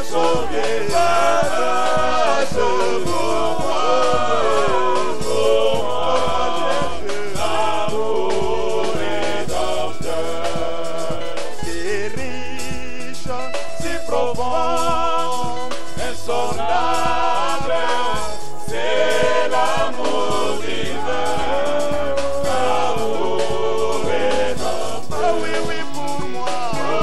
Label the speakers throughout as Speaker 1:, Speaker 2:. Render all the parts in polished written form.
Speaker 1: sauvé par grâce pour moi. L'amour rédempteur. Si riche, si profond, insondable, c'est l'amour divin. L'amour rédempteur. Oh oui, oui, pour moi.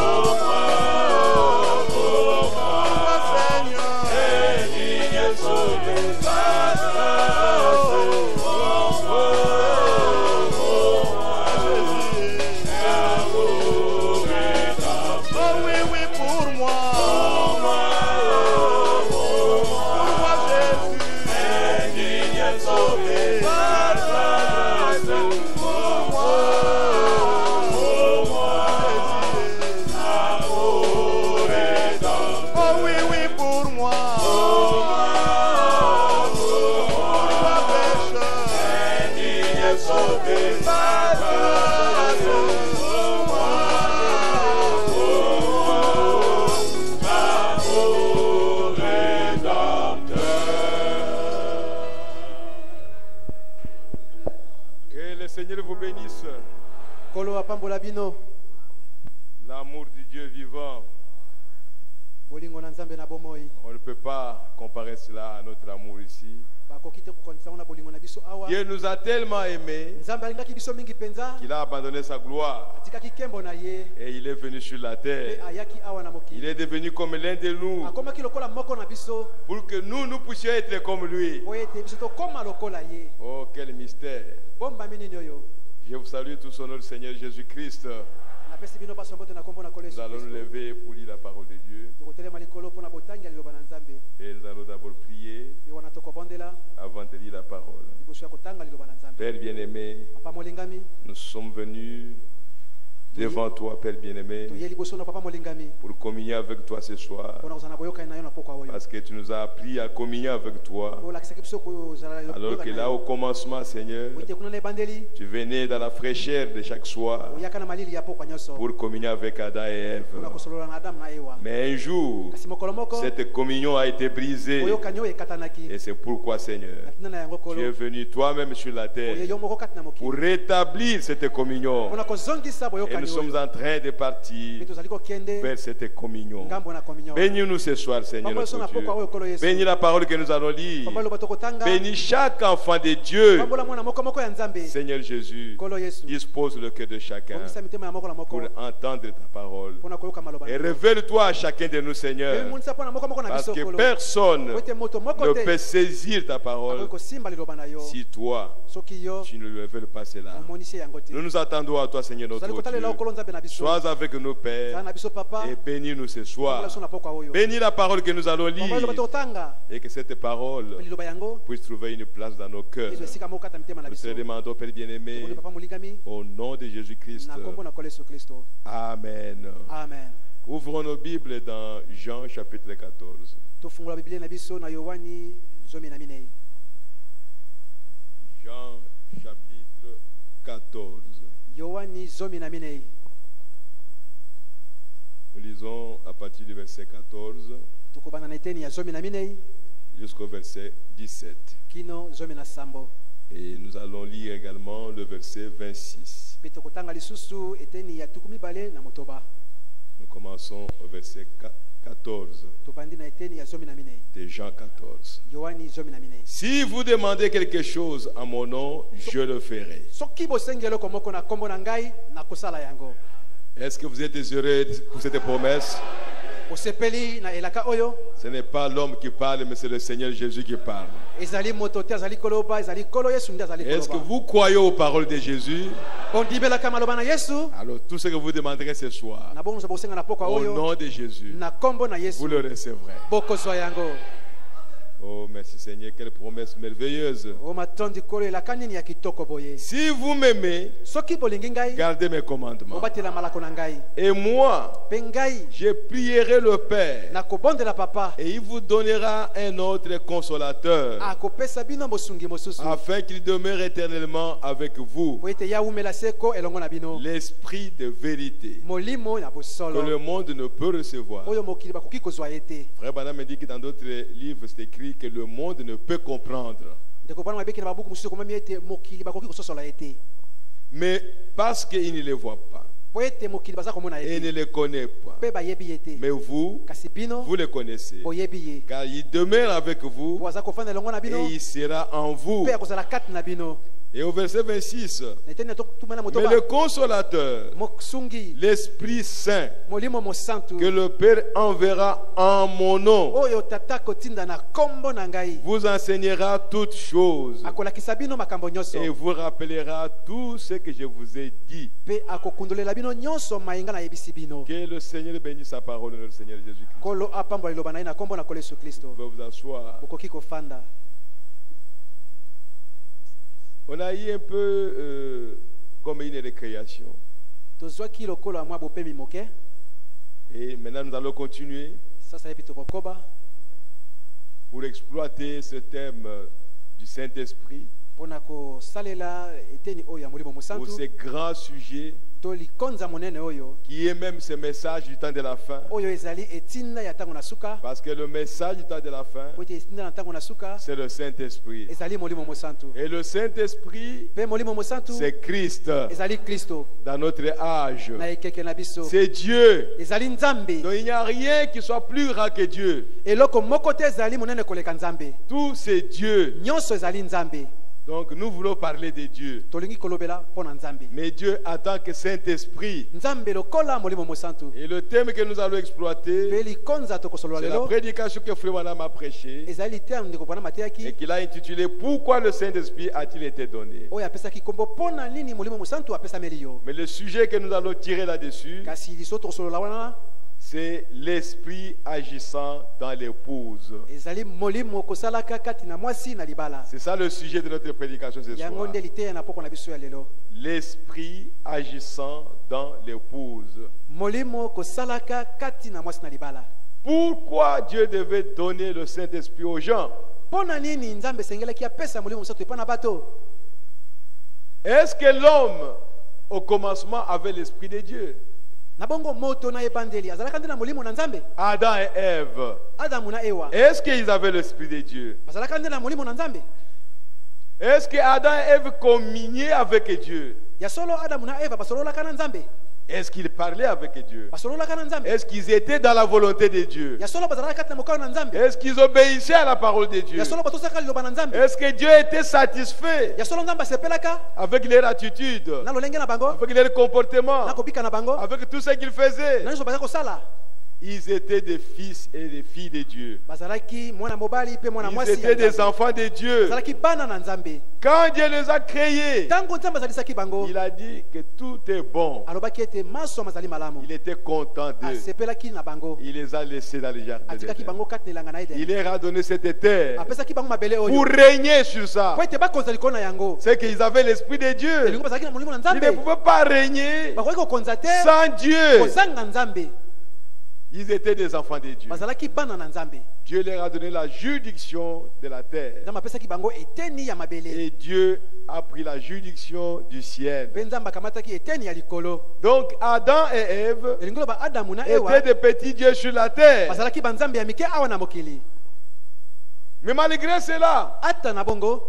Speaker 1: Pour moi, Seigneur. Et digne sauvé par grâce. Pour moi, Jésus. L'amour rédempteur. Oh oui, oui, pour moi. Pour moi, Jésus. Et digne sauvé par grâce. Pour moi, Jésus. L'amour rédempteur. Oh oui, oui, pour moi. Pour moi, pécheur. Et digne sauvé par grâce. Pour moi, l'amour rédempteur.
Speaker 2: Que le Seigneur vous bénisse.
Speaker 3: Kolo apambola bino.
Speaker 2: L'amour du Dieu vivant,
Speaker 3: Bolingo na Nzambe na bomoi.
Speaker 2: on ne peut pas comparer cela à notre amour ici.
Speaker 3: Bakoki te kukonisa na bolingo na biso awa.
Speaker 2: Dieu nous a tellement aimés
Speaker 3: Nzambe alingaki biso mingi penza.
Speaker 2: qu'il a abandonné sa gloire
Speaker 3: Atikaki kembo na ye.
Speaker 2: et il est venu sur la
Speaker 3: Pe
Speaker 2: terre.
Speaker 3: ayaki awa na
Speaker 2: Il
Speaker 3: mokili.
Speaker 2: est devenu comme l'un de nous
Speaker 3: Akomaki lokola moko na biso.
Speaker 2: pour que nous puissions être comme lui.
Speaker 3: Po ete biso tokoma lokola ye.
Speaker 2: Oh, quel mystère.
Speaker 3: Bomba mini nyoyo.
Speaker 2: Je vous salue tous au nom du Seigneur Jésus-Christ.
Speaker 3: Napesi bino baso mbote na kombo na koleso.
Speaker 2: Nous allons nous lever pour lire la parole de Dieu.
Speaker 3: Tokotelema likolo pona botangi liloba na Nzambe.
Speaker 2: Et nous allons d'abord prier
Speaker 3: Pe wana tokobondela
Speaker 2: avant de lire la parole.
Speaker 3: liboso ya kotanga liloba na Nzambe.
Speaker 2: Père bien-aimé,
Speaker 3: Papa molingami.
Speaker 2: nous sommes venus devant toi, Père bien-aimé,
Speaker 3: Toye liboso na papa molingami.
Speaker 2: pour communier avec toi ce soir.
Speaker 3: Pona kozana boyoka na yo na pokwa oyo.
Speaker 2: Parce que tu nous as appris à communier avec toi.
Speaker 3: Olakisaki biso kozala
Speaker 2: Alors que là, au commencement, Seigneur,
Speaker 3: Oite kuna na ebandeli.
Speaker 2: tu venais dans la fraîcheur de chaque soir
Speaker 3: Oyaka na malili ya pokwa nyonso.
Speaker 2: pour communier avec Adam et
Speaker 3: Pona
Speaker 2: Ève.
Speaker 3: kosolola na Adam na Ewa.
Speaker 2: Mais un jour,
Speaker 3: Kasi mokolo moko.
Speaker 2: cette communion a été brisée.
Speaker 3: Oyoka nyo ekatanaki.
Speaker 2: Et c'est pourquoi, Seigneur,
Speaker 3: Natina na yango
Speaker 2: tu es
Speaker 3: kolo.
Speaker 2: venu toi-même sur la
Speaker 3: Oye
Speaker 2: terre
Speaker 3: yo moko kati na
Speaker 2: pour
Speaker 3: mokili.
Speaker 2: rétablir cette communion.
Speaker 3: Pona kozongisa boyoka
Speaker 2: Et nous
Speaker 3: nyo.
Speaker 2: sommes en train de partir
Speaker 3: Pe tozali kokende
Speaker 2: vers cette communion.
Speaker 3: ngambo na communion.
Speaker 2: Bénis-nous ce soir, Seigneur
Speaker 3: Papa so na
Speaker 2: notre
Speaker 3: pokwa oyo
Speaker 2: Dieu.
Speaker 3: kolo Yesu.
Speaker 2: Bénis la parole que nous allons lire.
Speaker 3: Papa loba tokotanga.
Speaker 2: Bénis chaque enfant de Dieu.
Speaker 3: Pambola mwana moko moko ya Nzambe.
Speaker 2: Seigneur Jésus,
Speaker 3: Kolo Yesu.
Speaker 2: dispose le cœur de chacun
Speaker 3: Komisa mitema ya moko la moko.
Speaker 2: pour entendre ta parole.
Speaker 3: Pona koyoka maloba.
Speaker 2: Et révèle-toi à chacun de nous,
Speaker 3: Pe
Speaker 2: Seigneur,
Speaker 3: munisa pona moko moko na
Speaker 2: parce
Speaker 3: biso
Speaker 2: que
Speaker 3: kolo.
Speaker 2: personne
Speaker 3: Oite moto moko
Speaker 2: ne
Speaker 3: te.
Speaker 2: peut saisir ta parole
Speaker 3: Akoki kosimba liloba na yo.
Speaker 2: si toi,
Speaker 3: Soki yo
Speaker 2: tu ne le révèles pas cela.
Speaker 3: omonisi yango te.
Speaker 2: Nous nous attendons à toi, Seigneur notre
Speaker 3: Tozali kotalela
Speaker 2: Dieu.
Speaker 3: okolo Nzambe na biso.
Speaker 2: Sois avec nous, Père,
Speaker 3: Zala na biso papa.
Speaker 2: et bénis-nous ce soir.
Speaker 3: Pambola so na pokwa oyo.
Speaker 2: Bénis la parole que nous allons
Speaker 3: Papa loba
Speaker 2: lire
Speaker 3: tokotanga.
Speaker 2: et que cette parole
Speaker 3: Pe liloba yango.
Speaker 2: puisse trouver une place dans nos cœurs.
Speaker 3: Ezo esika moko kata mitema na
Speaker 2: Nous
Speaker 3: biso.
Speaker 2: te demandons, Père bien-aimé,
Speaker 3: Tokoni papa molingami.
Speaker 2: au nom de Jésus-Christ.
Speaker 3: Na kombo na koleso Kristo.
Speaker 2: Amen.
Speaker 3: Amen.
Speaker 2: Ouvrons nos Bibles dans Jean chapitre 14.
Speaker 3: Tofungola Biblia na biso na Yohani 14.
Speaker 2: Jean chapitre 14.
Speaker 3: Yohani 14.
Speaker 2: Nous lisons à partir du verset 14
Speaker 3: Tukobana na eteni ya 14
Speaker 2: jusqu'au verset 17.
Speaker 3: kino 17.
Speaker 2: Et nous allons lire également le verset 26.
Speaker 3: Pe tokotanga lisusu eteni ya 12 na motoba.
Speaker 2: Nous commençons au verset 14
Speaker 3: Tobandi na eteni ya 14.
Speaker 2: de Jean 14.
Speaker 3: Yohani 14.
Speaker 2: Si vous demandez quelque chose à mon nom, je le ferai.
Speaker 3: Soki bosengelo komoko na kombo na ngai na kosala yango.
Speaker 2: Est-ce que vous êtes heureux pour cette promesse?
Speaker 3: Osepeli na elaka oyo.
Speaker 2: Ce n'est pas l'homme qui parle, mais c'est le Seigneur Jésus qui parle.
Speaker 3: Ezali motote azali koloba, ezali kolo Yesu ndi azali koloba.
Speaker 2: Est-ce que vous croyez aux paroles de Jésus?
Speaker 3: Ondibelaka maloba na Yesu.
Speaker 2: Alors tout ce que vous demanderez ce soir,
Speaker 3: Na bongo bosenga na pokwa
Speaker 2: au
Speaker 3: oyo.
Speaker 2: nom de Jésus,
Speaker 3: Na kombo na Yesu.
Speaker 2: vous le recevrez.
Speaker 3: Bokozwa yango.
Speaker 2: Oh, Oh merci Seigneur, quelle promesse merveilleuse.
Speaker 3: o matondi kolo elaka nini ya kitoko boye.
Speaker 2: Si vous m'aimez,
Speaker 3: Soki bolingi ngai
Speaker 2: gardez mes commandements.
Speaker 3: obatela malako na ngai.
Speaker 2: Et moi,
Speaker 3: Pe ngai
Speaker 2: je prierai le Père
Speaker 3: nakobondela papa
Speaker 2: et il vous donnera un autre consolateur
Speaker 3: akopesa bino mosungi mosusu
Speaker 2: afin qu'il demeure éternellement avec vous.
Speaker 3: po ete ya umela seko elongo na bino
Speaker 2: L'esprit de vérité
Speaker 3: molimo na
Speaker 2: que
Speaker 3: bosolo
Speaker 2: le monde ne peut recevoir.
Speaker 3: oyo mokili bakoki kozwa ye te.
Speaker 2: Frère Branham me dit que dans d'autres livres c'est écrit que le monde ne peut comprendre.
Speaker 3: ndeko bwana mabeki na babuku mosusu ekomami ete mokili bakoki kososola ye te
Speaker 2: Mais parce qu'il ne les voit pas
Speaker 3: po ete mokili baza komona
Speaker 2: et
Speaker 3: ye
Speaker 2: ne
Speaker 3: te
Speaker 2: les connaît pas.
Speaker 3: mpe bayebi ye te.
Speaker 2: Mais vous,
Speaker 3: kasi bino
Speaker 2: vous les connaissez.
Speaker 3: boyebi ye
Speaker 2: Car il demeure avec vous
Speaker 3: po aza kofanda elongo na bino
Speaker 2: et il sera en vous.
Speaker 3: mpe akozala kati na bino.
Speaker 2: Et au verset 26,
Speaker 3: na eteni tumana
Speaker 2: mais
Speaker 3: motoba
Speaker 2: le consolateur,
Speaker 3: mosungi
Speaker 2: l'Esprit Saint,
Speaker 3: molimo mosantu
Speaker 2: que le Père enverra en mon nom,
Speaker 3: oyo tata kotinda na kombo na ngai
Speaker 2: vous enseignera toutes choses
Speaker 3: akolakisa bino makambo nyonso
Speaker 2: et vous rappellera tout ce que je vous ai dit.
Speaker 3: mpe akokundolela bino nyonso mainga na yebisi bino.
Speaker 2: Que le Seigneur bénisse sa parole, le Seigneur Jésus-Christ.
Speaker 3: kolo apambola liloba na ye na kombo na kolo yesu kristo.
Speaker 2: Vous pouvez vous asseoir.
Speaker 3: bokoki kofanda.
Speaker 2: On a eu un peu comme une récréation.
Speaker 3: tozwaki lokolo ya mwa bopemi moke
Speaker 2: Et maintenant nous allons continuer
Speaker 3: sasa yebi tokokoba
Speaker 2: pour exploiter ce thème du Saint-Esprit,
Speaker 3: mpona kosalela eteni oyo ya molimo
Speaker 2: pour
Speaker 3: mosantu
Speaker 2: ces grands sujets
Speaker 3: to likonza monene oyo
Speaker 2: qui est même ce message du temps de la fin.
Speaker 3: oyo ezali etinda ya ntango na suka
Speaker 2: Parce que le message du temps de la fin,
Speaker 3: po ete etinda na ntango na suka
Speaker 2: c'est le Saint-Esprit.
Speaker 3: ezali molimo mosantu
Speaker 2: Et le Saint-Esprit,
Speaker 3: mpe molimo mosantu
Speaker 2: c'est Christ
Speaker 3: ezali kristo
Speaker 2: dans notre âge.
Speaker 3: na ekeke na biso
Speaker 2: C'est Dieu.
Speaker 3: ezali nzambe.
Speaker 2: Donc il n'y a rien qui soit plus grand que Dieu.
Speaker 3: eloko moko te ezali monene koleka nzambe.
Speaker 2: Tout c'est Dieu.
Speaker 3: nyonso ezali nzambe.
Speaker 2: Donc nous voulons parler de Dieu.
Speaker 3: tolingi kolobela mpo na nzambe.
Speaker 2: Mais Dieu en tant que Saint-Esprit.
Speaker 3: nzambe lokola molimo mosantu.
Speaker 2: Et le thème que nous allons
Speaker 3: mpe
Speaker 2: exploiter,
Speaker 3: likonza tokosolola
Speaker 2: c'est la
Speaker 3: lelo
Speaker 2: prédication que Frère Branham a prêchée
Speaker 3: ezali te ya ndeko bwana
Speaker 2: et
Speaker 3: mateyaki
Speaker 2: qu'il a intitulé Pourquoi le Saint-Esprit a-t-il été donné?
Speaker 3: oyo apesaki kombo mpo na nini molimo mosantu apesameli yo.
Speaker 2: Mais le sujet que nous allons tirer là-dessus,
Speaker 3: kasi liso tokosolola wana
Speaker 2: c'est l'Esprit agissant dans l'épouse.
Speaker 3: ezali molimo kosalaka kati na mwasi na libala.
Speaker 2: C'est ça le sujet de notre prédication ce
Speaker 3: yango
Speaker 2: soir.
Speaker 3: nde liteya na poko na biso ya lelo.
Speaker 2: L'Esprit agissant dans l'épouse.
Speaker 3: molimo kosalaka kati na mwasi na libala.
Speaker 2: Pourquoi Dieu devait donner le Saint-Esprit aux gens?
Speaker 3: mpo na nini nzambe esengelaki apesa molimo mosantu epa na bato.
Speaker 2: Est-ce que l'homme, au commencement, avait l'Esprit de Dieu?
Speaker 3: na bongo moto na ebandeli azalaka nde na molimo na nzambe.
Speaker 2: Adam et Ève,
Speaker 3: adamu na ewa
Speaker 2: est-ce qu'ils avaient l'Esprit de Dieu?
Speaker 3: bazalaka nde na molimo na nzambe.
Speaker 2: Est-ce que Adam et Ève communiaient avec Dieu?
Speaker 3: ya solo adamu na eva basololaka na nzambe.
Speaker 2: Est-ce qu'ils parlaient avec Dieu?
Speaker 3: basololaka na nzambe.
Speaker 2: Est-ce qu'ils étaient dans la volonté de Dieu?
Speaker 3: ya solo bazalaka kati na mokano na nzambe.
Speaker 2: Est-ce qu'ils obéissaient à la parole de Dieu?
Speaker 3: ya solo batosaka liloba na nzambe.
Speaker 2: Est-ce que Dieu était satisfait
Speaker 3: ya solo nzambe asepelaka
Speaker 2: avec leur attitude,
Speaker 3: na lolenge na bango
Speaker 2: avec leur comportement,
Speaker 3: na kobika na bango
Speaker 2: avec tout ce qu'ils faisaient?
Speaker 3: na nyonso bazali kosala.
Speaker 2: Ils étaient des fils et des filles de Dieu.
Speaker 3: bazalaki mwana mobali mpe mwana
Speaker 2: Ils
Speaker 3: mwasi ya
Speaker 2: étaient des
Speaker 3: Nzambe.
Speaker 2: enfants de Dieu.
Speaker 3: bazalaki bana na nzambe.
Speaker 2: Quand Dieu les a créés,
Speaker 3: ntango nzambe azalisaki bango
Speaker 2: il a dit que tout est bon.
Speaker 3: alobaki ete maso mazali malamu.
Speaker 2: Il était content d'eux.
Speaker 3: asepelaki na bango
Speaker 2: Il les a laissés dans les jardins
Speaker 3: atikaki
Speaker 2: d'Éden.
Speaker 3: bango kati na elanga na
Speaker 2: Il
Speaker 3: eden.
Speaker 2: leur a donné cette terre
Speaker 3: apesaki bango mabele oyo
Speaker 2: pour régner sur ça.
Speaker 3: po ete bakonza likolo na yango.
Speaker 2: C'est qu'ils avaient l'Esprit de Dieu.
Speaker 3: elingo bazalaki na molimo na
Speaker 2: Ils ne
Speaker 3: nzambe
Speaker 2: pouvaient pas régner
Speaker 3: bakoki kokonza te
Speaker 2: sans Dieu.
Speaker 3: kozanga nzambe.
Speaker 2: Ils étaient des enfants de Dieu.
Speaker 3: bazalaki bana na nzambe.
Speaker 2: Dieu leur a donné la juridiction de la terre.
Speaker 3: nzambe apesaki bango eteni ya mabele
Speaker 2: Et Dieu a pris la juridiction du ciel.
Speaker 3: mpe nzambe akamataki eteni ya likolo.
Speaker 2: Donc Adam et Ève
Speaker 3: elingo loba adamu na ewa
Speaker 2: étaient des petits dieux sur la terre.
Speaker 3: bazalaki banzambe ya mike awa na mokili.
Speaker 2: Mais malgré cela,
Speaker 3: ata na bongo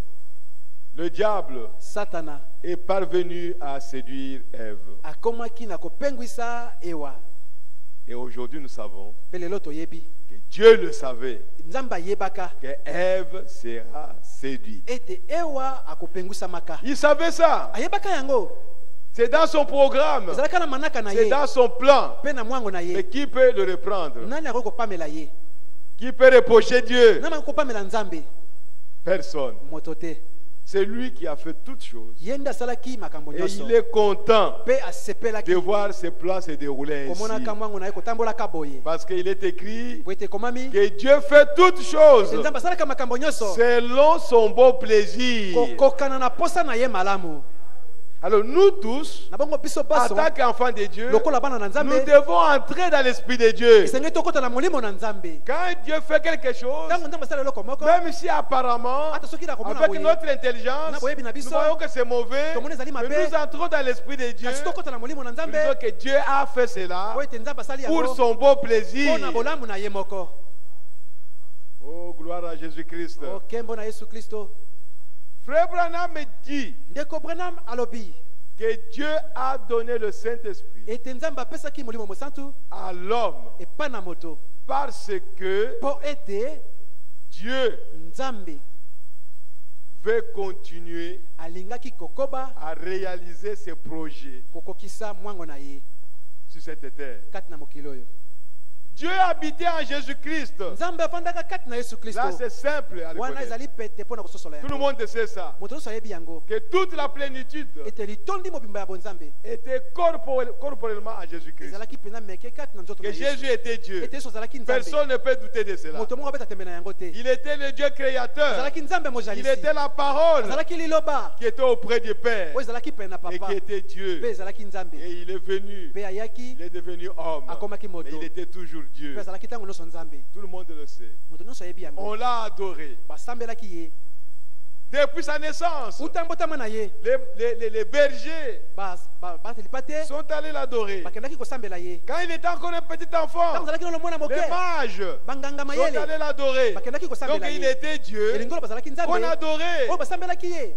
Speaker 2: le diable
Speaker 3: satana
Speaker 2: est parvenu à séduire Ève.
Speaker 3: akomaki na kopengwisa ewa.
Speaker 2: Et aujourd'hui nous savons
Speaker 3: mpe lelo toyebi
Speaker 2: que Dieu le savait,
Speaker 3: nzambe ayebaka
Speaker 2: que Ève sera séduite.
Speaker 3: ete ewa akopengwisamaka.
Speaker 2: Il savait ça.
Speaker 3: ayebaka yango
Speaker 2: C'est dans son programme.
Speaker 3: ezalaka na manaka na
Speaker 2: C'est
Speaker 3: ye
Speaker 2: dans son plan.
Speaker 3: mpe na mwango na
Speaker 2: Mais
Speaker 3: ye.
Speaker 2: qui peut le reprendre?
Speaker 3: nani akoki kopamela ye?
Speaker 2: Qui peut reprocher Dieu?
Speaker 3: nani akoki kopamela nzambe?
Speaker 2: Personne.
Speaker 3: moto te.
Speaker 2: C'est lui qui a fait toutes choses.
Speaker 3: ye nde asalaki makambo
Speaker 2: Et
Speaker 3: nyonso
Speaker 2: il est content
Speaker 3: mpe asepelaki
Speaker 2: de voir ses plans se dérouler ainsi.
Speaker 3: komona kambo yango na ye kotambolaka boye
Speaker 2: Parce qu'il est écrit
Speaker 3: po ete ekomami
Speaker 2: que Dieu fait toutes choses
Speaker 3: ete nzambe asalaka makambo nyonso
Speaker 2: selon son beau plaisir.
Speaker 3: kokokana na posa na ye malamu.
Speaker 2: Alors nous tous,
Speaker 3: Na bongo biso
Speaker 2: en
Speaker 3: baso
Speaker 2: tant qu'enfants de Dieu,
Speaker 3: lokola bana na
Speaker 2: nous
Speaker 3: nzambe
Speaker 2: devons entrer dans l'esprit de Dieu.
Speaker 3: esengeli tokota na molimo na nzambe
Speaker 2: Quand Dieu fait quelque chose,
Speaker 3: ntango nzambe asala eloko moko
Speaker 2: même si apparemment,
Speaker 3: ata soki na komona
Speaker 2: avec
Speaker 3: boye
Speaker 2: notre intelligence,
Speaker 3: na boyebi na
Speaker 2: nous
Speaker 3: biso
Speaker 2: voyons que c'est mauvais,
Speaker 3: tomoni ezali
Speaker 2: mais
Speaker 3: mabe
Speaker 2: nous entrons dans l'esprit de Dieu.
Speaker 3: kasi tokota na molimo na
Speaker 2: Nous
Speaker 3: nzambe
Speaker 2: disons que Dieu a fait cela
Speaker 3: po ete nzambe asali
Speaker 2: pour
Speaker 3: yango
Speaker 2: son beau plaisir.
Speaker 3: mpo na bolamu na ye moko.
Speaker 2: Oh, gloire à Jésus-Christ.
Speaker 3: Okembo na Yesu Kristo.
Speaker 2: Frère Branham me dit
Speaker 3: Ndeko Branham alobi
Speaker 2: que Dieu a donné le Saint-Esprit
Speaker 3: ete nzambe apesaki molimo mosantu
Speaker 2: à l'homme
Speaker 3: epa na moto
Speaker 2: parce que
Speaker 3: mpo ete
Speaker 2: Dieu
Speaker 3: nzambe
Speaker 2: veut continuer
Speaker 3: alingaki kokoba
Speaker 2: à réaliser ses projets
Speaker 3: kokokisa mwango na ye
Speaker 2: sur cette terre.
Speaker 3: kati na mokili oyo.
Speaker 2: Dieu habitait en Jésus-Christ.
Speaker 3: Nzambe afandaka kati na Yesu Kristo
Speaker 2: Là, c'est simple à
Speaker 3: wana
Speaker 2: reconnaître.
Speaker 3: ezali pete mpo na kososola
Speaker 2: Tout le
Speaker 3: yango
Speaker 2: monde sait ça.
Speaker 3: moto nyonso ayebi yango
Speaker 2: Que toute la plénitude
Speaker 3: ete litondi mobimba ya bonzambe
Speaker 2: était corporellement en Jésus-Christ.
Speaker 3: ezalaki mpenza meke kati na nzoto na
Speaker 2: Que
Speaker 3: Yesu
Speaker 2: Jésus était Dieu.
Speaker 3: ete Yesu azalaki nzambe
Speaker 2: Personne ne peut douter de cela.
Speaker 3: moto moko abeta tembe na yango te
Speaker 2: Il était le Dieu créateur.
Speaker 3: azalaki nzambe
Speaker 2: Il
Speaker 3: mojalisi
Speaker 2: était la parole
Speaker 3: azalaki liloba
Speaker 2: qui était auprès du Père
Speaker 3: oyo ezalaki pene na
Speaker 2: et
Speaker 3: papa
Speaker 2: qui était Dieu.
Speaker 3: mpe ezalaki nzambe
Speaker 2: Et il est venu.
Speaker 3: mpe ayaki
Speaker 2: Il est devenu homme.
Speaker 3: akomaki
Speaker 2: Mais
Speaker 3: moto
Speaker 2: il était toujours Dieu.
Speaker 3: mpe azalaki ntango nyonso nzambe
Speaker 2: Tout le monde le sait.
Speaker 3: moto nyonso ayebi
Speaker 2: On
Speaker 3: yango
Speaker 2: l'a adoré.
Speaker 3: basambelaki ye
Speaker 2: Depuis sa naissance,
Speaker 3: uta mbotama na ye
Speaker 2: les bergers
Speaker 3: batelipa te
Speaker 2: sont allés l'adorer.
Speaker 3: bakendaki kosambela ye
Speaker 2: Quand il était encore un petit
Speaker 3: ntango
Speaker 2: enfant,
Speaker 3: azalaki nano mwana moke
Speaker 2: les mages
Speaker 3: banganga
Speaker 2: sont
Speaker 3: mayele
Speaker 2: allés l'adorer.
Speaker 3: bakendaki
Speaker 2: Donc
Speaker 3: kosambela
Speaker 2: il
Speaker 3: ye
Speaker 2: était Dieu
Speaker 3: elingolo bazalaki
Speaker 2: qu'on
Speaker 3: nzambe
Speaker 2: adorait.
Speaker 3: oyo basambelaki ye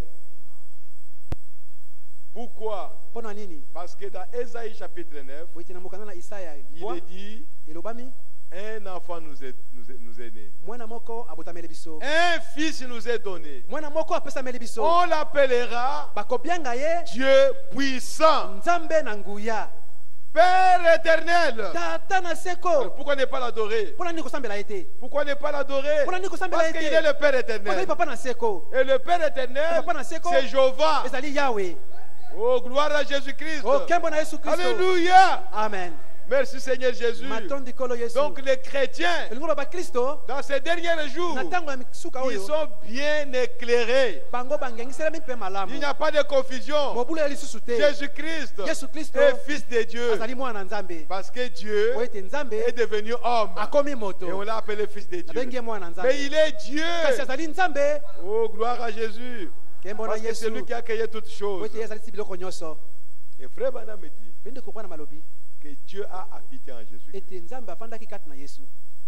Speaker 2: Pourquoi?
Speaker 3: mpo na nini
Speaker 2: Parce que dans Ésaïe chapitre 9,
Speaker 3: boyete na mokanda na isaya
Speaker 2: il
Speaker 3: libwa
Speaker 2: est dit,
Speaker 3: elobami
Speaker 2: un enfant nous est né.
Speaker 3: mwana moko abotameli biso
Speaker 2: Un fils nous est donné.
Speaker 3: mwana moko apesameli biso
Speaker 2: On l'appellera
Speaker 3: bakobianga ye
Speaker 2: Dieu puissant,
Speaker 3: nzambe na nguya
Speaker 2: Père éternel.
Speaker 3: tata na
Speaker 2: Alors,
Speaker 3: seko
Speaker 2: pourquoi ne pas l'adorer?
Speaker 3: mpo na nini kosambela ye te
Speaker 2: Pourquoi ne pas l'adorer?
Speaker 3: mpo na nini kosambela
Speaker 2: Parce
Speaker 3: ye
Speaker 2: qu'il
Speaker 3: te
Speaker 2: est le Père
Speaker 3: ozali
Speaker 2: éternel.
Speaker 3: papa na seko
Speaker 2: Et le Père éternel,
Speaker 3: papa na seko
Speaker 2: c'est Jéhovah.
Speaker 3: ezali yawe
Speaker 2: Oh, gloire à Jésus-Christ.
Speaker 3: okembo na Yesu Kristo
Speaker 2: Alléluia.
Speaker 3: amen
Speaker 2: Merci Seigneur Jésus.
Speaker 3: matondi kolo Yesu
Speaker 2: Donc les chrétiens,
Speaker 3: elingo loba kristo
Speaker 2: dans ces derniers jours,
Speaker 3: na ntango ya misuka
Speaker 2: ils
Speaker 3: oyo
Speaker 2: sont bien éclairés.
Speaker 3: bango bangengiselami mpe
Speaker 2: Il
Speaker 3: malamu
Speaker 2: n'y a pas de confusion.
Speaker 3: mobulu ya lisusu te
Speaker 2: Jésus-Christ
Speaker 3: Yesu Kristo
Speaker 2: est fils de Dieu.
Speaker 3: azali mwana nzambe
Speaker 2: Parce que Dieu
Speaker 3: oyo ete nzambe
Speaker 2: est devenu homme.
Speaker 3: akomi
Speaker 2: Et on
Speaker 3: moto
Speaker 2: l'a appelé fils de Dieu.
Speaker 3: abengi ye mwana nzambe
Speaker 2: Mais il est Dieu.
Speaker 3: kasi azali nzambe
Speaker 2: Oh, gloire à Jésus.
Speaker 3: kembo na
Speaker 2: Parce que c'est
Speaker 3: Yesu
Speaker 2: lui qui a créé toutes
Speaker 3: oyo
Speaker 2: choses.
Speaker 3: ete ye azali ti biloko nyonso
Speaker 2: Et frère Branham me dit
Speaker 3: mpe ndeko mwana malobi
Speaker 2: que Dieu a habité en Jésus.
Speaker 3: ete nzambe afandaki kati na Yesu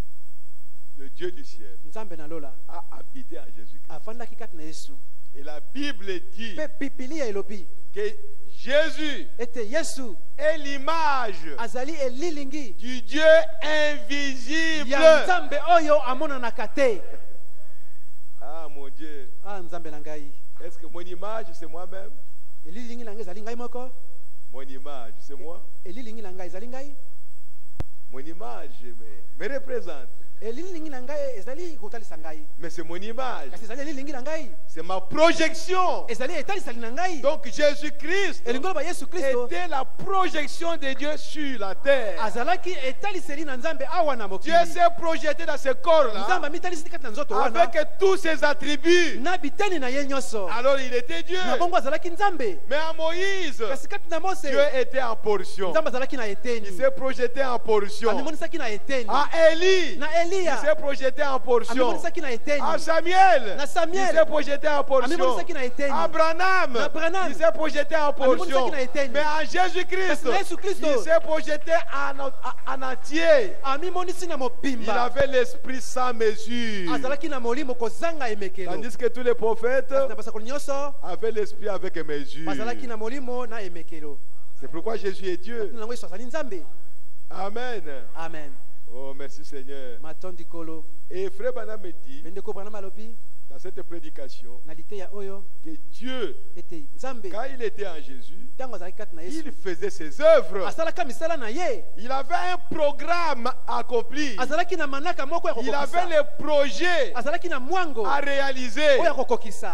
Speaker 2: Le Dieu du ciel
Speaker 3: nzambe na lola
Speaker 2: a habité en Jésus.
Speaker 3: afandaki kati na Yesu
Speaker 2: Et la Bible dit
Speaker 3: mpe bibilia elobi
Speaker 2: que Jésus
Speaker 3: ete Yesu
Speaker 2: est l'image
Speaker 3: azali elilingi
Speaker 2: du Dieu invisible.
Speaker 3: ya nzambe oyo amonanaka te
Speaker 2: Ah mon Dieu,
Speaker 3: ah nzambe na ngai
Speaker 2: est-ce que mon image c'est moi-même?
Speaker 3: elilingi na ngai ezali ngai moko
Speaker 2: Mon image c'est moi.
Speaker 3: elilingi na ngai ezali ngai
Speaker 2: Mon image me représente.
Speaker 3: elilingi na ngai ezali kotalisa ngai
Speaker 2: Mais c'est mon image.
Speaker 3: kasi ezali elilingi na ngai
Speaker 2: C'est ma projection.
Speaker 3: ezali etalisali na ngai
Speaker 2: Donc Jésus-Christ
Speaker 3: elingi loba Yesu Kristo
Speaker 2: était la projection de Dieu sur la terre.
Speaker 3: azalaki etaliseli na nzambe awa na
Speaker 2: Dieu
Speaker 3: mokili
Speaker 2: s'est projeté dans ce corps-là
Speaker 3: nzambe amitalisisi kati na nzoto wana
Speaker 2: avec tous ses attributs.
Speaker 3: na biteni na ye nyonso
Speaker 2: Alors il était Dieu.
Speaker 3: na bongo azalaki nzambe
Speaker 2: Mais à Moïse,
Speaker 3: kasi kati na Mose
Speaker 2: Dieu était en portion.
Speaker 3: nzambe azalaki na eteni
Speaker 2: Il s'est projeté en portion.
Speaker 3: amimonisaki na eteni
Speaker 2: À Élie,
Speaker 3: na
Speaker 2: il
Speaker 3: Eliya
Speaker 2: s'est projeté en portion.
Speaker 3: amimonisaki na eteni
Speaker 2: À Samuel,
Speaker 3: na
Speaker 2: il
Speaker 3: Samuel
Speaker 2: s'est projeté en portion.
Speaker 3: amimonisaki na eteni
Speaker 2: À Branham,
Speaker 3: na Branham,
Speaker 2: il s'est projeté en portion.
Speaker 3: amimonisaki na eteni.
Speaker 2: Mais à Jésus-Christ,
Speaker 3: Kasi na Yesu Kristo,
Speaker 2: il s'est projeté en entier.
Speaker 3: amimonisi na
Speaker 2: Il
Speaker 3: mobimba
Speaker 2: avait l'esprit sans mesure.
Speaker 3: azalaki na molimo kozanga emekelo
Speaker 2: Tandis que tous les prophètes
Speaker 3: na basakoli nyonso
Speaker 2: avaient l'esprit avec mesure.
Speaker 3: bazalaki na molimo na emekelo
Speaker 2: C'est pourquoi Jésus est Dieu.
Speaker 3: nango yesu azali nzambe
Speaker 2: Amen.
Speaker 3: amen
Speaker 2: Oh, merci Seigneur.
Speaker 3: matondi kolo
Speaker 2: Et frère Branham me dit,
Speaker 3: mpe ndeko Branham alobi
Speaker 2: dans cette prédication,
Speaker 3: na liteya oyo
Speaker 2: que Dieu,
Speaker 3: ete nzambe
Speaker 2: quand il était en Jésus,
Speaker 3: ntango azalaki kati na yesu
Speaker 2: il faisait ses œuvres.
Speaker 3: asalaka misala na ye
Speaker 2: Il avait un programme accompli.
Speaker 3: azalaki na manaka moko ya
Speaker 2: Il avait
Speaker 3: kokokisa
Speaker 2: le projet
Speaker 3: azalaki na mwango
Speaker 2: à réaliser.
Speaker 3: oyo ya kokokisa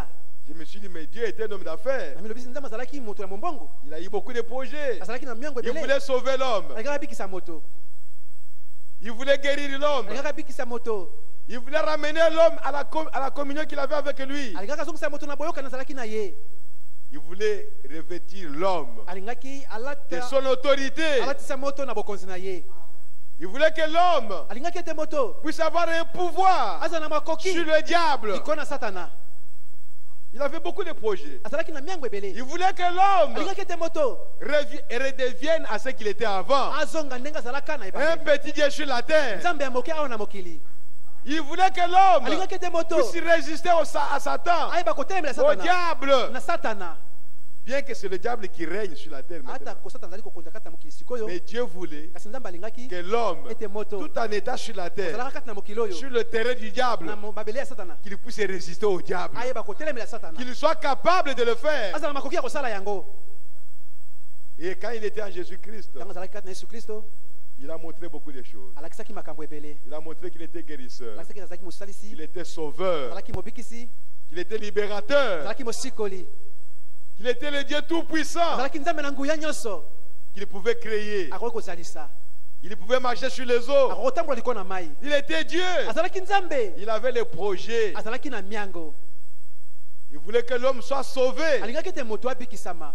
Speaker 2: Je me suis dit, mais Dieu était un homme d'affaires.
Speaker 3: nami lobi nzambe azalaki moto ya mombongo
Speaker 2: Il a eu beaucoup de projets.
Speaker 3: azalaki na miongo
Speaker 2: Il
Speaker 3: ebele
Speaker 2: voulait sauver l'homme.
Speaker 3: alingaka bikisa moto
Speaker 2: Il voulait guérir l'homme.
Speaker 3: alingaka bikisa moto
Speaker 2: Il voulait ramener l'homme à la communion qu'il avait avec lui.
Speaker 3: alingaka azongisa moto na boyokani azalaki na ye
Speaker 2: Il voulait revêtir l'homme
Speaker 3: alingaki
Speaker 2: de son autorité.
Speaker 3: alatisa moto na bokonzi na ye
Speaker 2: Il voulait que l'homme
Speaker 3: alingaki ete moto
Speaker 2: puisse avoir un pouvoir
Speaker 3: aza na makoki
Speaker 2: sur le diable.
Speaker 3: liko na satana
Speaker 2: Il avait beaucoup de projets.
Speaker 3: azalaki na miango ebele
Speaker 2: Il voulait que l'homme
Speaker 3: alingaki ete moto
Speaker 2: redevienne à ce qu'il était avant.
Speaker 3: azonga ndenge azalaka na
Speaker 2: Un
Speaker 3: ebandeli
Speaker 2: petit Dieu sur la terre.
Speaker 3: nzambe ya moke awa na mokili
Speaker 2: Il voulait que l'homme
Speaker 3: alingaki ete moto
Speaker 2: puisse résister à Satan,
Speaker 3: ayeba kotelemela
Speaker 2: au
Speaker 3: satana
Speaker 2: diable.
Speaker 3: na satana
Speaker 2: Bien que c'est le diable qui règne sur la terre
Speaker 3: ata
Speaker 2: maintenant.
Speaker 3: ko satana azali kokonza kati na mokili sikoyo
Speaker 2: Mais Dieu voulait
Speaker 3: kasi nzambe alingaki
Speaker 2: que l'homme,
Speaker 3: ete moto
Speaker 2: tout en état sur la terre,
Speaker 3: azalaka kati na mokili oyo
Speaker 2: sur le terrain du diable,
Speaker 3: na mabele ya satana
Speaker 2: qu'il puisse résister au diable.
Speaker 3: ayeba kotelemela satana
Speaker 2: Qu'il soit capable de le faire.
Speaker 3: azala na makoki ya kosala yango
Speaker 2: Et quand il était en Jésus-Christ,
Speaker 3: ntango azalaki kati na yesu kristo
Speaker 2: il a montré beaucoup de choses.
Speaker 3: alakisaki makambo ebele
Speaker 2: Il a montré qu'il était guérisseur,
Speaker 3: alakisaki azalaki mosalisi
Speaker 2: qu'il était sauveur,
Speaker 3: azalaki mobikisi
Speaker 2: qu'il était libérateur,
Speaker 3: azalaki mosikoli
Speaker 2: qu'il était le Dieu tout-puissant,
Speaker 3: azalaki nzambe na nguya nyonso
Speaker 2: qu'il pouvait créer.
Speaker 3: akoki kozalisa
Speaker 2: Il pouvait marcher sur les eaux.
Speaker 3: akoki kotambola likolo na mai
Speaker 2: Il était Dieu.
Speaker 3: azalaki nzambe
Speaker 2: Il avait les projets.
Speaker 3: azalaki na miango
Speaker 2: Il voulait que l'homme soit sauvé.
Speaker 3: alingaki ete moto abikisama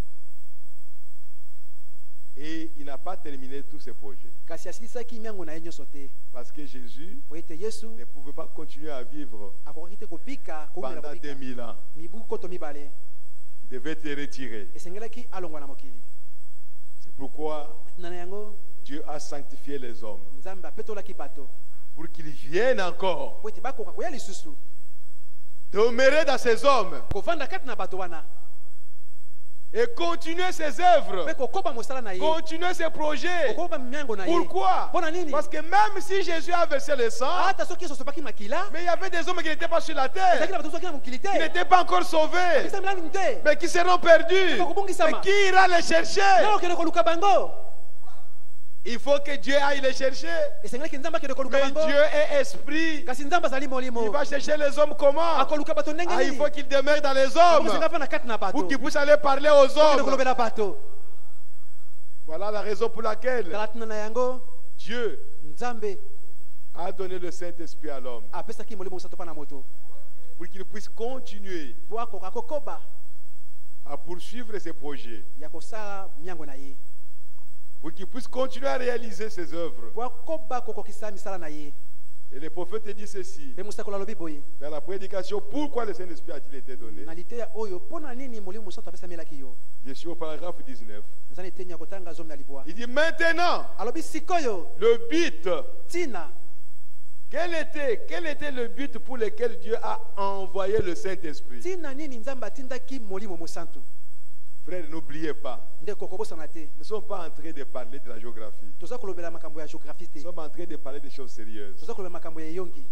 Speaker 2: Et il n'a pas terminé tous ses projets.
Speaker 3: kasi asilisaki miango na ye nyonso te
Speaker 2: Parce que Jésus
Speaker 3: po ete yesu
Speaker 2: ne pouvait pas continuer à vivre
Speaker 3: akokaki te kobika koumela
Speaker 2: pendant
Speaker 3: kobika
Speaker 2: 2000 ans.
Speaker 3: mibu koto mibale
Speaker 2: Il devait être retiré.
Speaker 3: esengelaki alongwa na mokili
Speaker 2: C'est pourquoi
Speaker 3: na yango
Speaker 2: Dieu a sanctifié les hommes.
Speaker 3: nzambe apetolaki bato
Speaker 2: Pour qu'ils viennent encore
Speaker 3: po ete bakoka koya lisusu
Speaker 2: demeurer dans ces hommes
Speaker 3: kovanda kati na bato wana
Speaker 2: et continuer ses œuvres,
Speaker 3: mpe kokoba mosala na ye
Speaker 2: continuer ses projets.
Speaker 3: kokoba miango na ye
Speaker 2: Pourquoi?
Speaker 3: mpo na nini
Speaker 2: Parce que même si Jésus a versé le sang,
Speaker 3: ata soki yesu asopaki makila
Speaker 2: mais il y avait des hommes qui n'étaient pas sur la
Speaker 3: ezalaki
Speaker 2: terre,
Speaker 3: na bato soki na mokili te
Speaker 2: qui n'étaient pas encore sauvés,
Speaker 3: akisa milani te
Speaker 2: mais qui seront perdus.
Speaker 3: Bakobongisama.
Speaker 2: Mais qui ira les chercher?
Speaker 3: na okende koluka bango
Speaker 2: Il faut que Dieu aille les chercher.
Speaker 3: esengelaki nzambe akende koluka
Speaker 2: Mais
Speaker 3: bango
Speaker 2: Dieu est esprit.
Speaker 3: kasi nzambe azali
Speaker 2: Il
Speaker 3: molimo
Speaker 2: va chercher les hommes comment?
Speaker 3: akoluka bato ndenge
Speaker 2: Il
Speaker 3: nini
Speaker 2: faut qu'il demeure dans les hommes
Speaker 3: akosenga mpe na kati na bato
Speaker 2: pour qu'ils puissent aller parler aux
Speaker 3: akende
Speaker 2: hommes.
Speaker 3: kolobela bato
Speaker 2: Voilà la raison pour laquelle
Speaker 3: tala tina na yango
Speaker 2: Dieu
Speaker 3: nzambe
Speaker 2: a donné le Saint-Esprit à l'homme
Speaker 3: apesaki molimo mosantu mpa na moto
Speaker 2: pour qu'il puisse continuer
Speaker 3: po akoka kokoba
Speaker 2: à poursuivre ses projets,
Speaker 3: ya kosala miango na ye
Speaker 2: pour qu'il puisse continuer à réaliser ses œuvres.
Speaker 3: po akoba kokokisa misala na ye
Speaker 2: Et le prophète dit ceci
Speaker 3: mpe mosakoli alobi boye
Speaker 2: dans la prédication: pourquoi le Saint-Esprit a-t-il été donné?
Speaker 3: na liteya oyo mpo na nini molimo mosantu apesamelaki yo
Speaker 2: Je suis au paragraphe 19.
Speaker 3: eza na eteni ya kotanga zomi na libwa
Speaker 2: Il dit maintenant,
Speaker 3: alobi sikoyo
Speaker 2: le but,
Speaker 3: ntina
Speaker 2: quel était le but pour lequel Dieu a envoyé le Saint-Esprit?
Speaker 3: ntina nini nzambe atindaki molimo mosantu
Speaker 2: Frère, n'oubliez pas,
Speaker 3: nde kokobosana te
Speaker 2: nous ne sommes pas en train de parler de la géographie.
Speaker 3: toza kolobela makambo ya géographie te
Speaker 2: Nous sommes en train de parler des choses sérieuses.
Speaker 3: toza kolobela makambo ya eyongi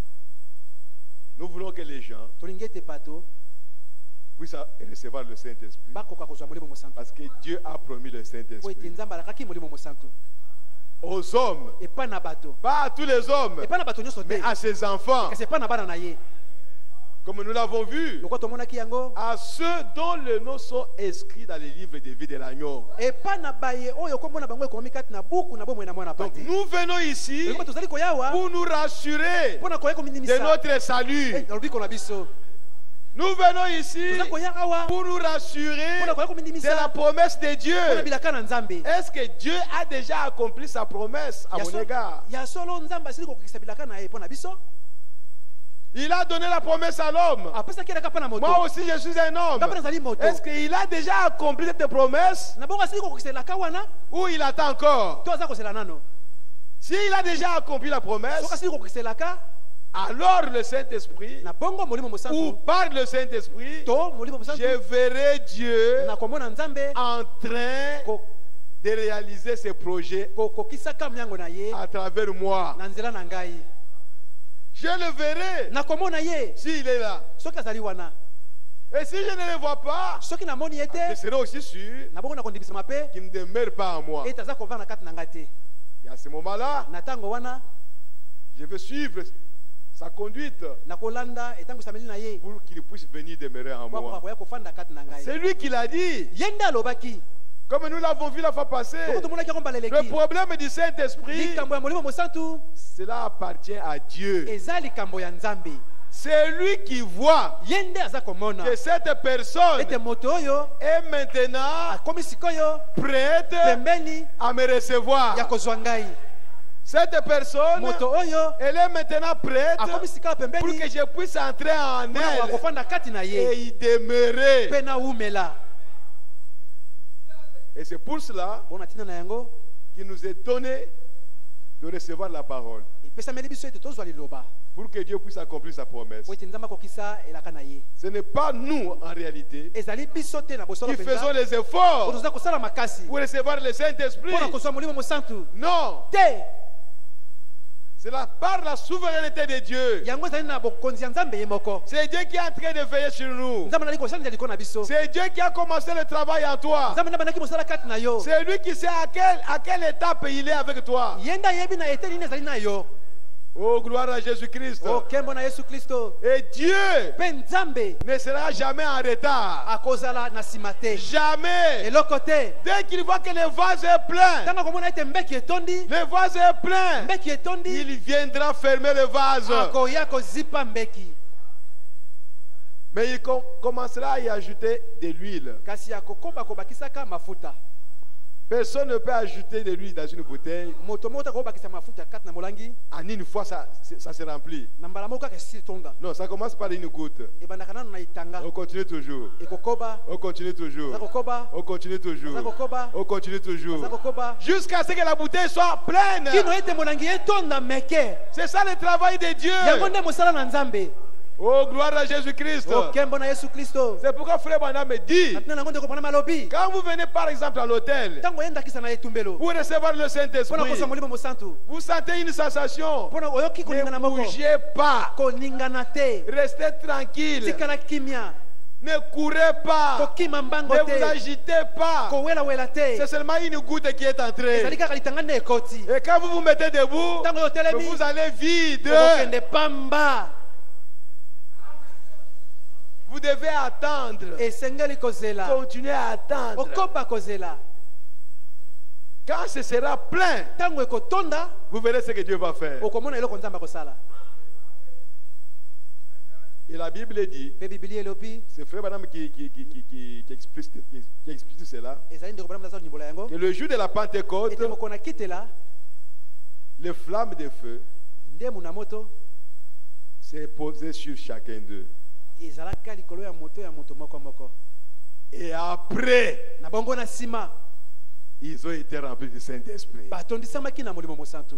Speaker 2: Nous voulons que les gens
Speaker 3: tolingi ete bato
Speaker 2: puissent recevoir le Saint-Esprit
Speaker 3: bakoka kozwa molimo mosantu
Speaker 2: parce que Dieu a promis le
Speaker 3: po ete
Speaker 2: Saint-Esprit
Speaker 3: nzambe alakaki molimo mosantu
Speaker 2: aux hommes,
Speaker 3: epai na bato
Speaker 2: pas à tous les hommes,
Speaker 3: epai na bato nyonso te
Speaker 2: mais à ses enfants,
Speaker 3: kasi epai na bana na ye
Speaker 2: comme nous l'avons vu,
Speaker 3: lokwa tomonaki yango
Speaker 2: à ceux dont les noms sont inscrits dans les livres de vie de l'agneau.
Speaker 3: epai na baye oyo kombo na bango ekomi kati na buku na bomoi na mwana
Speaker 2: Donc
Speaker 3: pati
Speaker 2: nous venons ici
Speaker 3: eloko tozali koyawa
Speaker 2: pour nous rassurer
Speaker 3: mpo na koya
Speaker 2: de
Speaker 3: kominimisa
Speaker 2: notre salut.
Speaker 3: na lobiko na biso
Speaker 2: Nous venons ici
Speaker 3: toza koya awa
Speaker 2: pour nous rassurer
Speaker 3: mpo na koya
Speaker 2: de la
Speaker 3: kominimisa
Speaker 2: promesse de
Speaker 3: mpo na
Speaker 2: Dieu.
Speaker 3: bilaka na nzambe
Speaker 2: Est-ce que Dieu a déjà accompli sa promesse à mon égard?
Speaker 3: ya solo nzambe asili kokokisa bilaka na ye mpo na biso
Speaker 2: Il a donné la promesse à l'homme.
Speaker 3: apesaki elaka mpo na moto
Speaker 2: Moi aussi, je suis un homme.
Speaker 3: nga mpe nazali moto
Speaker 2: Est-ce qu'il a déjà accompli cette promesse
Speaker 3: na bongo asili kokokisa elaka wana
Speaker 2: ou il attend encore?
Speaker 3: to aza kozela nano
Speaker 2: S'il a déjà accompli la promesse,
Speaker 3: soki asili kokokisa elaka
Speaker 2: alors le Saint-Esprit,
Speaker 3: na bongo molimo
Speaker 2: ou
Speaker 3: mosantu
Speaker 2: par le Saint-Esprit,
Speaker 3: to molimo mosantu
Speaker 2: je verrai Dieu
Speaker 3: na komona nzambe
Speaker 2: en train de réaliser ses projets
Speaker 3: kokokisaka miango na ye
Speaker 2: à travers moi.
Speaker 3: na nzela na ngai
Speaker 2: Je le verrai
Speaker 3: na komona ye
Speaker 2: s'il est là.
Speaker 3: soki azali wana
Speaker 2: Et si je ne le vois pas,
Speaker 3: soki namoni ye
Speaker 2: je
Speaker 3: te
Speaker 2: serai aussi sûr
Speaker 3: na bongo na kondibisama mpe
Speaker 2: qu'il ne demeure pas en moi.
Speaker 3: ete aza kovanda na kati na ngai te
Speaker 2: Et à ce moment-là,
Speaker 3: na ntango wana
Speaker 2: je vais suivre sa conduite,
Speaker 3: na kolanda etangusameli na ye
Speaker 2: pour qu'il puisse venir demeurer en
Speaker 3: po
Speaker 2: moi.
Speaker 3: akoya kofanda kati na ngai.
Speaker 2: C'est lui qui l'a dit.
Speaker 3: Ye nde alobaki.
Speaker 2: Comme nous l'avons vu la fois passée,
Speaker 3: Toko tomonaki yango mbala
Speaker 2: le
Speaker 3: eleki.
Speaker 2: problème du Saint-Esprit,
Speaker 3: Likambo ya molimo mosantu
Speaker 2: cela appartient à Dieu.
Speaker 3: eza likambo ya Nzambe.
Speaker 2: C'est lui qui voit
Speaker 3: Ye nde aza komona
Speaker 2: que cette personne
Speaker 3: ete moto oyo
Speaker 2: est maintenant
Speaker 3: akomi sikoyo
Speaker 2: prête
Speaker 3: pembeni
Speaker 2: à me recevoir.
Speaker 3: ya kozwa ngai.
Speaker 2: Cette personne,
Speaker 3: Moto oyo
Speaker 2: elle est maintenant prête
Speaker 3: akomi sikoyo
Speaker 2: pour
Speaker 3: pembeni
Speaker 2: que je puisse entrer en
Speaker 3: mpona
Speaker 2: elle
Speaker 3: kofanda kati na
Speaker 2: et
Speaker 3: ye
Speaker 2: y demeurer.
Speaker 3: mpe na umela.
Speaker 2: Et c'est pour cela
Speaker 3: Bona tina na yango
Speaker 2: qu'il nous est donné de recevoir la parole,
Speaker 3: epesameli biso ete tozwa liloba
Speaker 2: pour que Dieu puisse accomplir sa promesse.
Speaker 3: po ete Nzambe akokisa elaka na ye.
Speaker 2: Ce n'est pas nous, en réalité,
Speaker 3: Ezali biso te na bosolo
Speaker 2: qui faisons
Speaker 3: mpenza
Speaker 2: les
Speaker 3: po
Speaker 2: efforts
Speaker 3: toza kosala makasi
Speaker 2: pour recevoir le Saint-Esprit.
Speaker 3: mpona kozwa molimo mosantu
Speaker 2: Non,
Speaker 3: te.
Speaker 2: c'est par la souveraineté de Dieu.
Speaker 3: Yango ezali na bokonzi ya Nzambe ye moko.
Speaker 2: C'est Dieu qui est en train de veiller sur nous.
Speaker 3: Nzambe nali kosalela likolo na biso.
Speaker 2: C'est Dieu qui a commencé le travail en toi.
Speaker 3: Nzambe nde abandaki mosala kati na yo.
Speaker 2: C'est lui qui sait à quelle étape il est avec toi.
Speaker 3: Ye nde ayebi na ete nini ezali na yo.
Speaker 2: Oh, gloire à Jésus-Christ.
Speaker 3: O nkembo na Yesu Kristo.
Speaker 2: Et Dieu
Speaker 3: Mpe Nzambe
Speaker 2: ne sera jamais en retard.
Speaker 3: akozala na nsima te.
Speaker 2: Jamais.
Speaker 3: Eloko te.
Speaker 2: Dès qu'il voit que le vase est plein,
Speaker 3: Ntango akomona ete mbeki etondi,
Speaker 2: le vase est plein,
Speaker 3: mbeki etondi,
Speaker 2: il viendra fermer le vase.
Speaker 3: akoya kozipa mbeki.
Speaker 2: Mais il commencera à y ajouter de l'huile.
Speaker 3: Kasi akokoba kobakisaka mafuta.
Speaker 2: Personne ne peut ajouter de l'huile dans une bouteille.
Speaker 3: Moto moko akobakisa mafuta kati na molangi,
Speaker 2: En une fois, ça se remplit.
Speaker 3: na mbala moko kaka esili tonda.
Speaker 2: Non, ça commence par une goutte.
Speaker 3: Ebandaka nano na itanga.
Speaker 2: On continue toujours.
Speaker 3: Ekokoba,
Speaker 2: On continue toujours.
Speaker 3: aza kokoba,
Speaker 2: On continue toujours.
Speaker 3: aza kokoba,
Speaker 2: On continue toujours.
Speaker 3: aza kokoba.
Speaker 2: Jusqu'à ce que la bouteille soit pleine.
Speaker 3: Kino ete molangi etonda meke.
Speaker 2: C'est ça le travail de Dieu.
Speaker 3: Yango nde mosala na Nzambe.
Speaker 2: Oh, gloire à Jésus-Christ.
Speaker 3: O nkembo na Yesu Kristo.
Speaker 2: C'est pourquoi frère Branham me dit,
Speaker 3: Natina nango ndeko mpona malobi.
Speaker 2: quand vous venez par exemple à l'hôtel
Speaker 3: Ntango oyendakisa na etumbelo.
Speaker 2: pour recevoir le
Speaker 3: Mpona
Speaker 2: Saint-Esprit,
Speaker 3: kozwa molimo mosantu.
Speaker 2: vous sentez une sensation.
Speaker 3: Mpona oyoki kolingana
Speaker 2: Ne
Speaker 3: moko.
Speaker 2: bougez pas.
Speaker 3: Kolingana te.
Speaker 2: Restez tranquille.
Speaker 3: Tikala kimia.
Speaker 2: Ne courez pas.
Speaker 3: Kokima mbango
Speaker 2: Ne vous
Speaker 3: te.
Speaker 2: agitez pas.
Speaker 3: Kowela te.
Speaker 2: C'est seulement une goutte qui est entrée.
Speaker 3: Ezali kaka litanga nde ekoti.
Speaker 2: Et quand vous vous mettez debout,
Speaker 3: Ntango oyo otelemi,
Speaker 2: vous allez vide.
Speaker 3: okokende pamba.
Speaker 2: Vous devez attendre.
Speaker 3: Esengeli kozela.
Speaker 2: Continuez à attendre.
Speaker 3: Okoba kozela.
Speaker 2: Quand ce sera plein,
Speaker 3: Ntango ekotonda,
Speaker 2: vous verrez ce que Dieu va faire.
Speaker 3: okomona eloko Nzambe akosala.
Speaker 2: Et la Bible dit,
Speaker 3: Pe Biblia elobi,
Speaker 2: c'est frère Branham qui explique cela,
Speaker 3: ezali ndeko Branham azali nyimbola yango.
Speaker 2: que le jour de la Pentecôte,
Speaker 3: Ete mokona kitela,
Speaker 2: les flammes de feu
Speaker 3: ndemu na moto,
Speaker 2: s'est posé sur chacun d'eux.
Speaker 3: ezalaka likolo ya moto moko moko.
Speaker 2: Et après,
Speaker 3: Na bongo na sima,
Speaker 2: ils ont été remplis du Saint-Esprit.
Speaker 3: batondisamaki na molimo mosantu.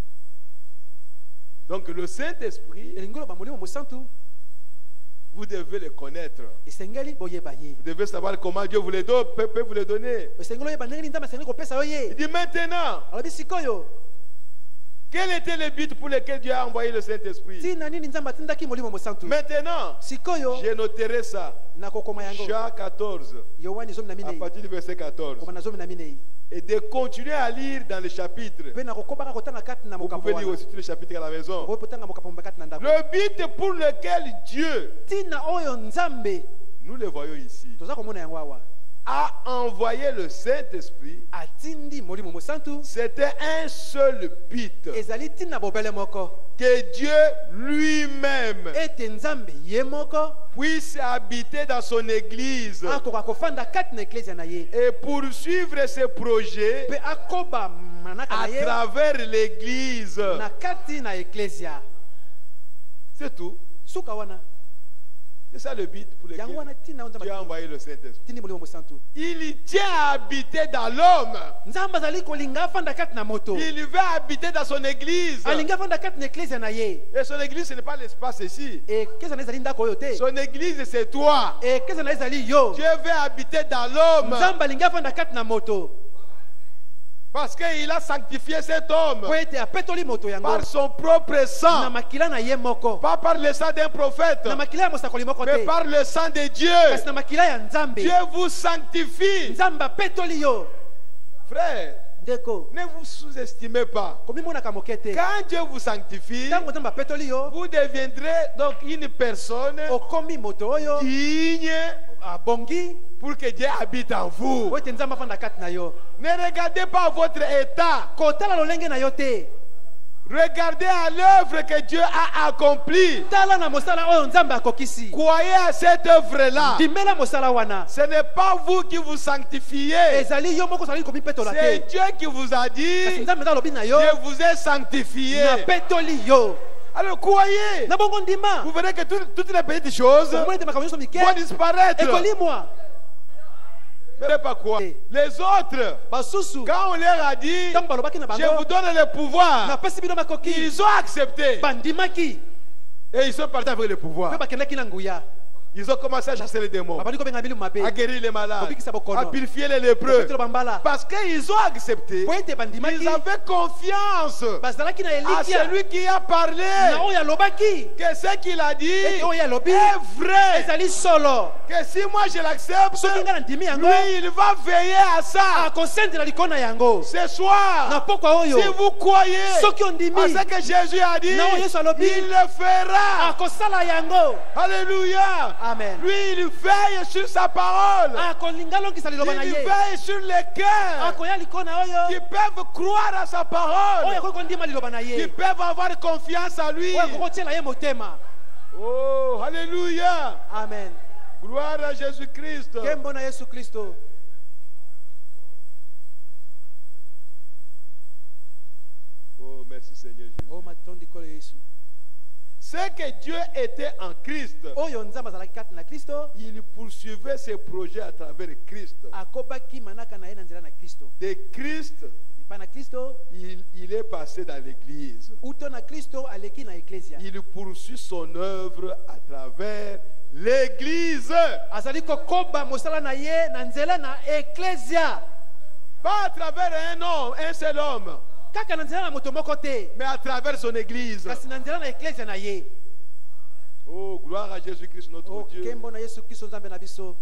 Speaker 2: Donc le Saint-Esprit,
Speaker 3: Elingolo ba molimo mosantu,
Speaker 2: vous devez le connaître.
Speaker 3: esengeli boyeba ye.
Speaker 2: Vous devez savoir comment Dieu peut vous le donner.
Speaker 3: Esengelo yeba ndenge Nzambe asengeli kopesa yo
Speaker 2: Il
Speaker 3: ye.
Speaker 2: dit maintenant,
Speaker 3: Alobi sikoyo,
Speaker 2: quel était le but pour lequel Dieu a envoyé le Saint-Esprit?
Speaker 3: tina nini Nzambe atindaki molimo mosantu.
Speaker 2: Maintenant,
Speaker 3: Sikoyo,
Speaker 2: je noterai ça.
Speaker 3: na kokoma yango.
Speaker 2: Jean 14,
Speaker 3: Yohani zomi na
Speaker 2: à
Speaker 3: minei.
Speaker 2: partir du verset 14.
Speaker 3: Koma na zomi na minei.
Speaker 2: Et de continuer à lire dans le chapitre.
Speaker 3: Pe na kokobaka kotanga kati na
Speaker 2: Vous
Speaker 3: mokapo
Speaker 2: pouvez lire
Speaker 3: wana.
Speaker 2: aussi tous les chapitres à la maison.
Speaker 3: Okotanga mokapo kati na ndako.
Speaker 2: Le but pour lequel Dieu,
Speaker 3: Tina oyo Nzambe,
Speaker 2: nous le voyons ici,
Speaker 3: toza komona yango awa.
Speaker 2: a envoyé le Saint-Esprit,
Speaker 3: Atindi molimo mosantu,
Speaker 2: c'était un seul but.
Speaker 3: ezali tina bobele moko.
Speaker 2: Que Dieu lui-même
Speaker 3: Ete Nzambe ye moko,
Speaker 2: puisse habiter dans son église
Speaker 3: akoka kofanda kati na eklezia na ye.
Speaker 2: et poursuivre ses projets
Speaker 3: Pe akoba manaka na
Speaker 2: à
Speaker 3: ye
Speaker 2: travers l'église.
Speaker 3: na kati na eklezia.
Speaker 2: C'est tout.
Speaker 3: Suka wana.
Speaker 2: C'est ça le but pour
Speaker 3: Yango
Speaker 2: lequel
Speaker 3: wana tina
Speaker 2: Dieu a
Speaker 3: Nzambe.
Speaker 2: envoyé le Saint-Esprit.
Speaker 3: Tindi molimo mosantu.
Speaker 2: Il tient à habiter dans l'homme.
Speaker 3: Nzambe azali kolinga afanda kati na moto.
Speaker 2: Il veut habiter dans son église.
Speaker 3: Alinga afanda kati na eklezia na ye.
Speaker 2: Et son église, ce n'est pas l'espace ici.
Speaker 3: Eklezia na ezali ndako oyo te.
Speaker 2: Son église, c'est toi.
Speaker 3: Eklezia na ezali yo.
Speaker 2: Dieu veut habiter dans l'homme.
Speaker 3: Nzambe alinga afanda kati na moto.
Speaker 2: Parce qu'il a sanctifié cet homme
Speaker 3: Po ete apetoli moto yango.
Speaker 2: par son propre
Speaker 3: Na
Speaker 2: sang.
Speaker 3: makila na ye moko.
Speaker 2: Pas par le sang d'un prophète,
Speaker 3: Na makila ya mosakoli moko
Speaker 2: mais
Speaker 3: te.
Speaker 2: par le sang de Dieu.
Speaker 3: Kasi na makila ya Nzambe.
Speaker 2: Dieu vous sanctifie.
Speaker 3: Nzambe apetoli yo.
Speaker 2: Frère,
Speaker 3: ndeko
Speaker 2: Ne vous sous-estimez pas.
Speaker 3: komimonaka moke te
Speaker 2: Quand Dieu vous sanctifie,
Speaker 3: ntango nzambe apetoli yo
Speaker 2: vous deviendrez donc une personne
Speaker 3: okomi moto oyo
Speaker 2: digne
Speaker 3: abongi
Speaker 2: pour que Dieu habite en vous.
Speaker 3: po ete nzambe afanda kati na yo
Speaker 2: Ne regardez pas votre état.
Speaker 3: kotala lolenge na yo te
Speaker 2: Regardez à l'œuvre que Dieu a accomplie.
Speaker 3: tala na mosala oyo nzambe akokisi
Speaker 2: Croyez à cette œuvre-là.
Speaker 3: ndimela mosala wana
Speaker 2: Ce n'est pas vous qui vous sanctifiez.
Speaker 3: ezali yo moko ozali komipetola
Speaker 2: C'est
Speaker 3: te
Speaker 2: Dieu qui vous a
Speaker 3: kasi
Speaker 2: dit,
Speaker 3: nzambe eza alobi na yo
Speaker 2: je vous ai sanctifié.
Speaker 3: napetoli yo
Speaker 2: Alors croyez.
Speaker 3: na bongo ndima
Speaker 2: Vous verrez que toutes les petites choses
Speaker 3: okomona ete makambo nyonso mike
Speaker 2: vont disparaître.
Speaker 3: ekolimwa
Speaker 2: Mais pas quoi. Les autres,
Speaker 3: basusu
Speaker 2: quand on leur a dit,
Speaker 3: ntango balobaki na
Speaker 2: je
Speaker 3: bango
Speaker 2: vous donne le pouvoir,
Speaker 3: napesi bino makoki
Speaker 2: ils ont accepté.
Speaker 3: bandimaki
Speaker 2: Et ils sont partis avec le
Speaker 3: mpe
Speaker 2: pouvoir.
Speaker 3: bakendaki na nguya
Speaker 2: Ils ont commencé à chasser les démons,
Speaker 3: babandi kobenga mbilu mabe
Speaker 2: à guérir les malades,
Speaker 3: Kobikisa bokono.
Speaker 2: à purifier les lépreux.
Speaker 3: kopetelo bambala
Speaker 2: Parce qu'ils ont accepté,
Speaker 3: po ete bandimaki
Speaker 2: ils avaient confiance
Speaker 3: bazalaki na
Speaker 2: à
Speaker 3: elikia
Speaker 2: celui qui a parlé,
Speaker 3: na oyo alobaki
Speaker 2: que ce qu'il a dit
Speaker 3: ete oyo alobi
Speaker 2: est vrai.
Speaker 3: ezali solo
Speaker 2: Que si moi je l'accepte,
Speaker 3: soki ngai na ndimi yango
Speaker 2: lui il va veiller à ça.
Speaker 3: akosentela likolo na yango
Speaker 2: Ce
Speaker 3: na
Speaker 2: soir,
Speaker 3: pokwa oyo
Speaker 2: si vous croyez
Speaker 3: soki
Speaker 2: à
Speaker 3: ondimi
Speaker 2: ce que Jésus a dit,
Speaker 3: na oyo Yesu alobi
Speaker 2: il le fera.
Speaker 3: akosala yango
Speaker 2: Alléluia.
Speaker 3: amen
Speaker 2: Lui, il veille sur sa parole.
Speaker 3: akolinga alongisa liloba na
Speaker 2: Il
Speaker 3: ye
Speaker 2: veille sur les cœurs
Speaker 3: akoya likolo na
Speaker 2: qui
Speaker 3: oyo
Speaker 2: peuvent croire à sa
Speaker 3: oyo
Speaker 2: parole,
Speaker 3: akoki kondima liloba na
Speaker 2: qui
Speaker 3: ye
Speaker 2: peuvent avoir confiance à lui.
Speaker 3: oyo akoki kotiela ye motema
Speaker 2: Oh, Alléluia.
Speaker 3: amen
Speaker 2: Gloire à Jésus-Christ.
Speaker 3: kembo na yesu kristo
Speaker 2: Oh, merci Seigneur Jésus.
Speaker 3: o matondi kolo yesu
Speaker 2: C'est que Dieu était en Christ.
Speaker 3: oyo nzambe azalaki kati na kristo
Speaker 2: Il poursuivait ses projets à travers Christ.
Speaker 3: akobaki manaka na ye na nzela na kristo
Speaker 2: De Christ,
Speaker 3: epai na kristo
Speaker 2: il est passé dans l'église.
Speaker 3: uto na kristo aleki na eklesia
Speaker 2: Il poursuit son œuvre à travers l'église.
Speaker 3: azali kokoba mosala na ye na nzela na eklesia
Speaker 2: Pas à travers un homme, un seul homme,
Speaker 3: kaka na nzela na moto moko te
Speaker 2: mais à travers son église.
Speaker 3: kasi na nzela na eklesia na ye
Speaker 2: Oh, gloire à Jésus-Christ, notre
Speaker 3: o
Speaker 2: Dieu.
Speaker 3: kembo na yesu kristo nzambe na biso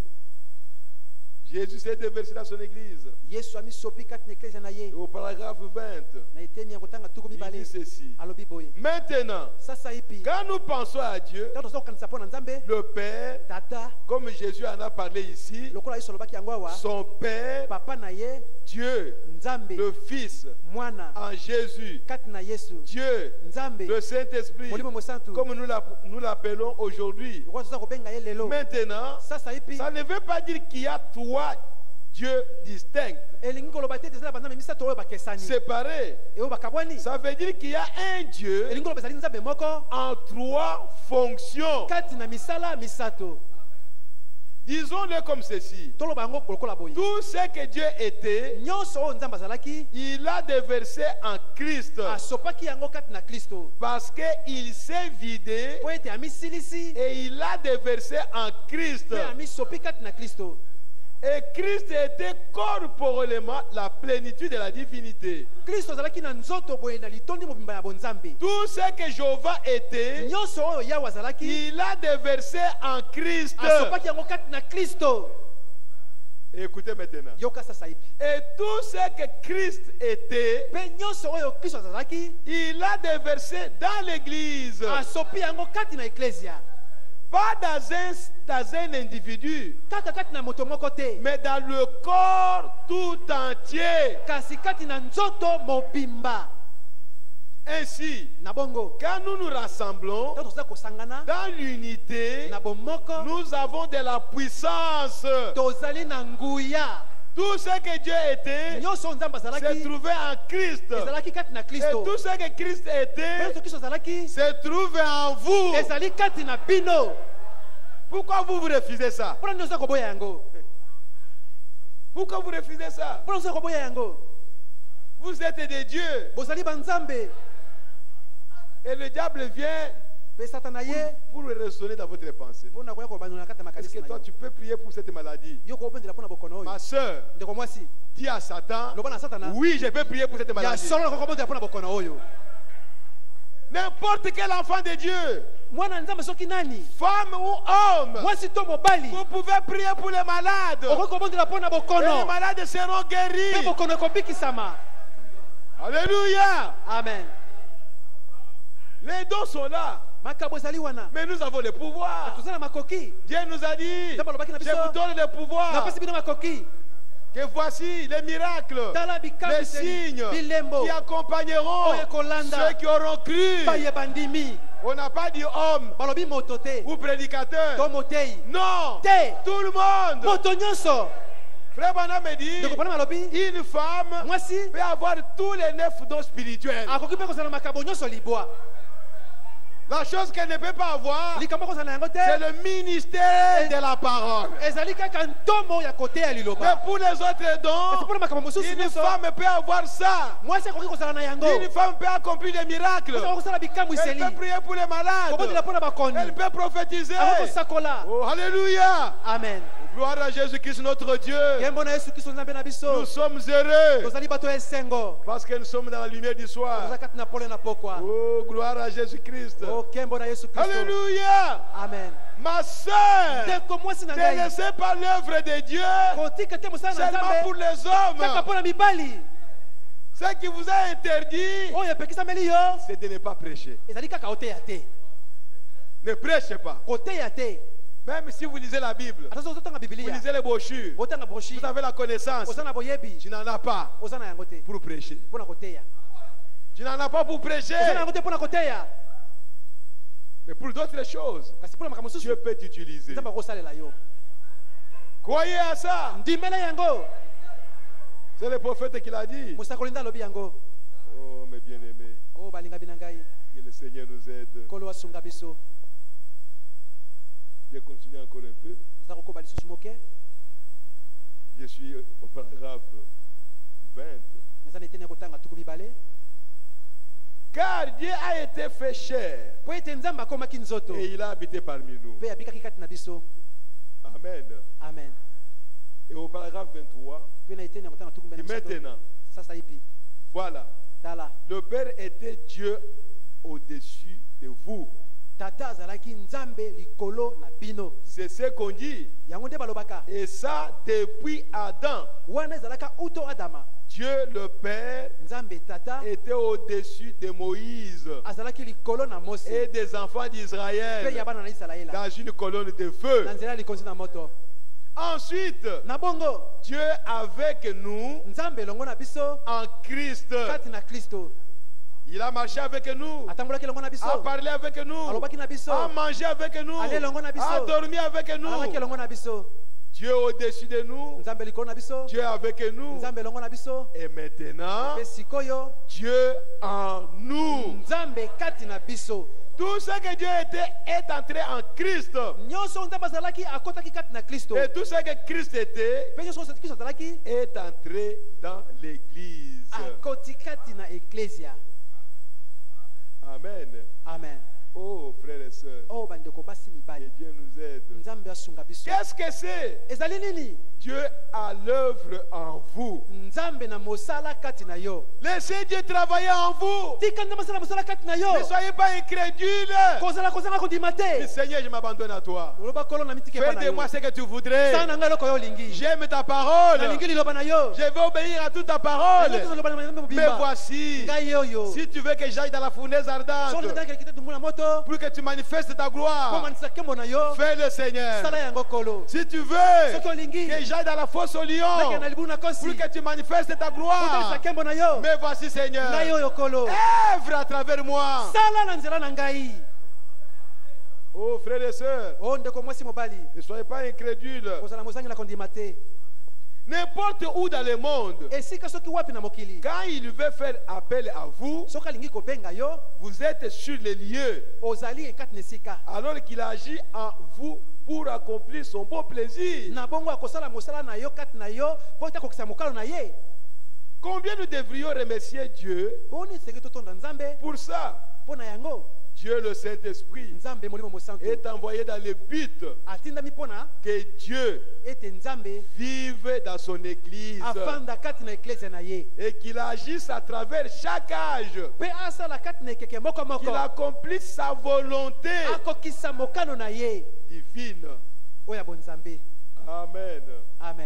Speaker 2: Jésus s'est déversé dans son église.
Speaker 3: yesu amisopi kati na eklesia na ye
Speaker 2: Et au paragraphe 20,
Speaker 3: na eteni ya kotanga tuku
Speaker 2: il
Speaker 3: mibale
Speaker 2: dit ceci.
Speaker 3: alobi boye
Speaker 2: Maintenant,
Speaker 3: sasa ipi
Speaker 2: quand nous pensons à Dieu,
Speaker 3: ntango toza kokanisa mpo na nzambe
Speaker 2: le Père,
Speaker 3: tata
Speaker 2: comme Jésus en a parlé ici,
Speaker 3: lokola yesu alobaki yango awa
Speaker 2: son Père,
Speaker 3: papa na ye
Speaker 2: Dieu,
Speaker 3: nzambe
Speaker 2: le Fils,
Speaker 3: mwana
Speaker 2: en Jésus,
Speaker 3: kati na yesu
Speaker 2: Dieu,
Speaker 3: nzambe
Speaker 2: le Saint-Esprit,
Speaker 3: molimo mosantu
Speaker 2: comme nous l'appelons aujourd'hui.
Speaker 3: lokola toza kobenga ye lelo
Speaker 2: Maintenant,
Speaker 3: sasa ipi
Speaker 2: ça ne veut pas dire qu'il y a trois dieux distincts,
Speaker 3: elingi koloba te ezala banzambe misato oyo bakesani
Speaker 2: séparés.
Speaker 3: eyo bakabwani
Speaker 2: Ça veut dire qu'il y a un Dieu
Speaker 3: elingi koloba ezali nzambe moko
Speaker 2: en trois fonctions.
Speaker 3: kati na misala misato
Speaker 2: Disons-le comme ceci.
Speaker 3: toloba yango lokola boye
Speaker 2: Tout ce que Dieu était,
Speaker 3: nyonso oyo nzambe azalaki
Speaker 2: il a déversé en Christ.
Speaker 3: asopaki yango kati na kristo
Speaker 2: Parce qu'il s'est vidé
Speaker 3: po ete amisilisi
Speaker 2: et il a déversé en Christ.
Speaker 3: mpe amisopi kati na kristo
Speaker 2: Et Christ était corporellement la plénitude de la divinité.
Speaker 3: kristo azalaki na nzoto boye na litondi mobimba ya bonzambe
Speaker 2: Tout ce que Jéhovah était,
Speaker 3: nyonso oyo yawe azalaki
Speaker 2: il a déversé en Christ.
Speaker 3: asopaki yango kati na kristo
Speaker 2: Écoutez maintenant.
Speaker 3: yoka sasa ipi
Speaker 2: Et tout ce que Christ était,
Speaker 3: mpe nyonso oyo kristo azalaki
Speaker 2: il a déversé dans l'église.
Speaker 3: asopi yango kati na eklesia
Speaker 2: Pas dans un individu,
Speaker 3: kaka kati na moto moko te
Speaker 2: mais dans le corps tout entier.
Speaker 3: kasi kati na nzoto mobimba
Speaker 2: Ainsi,
Speaker 3: na bongo
Speaker 2: quand nous nous rassemblons
Speaker 3: ntango toza kosangana
Speaker 2: dans l'unité,
Speaker 3: na bomoko
Speaker 2: nous avons de la puissance.
Speaker 3: tozali na nguya
Speaker 2: Tout ce que Dieu était
Speaker 3: nyonso oyo nzambe
Speaker 2: se
Speaker 3: azalaki
Speaker 2: trouvait en Christ.
Speaker 3: ezalaki kati na
Speaker 2: Et
Speaker 3: kristo
Speaker 2: tout ce que Christ
Speaker 3: mpe
Speaker 2: était
Speaker 3: nyonso kristo azalaki
Speaker 2: se trouve en vous.
Speaker 3: ezali kati na bino
Speaker 2: Pourquoi vous refusez ça?
Speaker 3: mpona nini oza koboya yango
Speaker 2: Pourquoi vous refusez ça?
Speaker 3: mpona oza koboya yango
Speaker 2: Vous êtes des dieux.
Speaker 3: bozali banzambe
Speaker 2: Et le diable vient
Speaker 3: mpe satana ye
Speaker 2: pour raisonner dans votre pensée.
Speaker 3: mpona koya kobandona na kati ya
Speaker 2: Est-ce
Speaker 3: makanisi
Speaker 2: que
Speaker 3: na
Speaker 2: toi
Speaker 3: yo
Speaker 2: tu peux prier pour cette maladie?
Speaker 3: yo kobondela mpona bokono oyo
Speaker 2: Ma soeur,
Speaker 3: ndeko mwasi
Speaker 2: dis à Satan,
Speaker 3: loba na satana
Speaker 2: oui, je peux prier pour cette
Speaker 3: ya
Speaker 2: maladie.
Speaker 3: solo nakoko kobondela mpona bokono oyo
Speaker 2: N'importe quel enfant de Dieu,
Speaker 3: mwana nzambe soki nani
Speaker 2: femme ou homme,
Speaker 3: mwasi to mobali
Speaker 2: vous pouvez prier pour les malades.
Speaker 3: okoki kobondela mpona
Speaker 2: Et les
Speaker 3: bokono
Speaker 2: malades seront
Speaker 3: mpe
Speaker 2: guéris.
Speaker 3: bokono ekobikisama
Speaker 2: Alléluia.
Speaker 3: Amen.
Speaker 2: Les dons sont là.
Speaker 3: Makambo ezali wana.
Speaker 2: Mais nous avons le pouvoir.
Speaker 3: Tozala makoki.
Speaker 2: Dieu nous a dit,
Speaker 3: Nzambe alobaki na
Speaker 2: je
Speaker 3: biso.
Speaker 2: vous donne le pouvoir.
Speaker 3: Napesi bino makoki.
Speaker 2: Que voici les miracles,
Speaker 3: Tala
Speaker 2: les
Speaker 3: bikamwiseli.
Speaker 2: signes
Speaker 3: Bilembo.
Speaker 2: qui accompagneront
Speaker 3: Oyo kolanda.
Speaker 2: ceux qui auront cru.
Speaker 3: Baye bandimi.
Speaker 2: On n'a pas dit homme
Speaker 3: Balobi moto te.
Speaker 2: ou prédicateur.
Speaker 3: To motei.
Speaker 2: Non,
Speaker 3: Te.
Speaker 2: tout le monde.
Speaker 3: Moto nyonso.
Speaker 2: Frère Branham me dit,
Speaker 3: Ndeko Branham alobi.
Speaker 2: une femme
Speaker 3: Mwasi.
Speaker 2: peut avoir tous les 9 dons spirituels.
Speaker 3: Akoki pe kozala makambo nyonso libwa.
Speaker 2: La chose qu'elle ne peut pas avoir,
Speaker 3: Likambo kozala yango te.
Speaker 2: c'est le ministère de la parole.
Speaker 3: Ezali kaka ntomo ya kote ya
Speaker 2: Mais
Speaker 3: liloba.
Speaker 2: pour les autres dons,
Speaker 3: Kasi mpona makambo mosusu
Speaker 2: une
Speaker 3: nyonso.
Speaker 2: femme peut avoir ça.
Speaker 3: Mwasi akoki kozala na yango.
Speaker 2: Une femme peut accomplir des miracles.
Speaker 3: Mwasi akoki kosala
Speaker 2: Elle
Speaker 3: bikamwiseli.
Speaker 2: peut prier pour les malades.
Speaker 3: Kobondela mpona bakoni.
Speaker 2: Elle peut prophétiser.
Speaker 3: Akoki kosakola.
Speaker 2: Oh, alléluia.
Speaker 3: Amen.
Speaker 2: Gloire à Jésus-Christ notre Dieu.
Speaker 3: Yembo na Yesu Kristo nzambe na
Speaker 2: Nous
Speaker 3: biso.
Speaker 2: sommes heureux
Speaker 3: Tozali bato ya esengo.
Speaker 2: parce que nous sommes dans la lumière du soir.
Speaker 3: Toza kati na pole na pokwa.
Speaker 2: Oh, gloire à Jésus-Christ.
Speaker 3: O kembo na Yesu Kristo.
Speaker 2: Alléluia.
Speaker 3: Amen.
Speaker 2: Ma sœur,
Speaker 3: Ndeko mwasi na
Speaker 2: ne
Speaker 3: ngai.
Speaker 2: laissez pas l'œuvre de Dieu
Speaker 3: Kotika te mosala na
Speaker 2: seulement pour
Speaker 3: nzambe.
Speaker 2: les
Speaker 3: Kaka
Speaker 2: hommes.
Speaker 3: mpona mibali.
Speaker 2: Ce qui vous a interdit,
Speaker 3: Oyo epekisameli yo.
Speaker 2: c'est de ne pas prêcher.
Speaker 3: Ezali kaka oteya te.
Speaker 2: Ne prêchez pas.
Speaker 3: Koteya te.
Speaker 2: Même si vous lisez la Bible,
Speaker 3: Ata soki otanga
Speaker 2: vous
Speaker 3: Biblia.
Speaker 2: lisez les brochures,
Speaker 3: Otanga broshi.
Speaker 2: vous avez la connaissance,
Speaker 3: Oza na boyebi.
Speaker 2: tu n'en as pas
Speaker 3: Oza na yango te.
Speaker 2: pour prêcher.
Speaker 3: Mpona koteya.
Speaker 2: Tu n'en as pas pour prêcher.
Speaker 3: Oza na yango te mpona koteya.
Speaker 2: Mais pour d'autres choses,
Speaker 3: Kasi mpona makambo mosusu.
Speaker 2: Dieu peut t'utiliser.
Speaker 3: Nzambe akosalela yo.
Speaker 2: Croyez à ça.
Speaker 3: Ndimela yango.
Speaker 2: C'est le prophète qui l'a dit.
Speaker 3: Mosakoli nde alobi yango.
Speaker 2: Oh, mes bien-aimés,
Speaker 3: O balingabi na ngai.
Speaker 2: que le Seigneur nous aide.
Speaker 3: Kolo asunga biso.
Speaker 2: Je continue encore un peu.
Speaker 3: Oza kokoba lisusu moke.
Speaker 2: Je suis au paragraphe 20.
Speaker 3: Naza na eteni ya kotanga tuku mibale.
Speaker 2: Car Dieu a été fait chair
Speaker 3: Po ete nzambe akomaki nzoto.
Speaker 2: et il a habité parmi nous.
Speaker 3: Mpe abikaki kati na biso.
Speaker 2: Amen.
Speaker 3: Amen.
Speaker 2: Et au paragraphe 23,
Speaker 3: Mpe na eteni ya kotanga tuku mbele
Speaker 2: et
Speaker 3: na biso.
Speaker 2: maintenant,
Speaker 3: Sasa ipi.
Speaker 2: voilà,
Speaker 3: Tala.
Speaker 2: le Père était Dieu au-dessus de vous.
Speaker 3: Tata azalaki nzambe likolo na bino.
Speaker 2: C'est ce qu'on dit.
Speaker 3: Yango nde balobaka.
Speaker 2: Et ça depuis Adam.
Speaker 3: Wana ezalaka uto Adama.
Speaker 2: Dieu le Père
Speaker 3: Nzambe tata
Speaker 2: était au-dessus de Moïse
Speaker 3: azalaki likolo na Mose.
Speaker 2: et des enfants
Speaker 3: Mpe
Speaker 2: d'Israël
Speaker 3: ya bana na Isalaela.
Speaker 2: dans une colonne de feu.
Speaker 3: Na nzela ya likonzi na moto.
Speaker 2: Ensuite,
Speaker 3: Na bongo
Speaker 2: Dieu avec nous
Speaker 3: nzambe elongo na biso
Speaker 2: en Christ.
Speaker 3: kati na Kristo.
Speaker 2: Il a marché avec nous,
Speaker 3: Atambolaki elongo na biso.
Speaker 2: a parlé avec nous,
Speaker 3: Alobaki na biso.
Speaker 2: a mangé avec nous,
Speaker 3: Ale elongo na biso.
Speaker 2: a dormi avec
Speaker 3: Alobaki
Speaker 2: nous.
Speaker 3: elongo na biso.
Speaker 2: Dieu au-dessus de nous,
Speaker 3: Nzambe likolo na biso.
Speaker 2: Dieu avec nous.
Speaker 3: Nzambe elongo na biso.
Speaker 2: Et maintenant,
Speaker 3: Mpe sikoyo
Speaker 2: Dieu en nous.
Speaker 3: nzambe kati na biso.
Speaker 2: Tout ce que Dieu était est entré en Christ.
Speaker 3: Nyonso nzambe azalaki akotaki kati na Kristo.
Speaker 2: Et tout ce que Christ était
Speaker 3: Mpe nyonso Kristo azalaki
Speaker 2: est entré dans l'Église.
Speaker 3: akoti kati na eklesia.
Speaker 2: Amen.
Speaker 3: Amen.
Speaker 2: Oh, frères et sœurs,
Speaker 3: Oh bandeko basi
Speaker 2: que
Speaker 3: mibali.
Speaker 2: Dieu nous aide.
Speaker 3: Nzambe asunga biso.
Speaker 2: Qu'est-ce que c'est?
Speaker 3: Ezali nini?
Speaker 2: Dieu a l'œuvre en vous.
Speaker 3: Nzambe na mosala kati na yo.
Speaker 2: Laissez Dieu travailler en vous.
Speaker 3: Tika nzambe asala mosala kati na yo.
Speaker 2: Ne soyez pas incrédules.
Speaker 3: Kozala kondima te.
Speaker 2: Dis, Seigneur, je m'abandonne à toi.
Speaker 3: Loba kolo na mitike pa
Speaker 2: Fais
Speaker 3: na
Speaker 2: de
Speaker 3: yo.
Speaker 2: moi ce que tu voudrais.
Speaker 3: Sana na ngai eloko yo olingi.
Speaker 2: J'aime ta parole.
Speaker 3: Nalingi liloba na yo.
Speaker 2: Je vais obéir à toute ta parole.
Speaker 3: Nalingi tozoloba na nzambe
Speaker 2: Mais
Speaker 3: mobimba.
Speaker 2: voici,
Speaker 3: Ngai oyo.
Speaker 2: si tu veux que j'aille dans la fournaise
Speaker 3: Soki
Speaker 2: ardente,
Speaker 3: nataka kete dumbu na moto.
Speaker 2: pour que tu manifestes ta gloire,
Speaker 3: Komanisa kembo na yo.
Speaker 2: fais-le, Seigneur.
Speaker 3: Sala yango kolo.
Speaker 2: Si tu veux
Speaker 3: Soki olingi.
Speaker 2: que j'aille dans la fosse au lion,
Speaker 3: Nake na libu na kosi.
Speaker 2: pour que tu manifestes ta gloire,
Speaker 3: Komanisa kembo na yo.
Speaker 2: mais voici, Seigneur,
Speaker 3: Ngai oyo kolo.
Speaker 2: œuvre à travers moi.
Speaker 3: Sala na nzela na ngai.
Speaker 2: Oh, frères et sœurs,
Speaker 3: Oh ndeko mwasi mobali.
Speaker 2: ne soyez pas incrédules.
Speaker 3: Kozala mozangi na kondima te.
Speaker 2: N'importe où dans le monde,
Speaker 3: Esika soki wapi na mokili.
Speaker 2: quand il veut faire appel à vous,
Speaker 3: Soki alingi kobenga yo.
Speaker 2: vous êtes sur les lieux,
Speaker 3: Ozali ekati na esika.
Speaker 2: alors qu'il agit en vous pour accomplir son beau plaisir.
Speaker 3: Na bongo akosala mosala na yo kati na yo po ita kokisa mokalo na ye.
Speaker 2: Combien nous devrions remercier Dieu
Speaker 3: Boni seki totonda nzambe
Speaker 2: pour ça?
Speaker 3: po na yango.
Speaker 2: Dieu, le Saint-Esprit,
Speaker 3: Nzambe molimo mosantu.
Speaker 2: est envoyé dans le but
Speaker 3: Atindami pona
Speaker 2: que Dieu
Speaker 3: ete nzambe
Speaker 2: vive dans son Église
Speaker 3: afanda kati na eklesia na ye.
Speaker 2: et qu'il agisse à travers chaque âge,
Speaker 3: Pe asala kati na ekeke moko moko.
Speaker 2: qu'il accomplisse sa volonté
Speaker 3: Akokisa mokano na ye.
Speaker 2: divine.
Speaker 3: Oya bonzambe.
Speaker 2: Amen.
Speaker 3: Amen.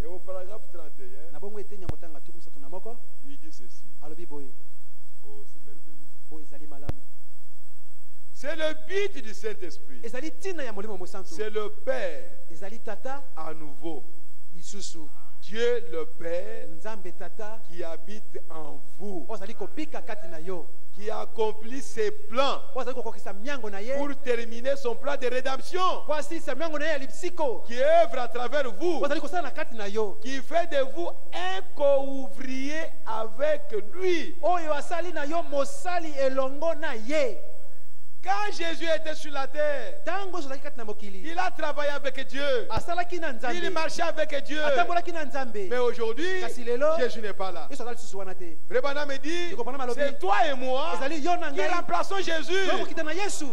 Speaker 2: Et au paragraphe 31,
Speaker 3: na bongo etenya kotanga tuku misatu na moko
Speaker 2: il dit ceci.
Speaker 3: alobi boye
Speaker 2: Oh, c'est merveilleux.
Speaker 3: boye ezali malamu
Speaker 2: C'est le but du Saint-Esprit.
Speaker 3: ezali ntina ya molimo mosantu
Speaker 2: C'est le Père
Speaker 3: ezali tata
Speaker 2: à nouveau.
Speaker 3: lisusu
Speaker 2: Dieu le Père
Speaker 3: nzambe tata
Speaker 2: qui habite en vous,
Speaker 3: oyo azali kobika kati na yo
Speaker 2: qui accomplit ses plans
Speaker 3: oyo azali kokokisa miango na ye
Speaker 2: pour terminer son plan de rédemption,
Speaker 3: po asilisa miango na ye ya libisiko
Speaker 2: qui œuvre à travers vous,
Speaker 3: oyo azali kosala na kati na yo
Speaker 2: qui fait de vous un co-ouvrier avec lui.
Speaker 3: oyo asali na yo mosali elongo na ye
Speaker 2: Quand Jésus était sur la terre,
Speaker 3: ntango oyo azalaki kati na mokili
Speaker 2: il a travaillé avec Dieu.
Speaker 3: asalaki na
Speaker 2: Il
Speaker 3: nzambe
Speaker 2: marchait avec Dieu.
Speaker 3: atambolaki na nzambe
Speaker 2: Mais aujourd'hui,
Speaker 3: kasi lelo
Speaker 2: Jésus n'est pas là.
Speaker 3: yesu azali lisusu wana te
Speaker 2: Frère Branham me dit,
Speaker 3: Ndeko Branham alobi,
Speaker 2: c'est toi et moi
Speaker 3: ezali yo na
Speaker 2: qui
Speaker 3: ngai
Speaker 2: remplaçons Jésus.
Speaker 3: okokita na yesu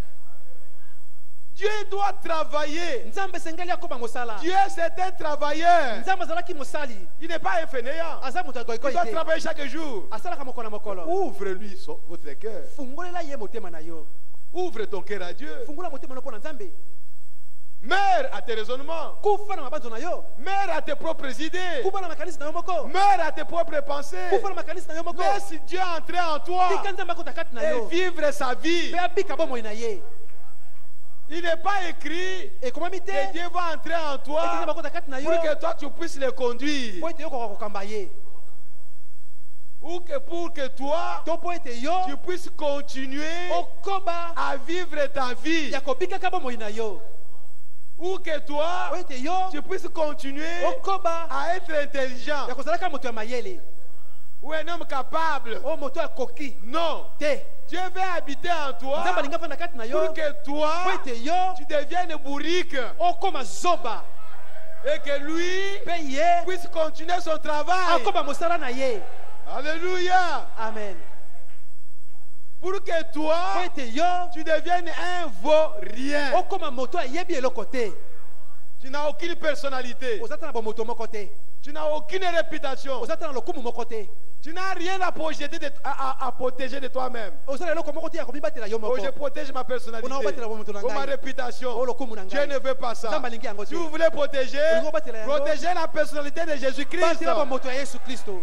Speaker 2: Dieu doit travailler.
Speaker 3: nzambe esengeli akoba mosala
Speaker 2: Dieu, c'est un travailleur.
Speaker 3: nzambe azalaki mosali
Speaker 2: Il n'est pas un fainéant.
Speaker 3: aza moto ya
Speaker 2: Il
Speaker 3: goigoi
Speaker 2: doit
Speaker 3: te
Speaker 2: travailler chaque jour.
Speaker 3: asalaka mokolo na mokolo
Speaker 2: Ouvre-lui votre cœur.
Speaker 3: fungolela ye motema na yo
Speaker 2: Ouvre ton cœur à Dieu.
Speaker 3: fungola motema no mpo na nzambe
Speaker 2: Meurs à tes raisonnements.
Speaker 3: kufa na mabanzo na yo
Speaker 2: Meurs à tes propres idées.
Speaker 3: kufa na makanisi na yo moko
Speaker 2: Meurs à tes propres pensées.
Speaker 3: kufa na makanisi na yo moko
Speaker 2: Laisse Dieu entrer en toi
Speaker 3: tika nzambe akota kati na
Speaker 2: et
Speaker 3: yo
Speaker 2: vivre sa vie.
Speaker 3: mpe abika bomoi na ye
Speaker 2: Il n'est pas écrit
Speaker 3: ekomami te
Speaker 2: que Dieu va entrer en
Speaker 3: ete nzambe
Speaker 2: toi
Speaker 3: akota kati na yo
Speaker 2: pour que toi tu puisses le conduire.
Speaker 3: mpo ete yo koka kokamba ye
Speaker 2: Ou que pour que toi
Speaker 3: to mpo ete yo
Speaker 2: tu puisses continuer
Speaker 3: okoba
Speaker 2: à vivre ta vie.
Speaker 3: ya kobikaka bomoi na yo
Speaker 2: Ou que toi
Speaker 3: mpo ete yo
Speaker 2: tu puisses continuer
Speaker 3: okoba
Speaker 2: à être intelligent.
Speaker 3: ya kozalaka moto ya mayele
Speaker 2: Ou un homme capable.
Speaker 3: oyo moto akoki
Speaker 2: Non.
Speaker 3: te
Speaker 2: Dieu veut habiter en toi
Speaker 3: nzambe alingi afanda kati na yo
Speaker 2: pour que toi
Speaker 3: mpo ete yo
Speaker 2: tu deviennes bourrique
Speaker 3: okoma zoba
Speaker 2: et que lui
Speaker 3: mpe ye
Speaker 2: puisse continuer son travail.
Speaker 3: akoba mosala na ye
Speaker 2: Alléluia.
Speaker 3: amen
Speaker 2: Pour que
Speaker 3: mpo
Speaker 2: toi
Speaker 3: ete yo
Speaker 2: tu deviennes un vaurien.
Speaker 3: okoma moto ayebi eloko te
Speaker 2: Tu n'as aucune personnalité.
Speaker 3: oza te na bomoto moko te
Speaker 2: Tu n'as aucune réputation.
Speaker 3: oza te na lokumu moko te
Speaker 2: Tu n'as rien à protéger à protéger de toi-même.
Speaker 3: oza na eloko moko te ya komibatela yo
Speaker 2: Oh,
Speaker 3: moko
Speaker 2: je protège ma personnalité.
Speaker 3: Mpona obatela bomoto na
Speaker 2: Oh, ma
Speaker 3: ngai
Speaker 2: réputation.
Speaker 3: o lokumu na
Speaker 2: Dieu
Speaker 3: ngai
Speaker 2: ne veut pas ça.
Speaker 3: nzambe alingi yango
Speaker 2: Si
Speaker 3: te
Speaker 2: vous voulez protéger,
Speaker 3: Olingo batela yango.
Speaker 2: protégez la personnalité de Jésus-Christ.
Speaker 3: batela bomoto ya yesu kristo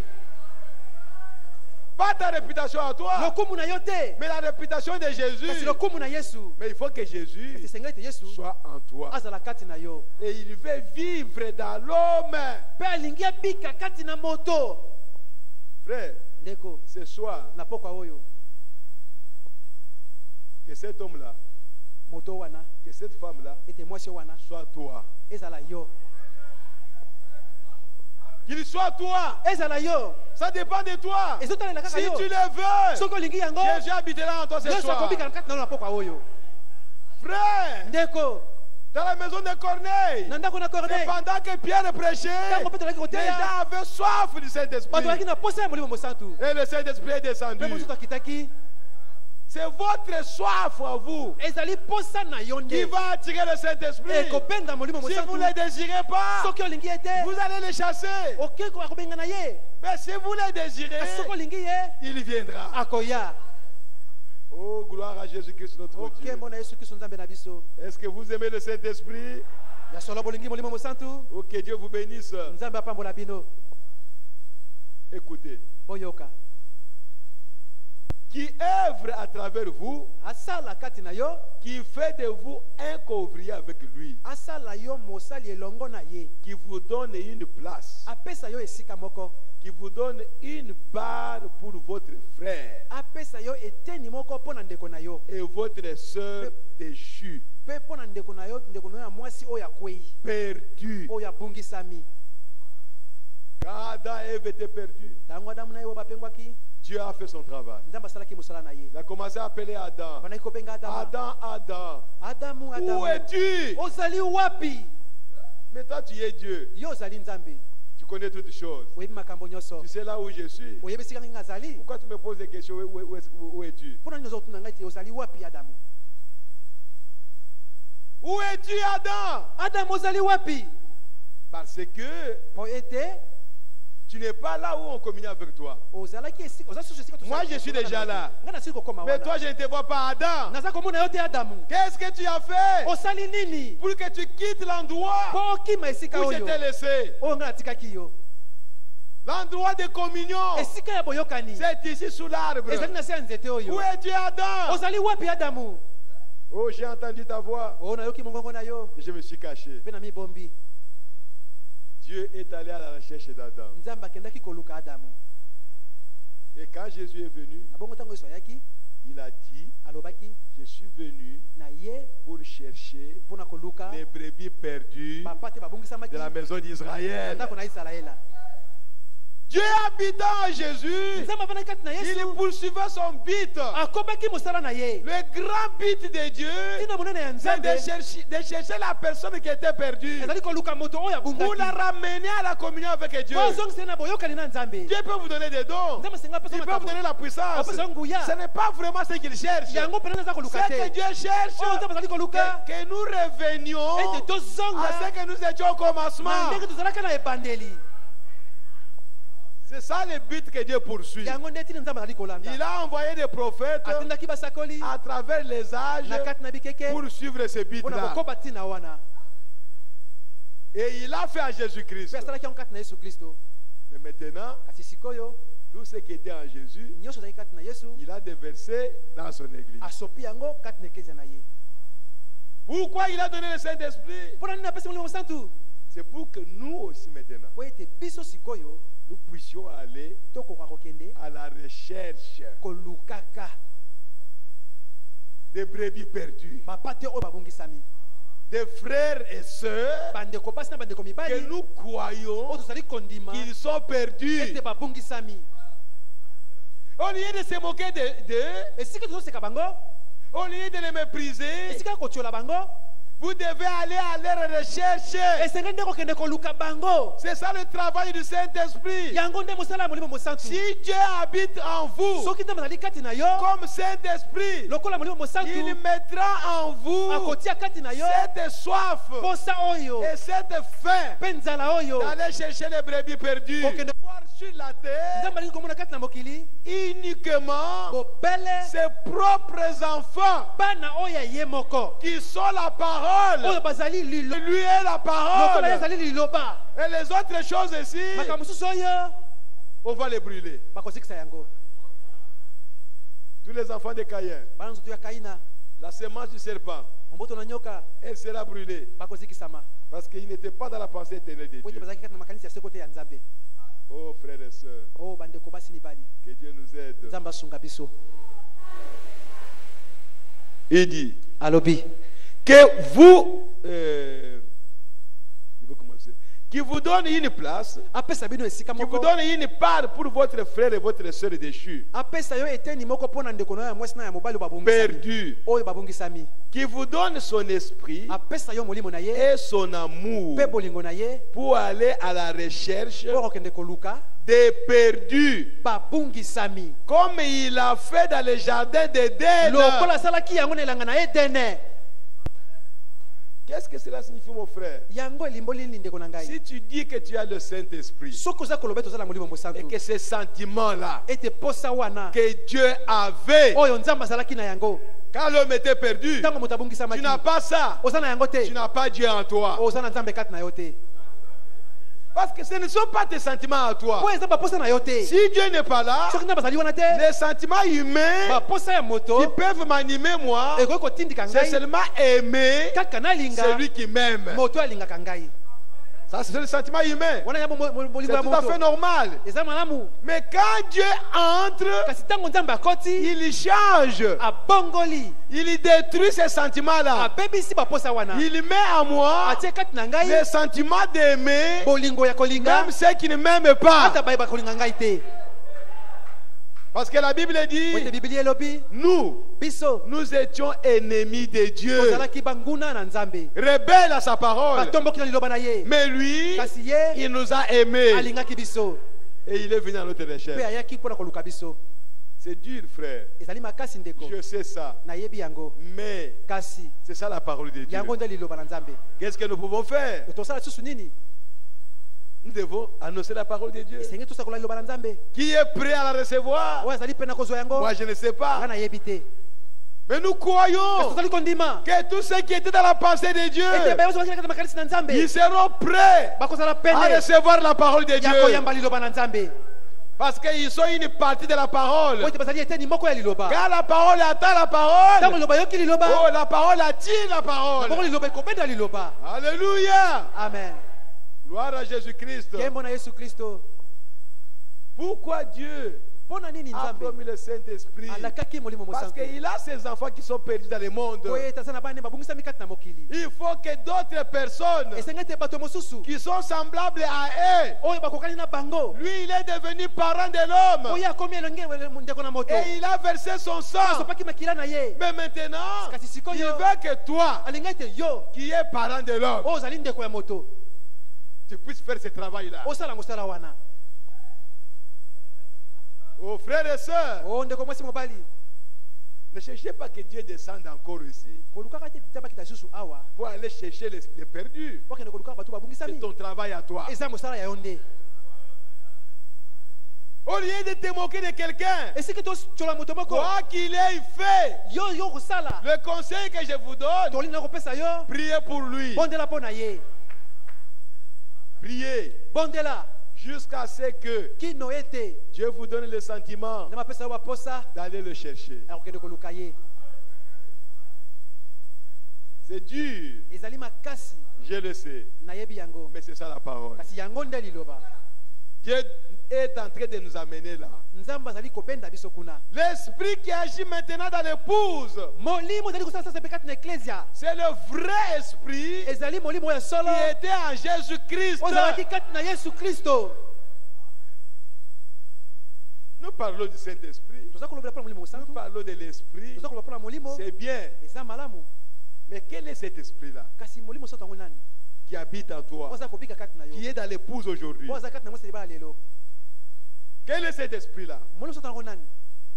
Speaker 2: Pas ta réputation à toi,
Speaker 3: lokumu na yo te
Speaker 2: mais la réputation de
Speaker 3: kasi
Speaker 2: Jésus.
Speaker 3: lokumu na yesu
Speaker 2: Mais il faut que
Speaker 3: kasi
Speaker 2: Jésus
Speaker 3: esengeli ete yesu
Speaker 2: soit en toi.
Speaker 3: azala kati na yo
Speaker 2: Et il veut vivre dans l'homme.
Speaker 3: mpe alingi abika kati na moto
Speaker 2: Frère,
Speaker 3: ndeko
Speaker 2: ce soir,
Speaker 3: na pokwa oyo
Speaker 2: que cet homme-là,
Speaker 3: moto wana
Speaker 2: que cette femme-là
Speaker 3: ete mwasi wana
Speaker 2: soit toi.
Speaker 3: ezala yo
Speaker 2: Qu'il soit toi.
Speaker 3: ezala yo
Speaker 2: Ça dépend de toi.
Speaker 3: ezotalela kaka
Speaker 2: Si
Speaker 3: yo
Speaker 2: tu le veux,
Speaker 3: soki olingi yango
Speaker 2: Jésus habitera en toi ce
Speaker 3: yesu
Speaker 2: soir.
Speaker 3: akobika na kati na yo na pokwa oyo
Speaker 2: Frère,
Speaker 3: ndeko
Speaker 2: dans la maison de Corneille,
Speaker 3: na ndako na
Speaker 2: c'est
Speaker 3: corneille
Speaker 2: pendant que Pierre prêchait,
Speaker 3: ntango mpe tolaki
Speaker 2: les
Speaker 3: koteya
Speaker 2: gens avaient soif du
Speaker 3: bato
Speaker 2: Saint-Esprit.
Speaker 3: balaki na posa ya molimo mosantu
Speaker 2: Et le Saint-Esprit est descendu.
Speaker 3: mpe mosusu akitaki
Speaker 2: C'est votre soif à vous
Speaker 3: ezali posa na yo
Speaker 2: qui
Speaker 3: nde
Speaker 2: va attirer le Saint-Esprit.
Speaker 3: ekobenga molimo
Speaker 2: Si vous
Speaker 3: mosantu
Speaker 2: ne le désirez pas,
Speaker 3: soki olingi ye te
Speaker 2: vous allez le chasser.
Speaker 3: oke akobenga na ye
Speaker 2: Mais si vous le désirez,
Speaker 3: kasi soki olingi ye
Speaker 2: il viendra.
Speaker 3: akoya
Speaker 2: Oh, gloire à Jésus-Christ, notre Dieu.
Speaker 3: okembo na yesu kristo nzambe na biso
Speaker 2: Est-ce que vous aimez le Saint-Esprit?
Speaker 3: ya solo bolingi molimo mosantu
Speaker 2: Oh, que Dieu vous bénisse.
Speaker 3: nzambe apambola bino
Speaker 2: Écoutez.
Speaker 3: boyoka
Speaker 2: Qui œuvre à travers vous,
Speaker 3: asala kati na yo
Speaker 2: qui fait de vous un couvrier avec lui,
Speaker 3: asala yo mosali elongo na ye
Speaker 2: qui vous donne une place,
Speaker 3: apesa yo esika moko
Speaker 2: qui vous donne une part pour votre frère
Speaker 3: apesa yo eteni moko mpo na ndeko na yo
Speaker 2: et votre soeur déchue,
Speaker 3: mpe mpo na ndeko na yo ya mwasi oyo akwei
Speaker 2: perdue.
Speaker 3: oyo abungisami
Speaker 2: Quand Adam et Ève étaient perdus,
Speaker 3: ntango adamu na ye oyo bapengwaki
Speaker 2: Dieu a fait son travail.
Speaker 3: nzambe asalaki mosala na ye
Speaker 2: Il a commencé à appeler Adam.
Speaker 3: bandaki kobenga adama
Speaker 2: Adam, Adam,
Speaker 3: adamu
Speaker 2: où
Speaker 3: adamu
Speaker 2: es-tu?
Speaker 3: ozali wapi
Speaker 2: Mais toi, tu es Dieu.
Speaker 3: yo ozali nzambe
Speaker 2: Tu connais toutes choses.
Speaker 3: oyebi makambo nyonso
Speaker 2: Tu sais là où je suis.
Speaker 3: oyebi esika ndenge azali
Speaker 2: Pourquoi tu me poses des questions? Où es-tu?
Speaker 3: mpo na nini ozotuna ngai te ozali wapi adamu
Speaker 2: Où es-tu, Adam?
Speaker 3: adamu ozali wapi
Speaker 2: Parce que
Speaker 3: mpo ete
Speaker 2: Tu n'es pas là où on communie avec toi.
Speaker 3: ozalaki esika oza susu esika
Speaker 2: Moi, je suis déjà là.
Speaker 3: nga nasili kokoma
Speaker 2: Mais
Speaker 3: wana
Speaker 2: toi, je ne te vois pas, Adam.
Speaker 3: naza komona yo te adamu
Speaker 2: Qu'est-ce que tu as fait
Speaker 3: osali nini
Speaker 2: pour que tu quittes l'endroit
Speaker 3: mpo okima esika
Speaker 2: où je
Speaker 3: oyo
Speaker 2: t'ai laissé?
Speaker 3: oyo nga natikaki yo
Speaker 2: L'endroit de communion,
Speaker 3: esika ya boyokani
Speaker 2: c'est ici sous l'arbre.
Speaker 3: ezali na se ya nzete
Speaker 2: Où
Speaker 3: oyo
Speaker 2: es-tu, Adam?
Speaker 3: ozali wapi adamu
Speaker 2: Oh, j'ai entendu ta voix.
Speaker 3: oyo nayoki mongongo na yo
Speaker 2: Et je me suis caché.
Speaker 3: mpe na mibombi
Speaker 2: Dieu est allé à la recherche d'Adam.
Speaker 3: nzambe akendaki koluka adamu
Speaker 2: Et quand Jésus est venu,
Speaker 3: na bongo ntango yesu ayaki
Speaker 2: il a dit,
Speaker 3: alobaki
Speaker 2: je suis venu
Speaker 3: na ye
Speaker 2: pour chercher
Speaker 3: mpo na koluka
Speaker 2: les brebis perdues
Speaker 3: bapa te babongisamaki
Speaker 2: de la maison d'Israël.
Speaker 3: ndako na isalaela
Speaker 2: Dieu habitant en Jésus,
Speaker 3: nzambe avanaki kati na
Speaker 2: il
Speaker 3: yesu
Speaker 2: poursuivait son but.
Speaker 3: akobaki mosala na ye
Speaker 2: Le grand but de Dieu,
Speaker 3: ntina monene ya
Speaker 2: c'est
Speaker 3: nzambe
Speaker 2: de chercher la personne qui était perdue
Speaker 3: ezali koluka moto oyo
Speaker 2: pour la
Speaker 3: abungaki
Speaker 2: ramener à la communion avec Dieu.
Speaker 3: po ozongiseli na boyokani na nzambe
Speaker 2: Dieu peut vous donner des dons.
Speaker 3: nzambe senga apesa
Speaker 2: Il peut vous donner la puissance.
Speaker 3: apesa nguya
Speaker 2: Ce n'est pas vraiment ce qu'il cherche.
Speaker 3: yango mpena aza koluka
Speaker 2: Ce que
Speaker 3: te
Speaker 2: Dieu cherche,
Speaker 3: oyo nzambe azali koluka
Speaker 2: que nous revenions
Speaker 3: ete
Speaker 2: à
Speaker 3: tozonga
Speaker 2: ce que nous étions au
Speaker 3: na
Speaker 2: commencement.
Speaker 3: ndenge tozalaka na ebandeli
Speaker 2: C'est ça le but que Dieu poursuit.
Speaker 3: yango nde tini nzambe azali kolanda
Speaker 2: Il a envoyé des prophètes
Speaker 3: atindaki basakoli
Speaker 2: à travers les âges
Speaker 3: na kati na bikeke
Speaker 2: pour suivre ce
Speaker 3: mpona
Speaker 2: but-là.
Speaker 3: kokoba ntina wana
Speaker 2: Et il a fait en Jésus-Christ.
Speaker 3: mpe asalaki yango kati na yesu kristo
Speaker 2: Mais maintenant,
Speaker 3: kasi sikoyo
Speaker 2: tout ce qui était en Jésus,
Speaker 3: nyonso ozalaki kati na yesu
Speaker 2: il a déversé dans son église.
Speaker 3: asopi yango kati na eklezia na ye
Speaker 2: Pourquoi il a donné le Saint-Esprit?
Speaker 3: mpona nini apesi molimo mosantu
Speaker 2: C'est pour que nous aussi maintenant,
Speaker 3: po ete biso sikoyo
Speaker 2: nous puissions aller
Speaker 3: tokoka kokende
Speaker 2: à la recherche
Speaker 3: kolukaka
Speaker 2: des brebis perdues,
Speaker 3: bapa te oyo babongisami
Speaker 2: des frères et sœurs
Speaker 3: bandeko pasi na bandeko
Speaker 2: que
Speaker 3: mibali
Speaker 2: nous croyons
Speaker 3: oyo tozali kondima
Speaker 2: qu'ils sont perdus.
Speaker 3: ete babongisami
Speaker 2: Au lieu de se moquer d'eux,
Speaker 3: esika tozoseka bango
Speaker 2: au lieu de les mépriser,
Speaker 3: esika kotiola bango
Speaker 2: vous devez aller à leur recherche.
Speaker 3: esengeli nde kokende koluka bango
Speaker 2: C'est ça le travail du Saint-Esprit.
Speaker 3: yango nde mosala ya molimo mosantu
Speaker 2: Si Dieu habite en vous
Speaker 3: soki nzambe azali kati na yo
Speaker 2: comme Saint-Esprit,
Speaker 3: lokola molimo mosantu
Speaker 2: il mettra en vous
Speaker 3: akotia kati na yo
Speaker 2: cette soif
Speaker 3: posa oyo
Speaker 2: et cette faim
Speaker 3: mpe nzala oyo
Speaker 2: d'aller chercher les brebis perdues.
Speaker 3: kokende
Speaker 2: Voir sur la terre
Speaker 3: nzambe alingi komona kati na mokili
Speaker 2: uniquement
Speaker 3: bobele
Speaker 2: ses propres enfants
Speaker 3: bana oyo ya ye moko
Speaker 2: qui sont la parole.
Speaker 3: oyo bazali lilo
Speaker 2: Lui est la
Speaker 3: lokola ye
Speaker 2: parole.
Speaker 3: azali liloba
Speaker 2: Et les autres choses ici,
Speaker 3: makambo mosusu oyo
Speaker 2: on va les brûler.
Speaker 3: bakozikisa yango
Speaker 2: Tous les enfants de Caïn,
Speaker 3: bana nzoto ya kaina
Speaker 2: la semence du serpent,
Speaker 3: momboto na nyoka
Speaker 2: elle sera brûlée.
Speaker 3: bakozikisama
Speaker 2: Parce qu'il n'était pas dans la pensée éternelle de
Speaker 3: po ete
Speaker 2: Dieu.
Speaker 3: bazalaki kati na makanisi ya seko te ya nzambe
Speaker 2: Oh frères et sœurs,
Speaker 3: oyo bandeko basi mibali
Speaker 2: que Dieu nous aide.
Speaker 3: nzambe asunga biso
Speaker 2: Il dit
Speaker 3: alobi
Speaker 2: que vous, il veut commencer, qui vous donne une place,
Speaker 3: apesa bino esika
Speaker 2: qui vous
Speaker 3: moko
Speaker 2: donne une part pour votre frère et votre sœur déchus,
Speaker 3: apesa yo eteni moko mpo na ndeko na yo ya mwasi na ya mobali oyo babongisami
Speaker 2: perdus,
Speaker 3: oyo babongisami
Speaker 2: qui vous donne son esprit
Speaker 3: apesa yo molimo na ye
Speaker 2: et son amour
Speaker 3: mpe bolingo na ye
Speaker 2: pour aller à la recherche
Speaker 3: mpo kokende koluka
Speaker 2: des perdus,
Speaker 3: babongisami
Speaker 2: comme il a fait dans le jardin d'Éden.
Speaker 3: lokola asalaki yango na elanga na edene
Speaker 2: Qu'est-ce que cela signifie, mon frère?
Speaker 3: yango elimboli nini ndeko na ngai
Speaker 2: Si tu dis que tu as le Saint-Esprit
Speaker 3: soki oza koloba ete oza na molimo
Speaker 2: et
Speaker 3: mosantu
Speaker 2: que ce sentiment-là
Speaker 3: ete posa wana
Speaker 2: que Dieu avait
Speaker 3: oyo nzambe azalaki na yango
Speaker 2: quand l'homme était perdu,
Speaker 3: ntango moto
Speaker 2: tu
Speaker 3: abongisamaki
Speaker 2: n'as pas ça.
Speaker 3: oza na yango
Speaker 2: Tu
Speaker 3: te
Speaker 2: n'as pas Dieu en toi.
Speaker 3: oza na nzambe kati na yo te
Speaker 2: Parce que ce ne sont pas tes sentiments à toi.
Speaker 3: po eza baposa na yo te
Speaker 2: Si Dieu n'est pas là,
Speaker 3: soki nzambe azali wana te
Speaker 2: les sentiments humains
Speaker 3: baposa ya
Speaker 2: qui
Speaker 3: moto
Speaker 2: peuvent m'animer moi,
Speaker 3: ekoki kotindika
Speaker 2: c'est
Speaker 3: ngai
Speaker 2: seulement aimer
Speaker 3: kaka nalinga
Speaker 2: celui qui m'aime.
Speaker 3: moto alingaka ngai
Speaker 2: Ça, c'est le sentiment humain.
Speaker 3: wana ya bolingo
Speaker 2: C'est
Speaker 3: ya
Speaker 2: tout à fait
Speaker 3: moto
Speaker 2: normal.
Speaker 3: eza malamu
Speaker 2: Mais quand Dieu entre,
Speaker 3: kasi ntango nzambe akoti
Speaker 2: il change.
Speaker 3: abongoli
Speaker 2: Il détruit ces sentiments-là.
Speaker 3: abebisi baposa wana
Speaker 2: Il met en moi
Speaker 3: atie kati na ngai
Speaker 2: le sentiment d'aimer
Speaker 3: bolingo ya kolinga
Speaker 2: même ceux qui ne m'aiment pas.
Speaker 3: ata bayeba kolinga ngai te
Speaker 2: Parce que la Bible
Speaker 3: po ete
Speaker 2: dit,
Speaker 3: bibili elobi
Speaker 2: nous étions ennemis de Dieu,
Speaker 3: tozalaki banguna na nzambe
Speaker 2: rebelles à sa parole.
Speaker 3: batomboki na liloba na ye
Speaker 2: Mais lui,
Speaker 3: kasi ye
Speaker 2: il nous a aimés
Speaker 3: alingaki biso
Speaker 2: et il est venu à notre
Speaker 3: mpe
Speaker 2: recherche.
Speaker 3: ayaki mpo na koluka biso
Speaker 2: C'est dur, frère.
Speaker 3: ezali makasi ndeko
Speaker 2: Je sais ça.
Speaker 3: nayebi yango
Speaker 2: Mais
Speaker 3: kasi
Speaker 2: c'est ça la parole de Dieu.
Speaker 3: yango nde liloba na nzambe
Speaker 2: Qu'est-ce que nous pouvons faire?
Speaker 3: tosala lisusu nini
Speaker 2: Nous devons annoncer la parole de Dieu.
Speaker 3: esengeli tosakola liloba na nzambe
Speaker 2: Qui est prêt à la recevoir?
Speaker 3: oyo azali pena kozwa yango
Speaker 2: Moi, je ne sais pas.
Speaker 3: nga nayebi te
Speaker 2: Mais nous
Speaker 3: kasi
Speaker 2: croyons
Speaker 3: tozali kondima
Speaker 2: que tous ceux qui étaient dans la pensée de Dieu,
Speaker 3: ete bayoso bazali kati na makanisi na nzambe
Speaker 2: ils seront prêts
Speaker 3: bakozala
Speaker 2: à
Speaker 3: pene
Speaker 2: recevoir la parole de
Speaker 3: ya
Speaker 2: Dieu.
Speaker 3: koyamba liloba na nzambe
Speaker 2: Parce qu'ils sont une partie de la parole.
Speaker 3: po ete bazali eteni moko ya liloba
Speaker 2: Quand la parole atteint la
Speaker 3: ntango
Speaker 2: parole,
Speaker 3: liloba yoki liloba
Speaker 2: oh, la parole attire la
Speaker 3: bongo
Speaker 2: parole.
Speaker 3: liloba ekobenda liloba
Speaker 2: Alléluia.
Speaker 3: amen
Speaker 2: Gloire à Jésus-Christ.
Speaker 3: kembo na yesu kristo
Speaker 2: Pourquoi Dieu
Speaker 3: mpo na nini
Speaker 2: a
Speaker 3: nzambe
Speaker 2: promis le Saint-Esprit?
Speaker 3: alakaki molimo
Speaker 2: Parce
Speaker 3: mosantu
Speaker 2: qu'il a ses enfants qui sont perdus dans le monde.
Speaker 3: po ete aza na bana babungisami kati na mokili
Speaker 2: Il faut que d'autres personnes
Speaker 3: esengi ete bato mosusu
Speaker 2: qui sont semblables à eux,
Speaker 3: oyo bakokani na bango
Speaker 2: lui il est devenu parent de l'homme
Speaker 3: oyo akomi elongi ndeko na moto
Speaker 2: et il a versé son sang.
Speaker 3: asopaki makila na ye
Speaker 2: Mais maintenant,
Speaker 3: kasi
Speaker 2: il
Speaker 3: sikoyo
Speaker 2: veut que toi,
Speaker 3: alingi ete yo
Speaker 2: qui es parent de l'homme,
Speaker 3: oyo ozali ndeko ya moto
Speaker 2: tu puisses faire ce travail-là.
Speaker 3: osala mosala wana
Speaker 2: Oh frères et sœurs,
Speaker 3: o ndeko mwasi mobali
Speaker 2: ne cherchez pas que Dieu descende encore ici
Speaker 3: kolukaka te ta bakita lisusu awa
Speaker 2: pour aller chercher les perdus.
Speaker 3: okende kolukaka bato
Speaker 2: C'est
Speaker 3: babungisami
Speaker 2: ton travail à toi.
Speaker 3: eza mosala ya yo nde
Speaker 2: Au lieu de te moquer de quelqu'un,
Speaker 3: esiki totyola moto moko
Speaker 2: quoi qu'il ait fait,
Speaker 3: yo kosala
Speaker 2: le conseil que je vous donne,
Speaker 3: tolingi na kopesa yo
Speaker 2: priez pour lui.
Speaker 3: bondela mpo na ye
Speaker 2: Priez
Speaker 3: bondela
Speaker 2: jusqu'à ce que
Speaker 3: kino ete
Speaker 2: Dieu vous donne le sentiment
Speaker 3: nde mapesa yo baposa
Speaker 2: d'aller le chercher.
Speaker 3: akokende koluka ye
Speaker 2: C'est dur,
Speaker 3: ezali makasi
Speaker 2: je le sais,
Speaker 3: nayebi yango
Speaker 2: mais c'est ça la parole.
Speaker 3: kasi yango nde liloba
Speaker 2: Dieu est en train de nous amener là.
Speaker 3: nzambe azali kobenda biso kuna
Speaker 2: L'esprit qui agit maintenant dans l'épouse,
Speaker 3: molimo ezali kosala sasa mpe kati na eklesia
Speaker 2: c'est le vrai esprit
Speaker 3: ezali molimo oyo ya solo
Speaker 2: qui était en Jésus-Christ.
Speaker 3: ozalaki kati na yesu kristo
Speaker 2: Nous parlons du Saint-Esprit,
Speaker 3: toza kolobela mpo na molimo
Speaker 2: nous
Speaker 3: mosantu
Speaker 2: parlons de l'esprit,
Speaker 3: toza koloba mpo na molimo
Speaker 2: c'est bien.
Speaker 3: eza malamu
Speaker 2: Mais quel est cet esprit-là
Speaker 3: kasi molimo soto yango nani
Speaker 2: qui habite en toi,
Speaker 3: oza kobika kati na yo
Speaker 2: qui est dans l'épouse aujourd'hui?
Speaker 3: oyo aza kati na mwasi libala lelo
Speaker 2: Quel est cet esprit-là?
Speaker 3: molimo soto yango nani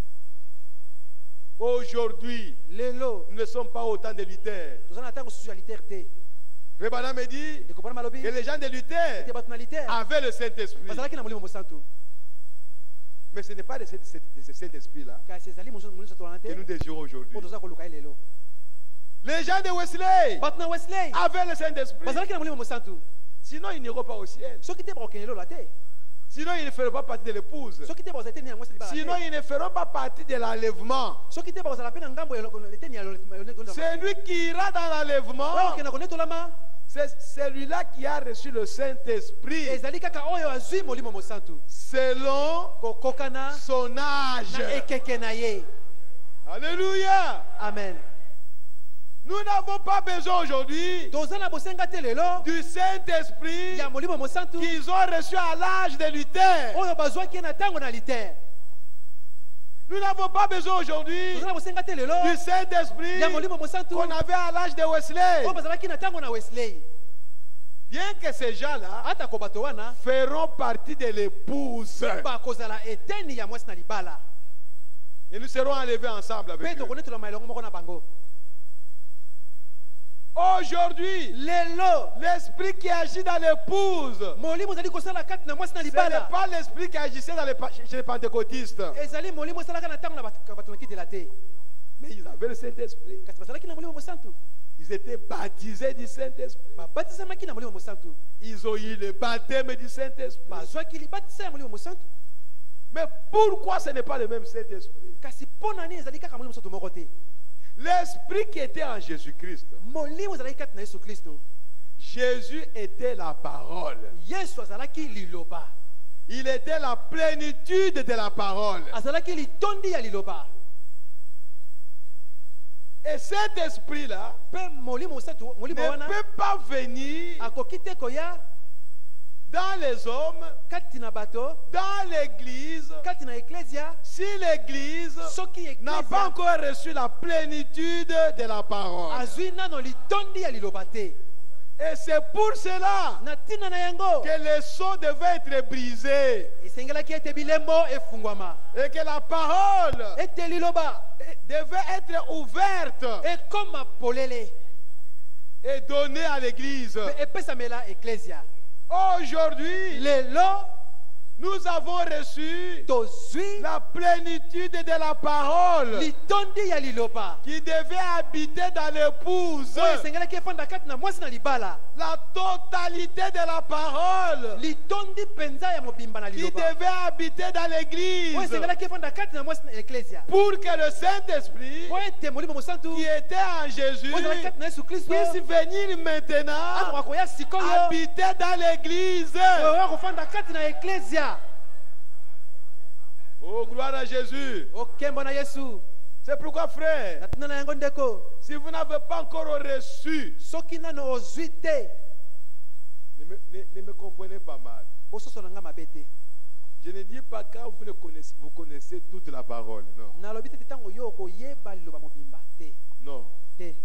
Speaker 2: Aujourd'hui,
Speaker 3: lelo
Speaker 2: nous ne sommes pas autant de lutteurs.
Speaker 3: toza na ntango susu ya litere te
Speaker 2: Rebana me dit
Speaker 3: ndeko malobi
Speaker 2: que les gens de Luther
Speaker 3: ete bato na litere
Speaker 2: avaient le Saint-Esprit.
Speaker 3: bazalaki na molimo mosantu
Speaker 2: Mais ce n'est pas de ce Saint-Esprit-là
Speaker 3: kasi ezali molimo soto wana
Speaker 2: que nous
Speaker 3: te
Speaker 2: désirons aujourd'hui.
Speaker 3: oyo toza koluka ye lelo
Speaker 2: Les gens de Wesley
Speaker 3: bato na wesley
Speaker 2: avaient le Saint-Esprit.
Speaker 3: bazalaki na molimo mosantu
Speaker 2: Sinon, ils n'iront pas au ciel.
Speaker 3: soki te bakokende lelo te
Speaker 2: Sinon, ils ne feront pas partie de l'épouse.
Speaker 3: soki te bakozala te nini ya mwasi libala
Speaker 2: Sinon,
Speaker 3: te
Speaker 2: ils ne feront pas partie de l'enlèvement.
Speaker 3: soki te bakozala mpe na ngambo eteni ya
Speaker 2: C'est lui qui ira dans l'enlèvement.
Speaker 3: okenda konetolama
Speaker 2: C'est celui-là qui a reçu le Saint-Esprit
Speaker 3: ezali kaka oyo azwi molimo mosantu
Speaker 2: selon
Speaker 3: kokokana
Speaker 2: son
Speaker 3: na
Speaker 2: âge.
Speaker 3: ekeke na ye
Speaker 2: Alléluia.
Speaker 3: amen
Speaker 2: Nous n'avons pas besoin aujourd'hui
Speaker 3: toza na bosenga te lelo
Speaker 2: du Saint-Esprit
Speaker 3: ya molimo mosantu
Speaker 2: qu'ils ont reçu à l'âge de Luther.
Speaker 3: oyo bazwaki ye na ntango na litere
Speaker 2: Nous n'avons pas besoin aujourd'hui
Speaker 3: toza na bosenga te lelo
Speaker 2: du Saint-Esprit
Speaker 3: ya molimo mosantu
Speaker 2: qu'on avait à l'âge de Wesley.
Speaker 3: oyo bazalaki na ntango na wesley
Speaker 2: Bien que ces gens-là
Speaker 3: atako bato wana
Speaker 2: feront partie de l'épouse.
Speaker 3: bakozala eteni ya mwasi na libala
Speaker 2: Et nous serons enlevés ensemble
Speaker 3: mpe
Speaker 2: avec eux.
Speaker 3: tokonetolama elongo moko na bango
Speaker 2: Aujourd'hui,
Speaker 3: lelo
Speaker 2: l'esprit qui agit dans l'épouse,
Speaker 3: molimo ezali kosala kati na mwasi na
Speaker 2: ce n'est
Speaker 3: libala
Speaker 2: pas l'esprit qui agissait chez les pentecôtistes.
Speaker 3: ezali molimo esalaka na ntango na bato na kitela te
Speaker 2: Mais ils avaient le Saint-Esprit.
Speaker 3: kasi bazalaki na molimo mosantu
Speaker 2: Ils étaient baptisés du Saint-Esprit.
Speaker 3: babatizamaki na molimo mosantu
Speaker 2: Ils ont eu le baptême du Saint-Esprit.
Speaker 3: bazwaki libatisa ya molimo mosantu
Speaker 2: Mais pourquoi ce n'est pas le même Saint-Esprit?
Speaker 3: kasi mpo na nini ezali kaka molimo mosantu moko te
Speaker 2: L'esprit qui était en Jésus-Christ.
Speaker 3: molimo ezalaki kati na yesu kristo
Speaker 2: Jésus était la parole.
Speaker 3: yesu azalaki liloba
Speaker 2: Il était la plénitude de la parole.
Speaker 3: azalaki litondi ya liloba
Speaker 2: Et cet esprit-là
Speaker 3: mpe molimo mosantu molimo
Speaker 2: ne
Speaker 3: wana
Speaker 2: peut pas venir
Speaker 3: akoki te koya
Speaker 2: dans les hommes,
Speaker 3: kati na bato
Speaker 2: dans l'église,
Speaker 3: kati na eklesia
Speaker 2: si l'église
Speaker 3: soki
Speaker 2: n'a pas
Speaker 3: eklesia
Speaker 2: encore reçu la plénitude de la parole.
Speaker 3: azwi nano litondi ya liloba te
Speaker 2: Et c'est pour cela
Speaker 3: na ntina na yango
Speaker 2: que les sceaux devaient être brisés
Speaker 3: esengelaki ete bilembo efungwama
Speaker 2: et que la parole
Speaker 3: ete liloba
Speaker 2: devait être ouverte
Speaker 3: ekoma polele
Speaker 2: et donnée à l'église.
Speaker 3: mpe epesamela eklesia
Speaker 2: Aujourd'hui,
Speaker 3: lelo
Speaker 2: nous avons reçu
Speaker 3: tozwi
Speaker 2: la plénitude de la parole
Speaker 3: litondi ya liloba
Speaker 2: qui devait habiter dans l'épouse.
Speaker 3: oyo esengelaki efanda kati na mwasi na libala.
Speaker 2: La totalité de la parole
Speaker 3: litondi mpenza ya mobimba na
Speaker 2: qui
Speaker 3: liloba
Speaker 2: devait habiter dans
Speaker 3: oyo
Speaker 2: l'église
Speaker 3: esengelaki efanda kati na mwasi na eklesia
Speaker 2: pour que le Saint-Esprit
Speaker 3: po ete molimo mosantu
Speaker 2: qui était en Jésus
Speaker 3: oyo ezalaki kati na yesu kristo
Speaker 2: puisse venir maintenant
Speaker 3: akoka koya sikoyo
Speaker 2: habiter dans l'église.
Speaker 3: oyo kofanda kati na eklesia.
Speaker 2: Oh, gloire à Jésus.
Speaker 3: okembo na yesu.
Speaker 2: C'est pourquoi, frère,
Speaker 3: natina na yango ndeko
Speaker 2: si vous n'avez pas encore reçu,
Speaker 3: soki nano ozwi te
Speaker 2: ne me comprenez pas mal.
Speaker 3: bososo na nga mabe te.
Speaker 2: Je ne dis pas quand vous connaissez toute la parole. Non.
Speaker 3: nalobi te ntango yo okoyeba liloba mobimba te
Speaker 2: Non.
Speaker 3: te.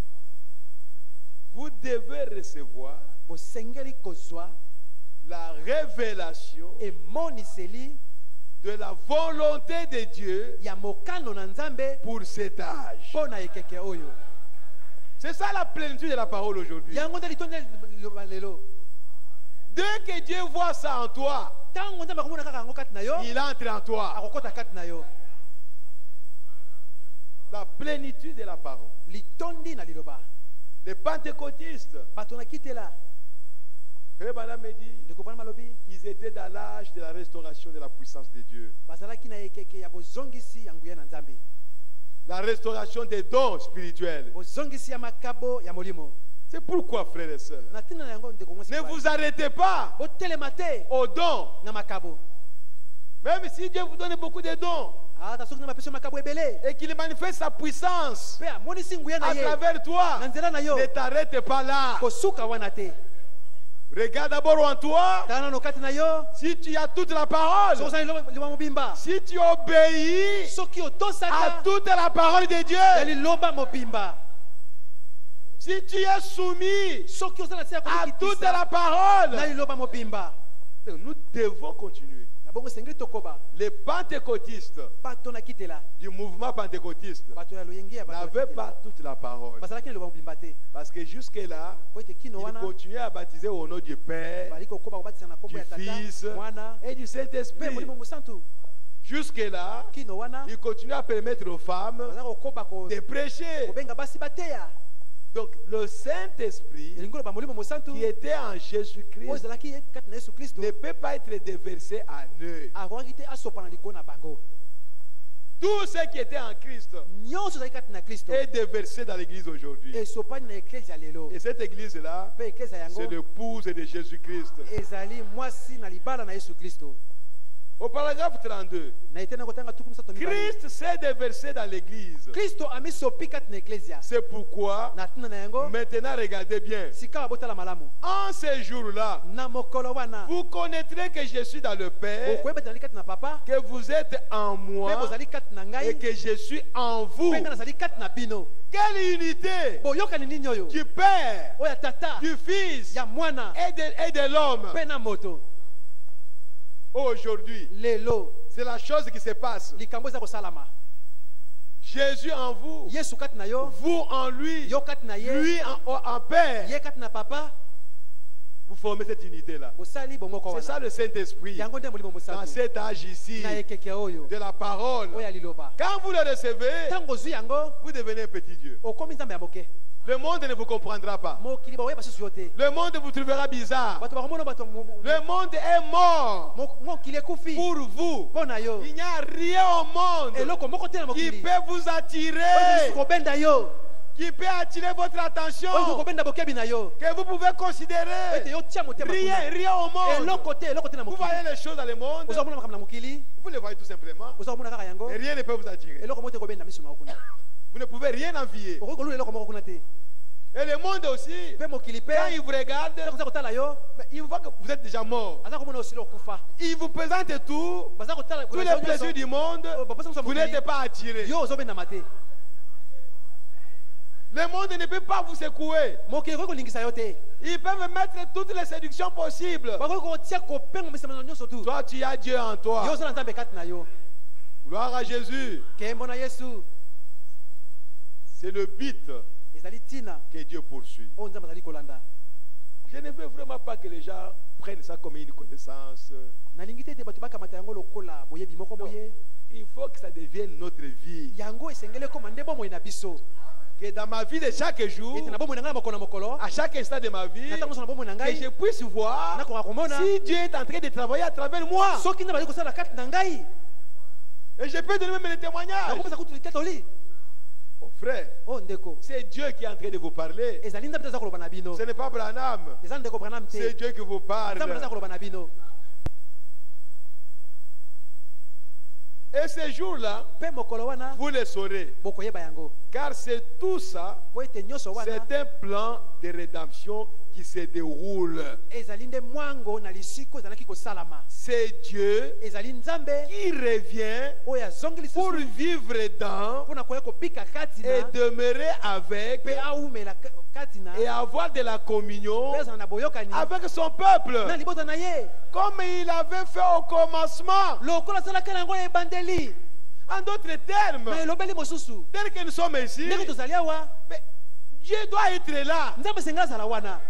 Speaker 2: Vous devez recevoir
Speaker 3: bosengeli kozwa
Speaker 2: la révélation
Speaker 3: emoniseli
Speaker 2: de la volonté de Dieu
Speaker 3: ya mokano na nzambe
Speaker 2: pour cet âge.
Speaker 3: mpo na ekeke oyo.
Speaker 2: C'est ça la plénitude de la parole aujourd'hui.
Speaker 3: yango nde litondi ya liloba lelo.
Speaker 2: Dès que Dieu voit ça en toi,
Speaker 3: ntango nzambe akomona kaka yango kati na yo
Speaker 2: il entre en toi.
Speaker 3: akokota kati na yo.
Speaker 2: La plénitude de la parole.
Speaker 3: litondi na liloba.
Speaker 2: Les pentecôtistes,
Speaker 3: bato na kitela
Speaker 2: Frère Branham me dit,
Speaker 3: ndeko bana malobi
Speaker 2: ils étaient dans l'âge de la restauration de la puissance de Dieu.
Speaker 3: bazalaki na ekeke ya bozongisi ya nguya na nzambe,
Speaker 2: La restauration des dons spirituels.
Speaker 3: bozongisi ya makabo ya molimo.
Speaker 2: C'est pourquoi, frères et sœurs,
Speaker 3: na ntina na yango ndeko mwasi
Speaker 2: ne vous arrêtez pas
Speaker 3: botelema te
Speaker 2: aux dons.
Speaker 3: na makabo.
Speaker 2: Même si Dieu vous donne beaucoup de dons
Speaker 3: ata soki na mapesi makabo ebele
Speaker 2: et qu'il manifeste sa puissance
Speaker 3: mpe amonisi nguya na
Speaker 2: à
Speaker 3: ye
Speaker 2: travers toi,
Speaker 3: na nzela na yo,
Speaker 2: ne t'arrête pas là.
Speaker 3: kosuka wana te.
Speaker 2: Regarde d'abord en toi.
Speaker 3: tala nano kati na yo,
Speaker 2: Si tu as toute la parole,
Speaker 3: soki ozali liloba mobimba,
Speaker 2: si tu obéis
Speaker 3: soki
Speaker 2: à
Speaker 3: otosaka
Speaker 2: toute la parole de
Speaker 3: ya
Speaker 2: Dieu,
Speaker 3: liloba mobimba,
Speaker 2: si tu es soumis
Speaker 3: soki ozala na se ya
Speaker 2: à toute
Speaker 3: komikitisa
Speaker 2: la parole,
Speaker 3: na liloba mobimba,
Speaker 2: nous devons continuer.
Speaker 3: na bongo esengeli tokoba
Speaker 2: Les pentecôtistes
Speaker 3: bato na kitela,
Speaker 2: du mouvement pentecôtiste
Speaker 3: bato ya loyenge ya bato na
Speaker 2: n'avaient
Speaker 3: kitela.
Speaker 2: pas toute la parole.
Speaker 3: bazalaki na liloba mobimba te
Speaker 2: Parce que jusque-là,
Speaker 3: po ete kino
Speaker 2: ils
Speaker 3: wana
Speaker 2: continuaient à baptiser au nom du Père,
Speaker 3: bali kokoba kobatisa na kombo
Speaker 2: du
Speaker 3: ya
Speaker 2: Fils
Speaker 3: tata mwana
Speaker 2: et du
Speaker 3: mpe
Speaker 2: Saint-Esprit.
Speaker 3: molimo mosantu.
Speaker 2: Jusque-là,
Speaker 3: kino wana
Speaker 2: ils continuaient à permettre aux femmes
Speaker 3: bazalaki kokoba
Speaker 2: de prêcher.
Speaker 3: kobenga basi bateya.
Speaker 2: Donc, le Saint-Esprit
Speaker 3: elingi loba molimo mosantu
Speaker 2: qui était en
Speaker 3: oyo
Speaker 2: Jésus-Christ
Speaker 3: ezalaki kati na yesu kristo
Speaker 2: ne peut pas être déversé en eux.
Speaker 3: akokaki te asopa na likolo na bango.
Speaker 2: Tout ce qui était en Christ
Speaker 3: nyonso ezalaki kati na kristo
Speaker 2: est déversé dans l'église aujourd'hui.
Speaker 3: esopani na eklezia lelo,
Speaker 2: Et cette église-là,
Speaker 3: mpe eklezia yango
Speaker 2: c'est l'épouse de Jésus-Christ.
Speaker 3: ezali mwasi na libala na yesu kristo.
Speaker 2: Au paragraphe 32,
Speaker 3: na ete na kotanga tuku misato mibale,
Speaker 2: Christ s'est déversé dans l'église.
Speaker 3: kristo amisopi kati na eklezia.
Speaker 2: C'est pourquoi,
Speaker 3: na ntina na yango
Speaker 2: maintenant regardez bien,
Speaker 3: sika botala malamu,
Speaker 2: en ces jours-là,
Speaker 3: na mokolo wana
Speaker 2: vous connaîtrez que je suis dans le Père,
Speaker 3: okoyeba ezali kati na papa
Speaker 2: que vous êtes en
Speaker 3: mpe
Speaker 2: moi
Speaker 3: bozali kati na
Speaker 2: et
Speaker 3: ngai
Speaker 2: que je suis en vous.
Speaker 3: mpe ngai nazali kati na bino.
Speaker 2: Quelle unité
Speaker 3: boyokani nini oyo
Speaker 2: du Père,
Speaker 3: oyo ya tata
Speaker 2: du Fils
Speaker 3: ya mwana
Speaker 2: et de l'homme.
Speaker 3: mpe na moto.
Speaker 2: Aujourd'hui,
Speaker 3: lelo
Speaker 2: c'est la chose qui se passe.
Speaker 3: likambo eza kosalama.
Speaker 2: Jésus en vous,
Speaker 3: yesu kati na yo,
Speaker 2: vous en lui,
Speaker 3: yo kati na ye,
Speaker 2: lui en Père.
Speaker 3: ye kati na papa,
Speaker 2: Vous formez cette unité-là.
Speaker 3: bosali bomoko
Speaker 2: C'est ça
Speaker 3: wana.
Speaker 2: le Saint-Esprit
Speaker 3: yango nde molimo
Speaker 2: dans
Speaker 3: mosantu
Speaker 2: cet âge ici
Speaker 3: na ekeke oyo
Speaker 2: de la parole.
Speaker 3: oyo ya liloba.
Speaker 2: Quand vous le recevez,
Speaker 3: ntango ozwi yango
Speaker 2: vous devenez un petit Dieu.
Speaker 3: okomi nzambe ya moke.
Speaker 2: Le monde ne vous comprendra pas.
Speaker 3: mokili bakoyeba susu yo te,
Speaker 2: Le monde vous trouvera bizarre.
Speaker 3: bato bakomona bato
Speaker 2: Le monde est mort
Speaker 3: mokili ekufi
Speaker 2: pour vous.
Speaker 3: mpo na yo.
Speaker 2: Il n'y a rien au monde
Speaker 3: eloko moko te na
Speaker 2: qui
Speaker 3: mokili
Speaker 2: peut vous
Speaker 3: oyo
Speaker 2: attirer,
Speaker 3: kobenda yo,
Speaker 2: qui peut attirer votre attention,
Speaker 3: oyo kobenda bokebi na yo,
Speaker 2: que vous pouvez considérer.
Speaker 3: ete yo tia motema
Speaker 2: Rien,
Speaker 3: kuna.
Speaker 2: rien au monde.
Speaker 3: eloko te na
Speaker 2: Vous
Speaker 3: mokili.
Speaker 2: voyez les choses dans le monde,
Speaker 3: oza komona makambo na mokili,
Speaker 2: vous les voyez tout simplement,
Speaker 3: oza komona kaka yango,
Speaker 2: et rien ne peut vous attirer.
Speaker 3: eloko moko te kobenda miso na yo kuna.
Speaker 2: Vous ne pouvez rien envier.
Speaker 3: okoki kolula eloko moko kuna te.
Speaker 2: Et le monde aussi,
Speaker 3: mpe mokili mpe
Speaker 2: quand il vous regarde,
Speaker 3: oza kotala yo,
Speaker 2: mais il voit que vous êtes déjà mort.
Speaker 3: aza komona osili okufa.
Speaker 2: Il vous présente tout,
Speaker 3: baza kotala
Speaker 2: tous les plaisirs du monde, vous n'êtes pas attiré.
Speaker 3: yo ozobendama te.
Speaker 2: Le monde ne peut pas vous secouer.
Speaker 3: mokili koki kolingisa yo te.
Speaker 2: Ils peuvent mettre toutes les séductions possibles.
Speaker 3: bakoki kotia kopenga misamano nyonso tu.
Speaker 2: Toi, tu as Dieu en
Speaker 3: yo
Speaker 2: toi.
Speaker 3: oza na nzambe kati na yo.
Speaker 2: Gloire à Jésus.
Speaker 3: kembo na yesu
Speaker 2: C'est le but
Speaker 3: ezali ntina
Speaker 2: que Dieu poursuit.
Speaker 3: oyo nzambe azali kolanda.
Speaker 2: Je ne veux vraiment pas que les gens prennent ça comme une connaissance.
Speaker 3: nalingi te ete bato bakamata yango lokola boyebi moko
Speaker 2: Non.
Speaker 3: boye
Speaker 2: Il faut que ça devienne notre vie.
Speaker 3: yango esengeli ekoma nde bomoi na biso
Speaker 2: Que dans ma vie de chaque jour,
Speaker 3: ete na bomoi na ngai na mokolo na mokolo
Speaker 2: à chaque instant de ma vie,
Speaker 3: na ntango nyonso na bomoi na
Speaker 2: que je
Speaker 3: ngai
Speaker 2: puisse voir
Speaker 3: nakoka komona
Speaker 2: si Dieu est en train de travailler à travers moi.
Speaker 3: soki nde bazali kosala kati na ngai
Speaker 2: Et je peux donner même les témoignages.
Speaker 3: nakopesa kutu litetoli
Speaker 2: Oh frère,
Speaker 3: o ndeko
Speaker 2: c'est Dieu qui est en train de vous parler.
Speaker 3: ezali nzambe te aza koloba na bino
Speaker 2: Ce n'est pas Branham.
Speaker 3: eza ndeko branam
Speaker 2: C'est
Speaker 3: te
Speaker 2: Dieu qui vous parle.
Speaker 3: nzambe aza koloba na bino
Speaker 2: Et ces jours-là,
Speaker 3: mpe mokolo wana
Speaker 2: vous le saurez.
Speaker 3: bokoyeba yango
Speaker 2: Car c'est tout ça,
Speaker 3: po ete nyonso wana
Speaker 2: c'est un plan de rédemption qui se déroule.
Speaker 3: ezali nde mwango na lisiko ezalaki kosalama
Speaker 2: C'est Dieu
Speaker 3: ezali nzambe
Speaker 2: qui revient
Speaker 3: oyo azongi
Speaker 2: pour
Speaker 3: lisusu
Speaker 2: vivre dans
Speaker 3: mpona koya kopika kati
Speaker 2: et
Speaker 3: na
Speaker 2: demeurer avec
Speaker 3: mpe aumela kati na
Speaker 2: et avoir de la communion
Speaker 3: mpe azala na boyokani
Speaker 2: avec son peuple.
Speaker 3: na libota na ye
Speaker 2: Comme il avait fait au commencement.
Speaker 3: lokola asalaki na yango na ebandeli
Speaker 2: En d'autres termes,
Speaker 3: na elobeli mosusu
Speaker 2: tel que nous sommes ici,
Speaker 3: ndenge tozali awa
Speaker 2: mais Dieu doit être là.
Speaker 3: nzambe esengeli azala wana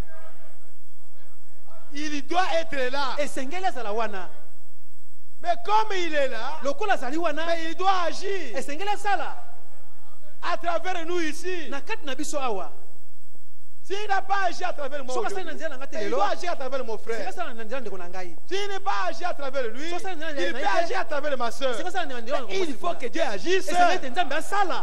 Speaker 2: Il doit être là.
Speaker 3: esengeli azala wana
Speaker 2: Mais comme il est là,
Speaker 3: lokola azali wana
Speaker 2: mais il doit agir
Speaker 3: esengeli asala
Speaker 2: à travers nous ici.
Speaker 3: na kati na biso awa
Speaker 2: S'il n'a pas agi à travers moi,
Speaker 3: soki asali na
Speaker 2: aujourd'hui,
Speaker 3: nzela na nga te
Speaker 2: mais il
Speaker 3: lelo
Speaker 2: doit agir à travers mon
Speaker 3: esengeli
Speaker 2: frère.
Speaker 3: asala na nzela ndeko na ngai
Speaker 2: S'il n'est pas agi à travers lui,
Speaker 3: So, ça,
Speaker 2: il peut agir à travers ma soeur.
Speaker 3: esengeli asala na nzela
Speaker 2: Il faut que Dieu agisse.
Speaker 3: esengeli ete nzambe asala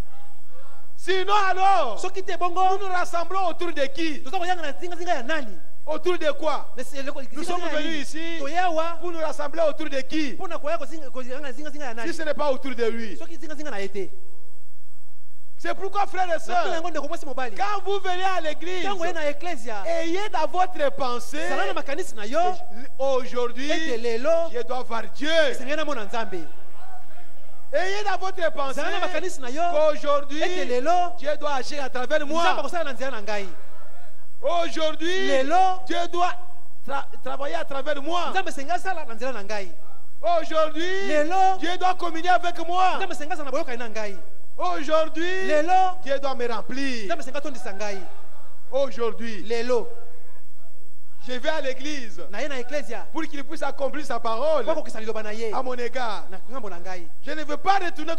Speaker 2: Sinon alors,
Speaker 3: soki te
Speaker 2: nous
Speaker 3: bongo
Speaker 2: nous rassemblons autour de qui?
Speaker 3: toza koyanga na zingazinga ya nani
Speaker 2: Autour de quoi? Nous sommes venus ici
Speaker 3: toyawa
Speaker 2: pour nous rassembler autour de qui?
Speaker 3: mpona koya koyanga na zingazinga ya
Speaker 2: Si
Speaker 3: nani
Speaker 2: ce n'est pas autour de lui.
Speaker 3: soki zingazinga na ye te
Speaker 2: C'est pourquoi, frères et
Speaker 3: nakona
Speaker 2: sœurs,
Speaker 3: yango ndeko mwasi mobali
Speaker 2: quand vous venez à l'église,
Speaker 3: ntango ye na eklesia
Speaker 2: ayez dans votre pensée,
Speaker 3: zala na makanisi na yo
Speaker 2: aujourd'hui,
Speaker 3: ete lelo
Speaker 2: je dois voir Dieu.
Speaker 3: esengeli namona nzambe
Speaker 2: Ayez dans votre pensée
Speaker 3: zala na makanisi na yo
Speaker 2: qu'aujourd'hui,
Speaker 3: ete lelo
Speaker 2: Dieu doit agir à travers
Speaker 3: nzambe
Speaker 2: moi.
Speaker 3: akosala na nzela na ngai
Speaker 2: Aujourd'hui,
Speaker 3: lelo
Speaker 2: Dieu doit travailler à travers moi.
Speaker 3: nzambe esengeli asala na nzela na ngai
Speaker 2: Aujourd'hui,
Speaker 3: lelo
Speaker 2: Dieu doit communier avec moi.
Speaker 3: nzambe esengeli asala na boyokani na ngai
Speaker 2: Aujourd'hui,
Speaker 3: lelo
Speaker 2: Dieu doit me remplir.
Speaker 3: nzambe esengeli atondisa ngai
Speaker 2: Aujourd'hui,
Speaker 3: lelo
Speaker 2: je vais à l'église
Speaker 3: na ye na eklesia
Speaker 2: pour qu'il puisse accomplir sa parole
Speaker 3: po akokisa liloba na ye
Speaker 2: à mon égard.
Speaker 3: na ngambo na ngai
Speaker 2: Je ne veux pas retourner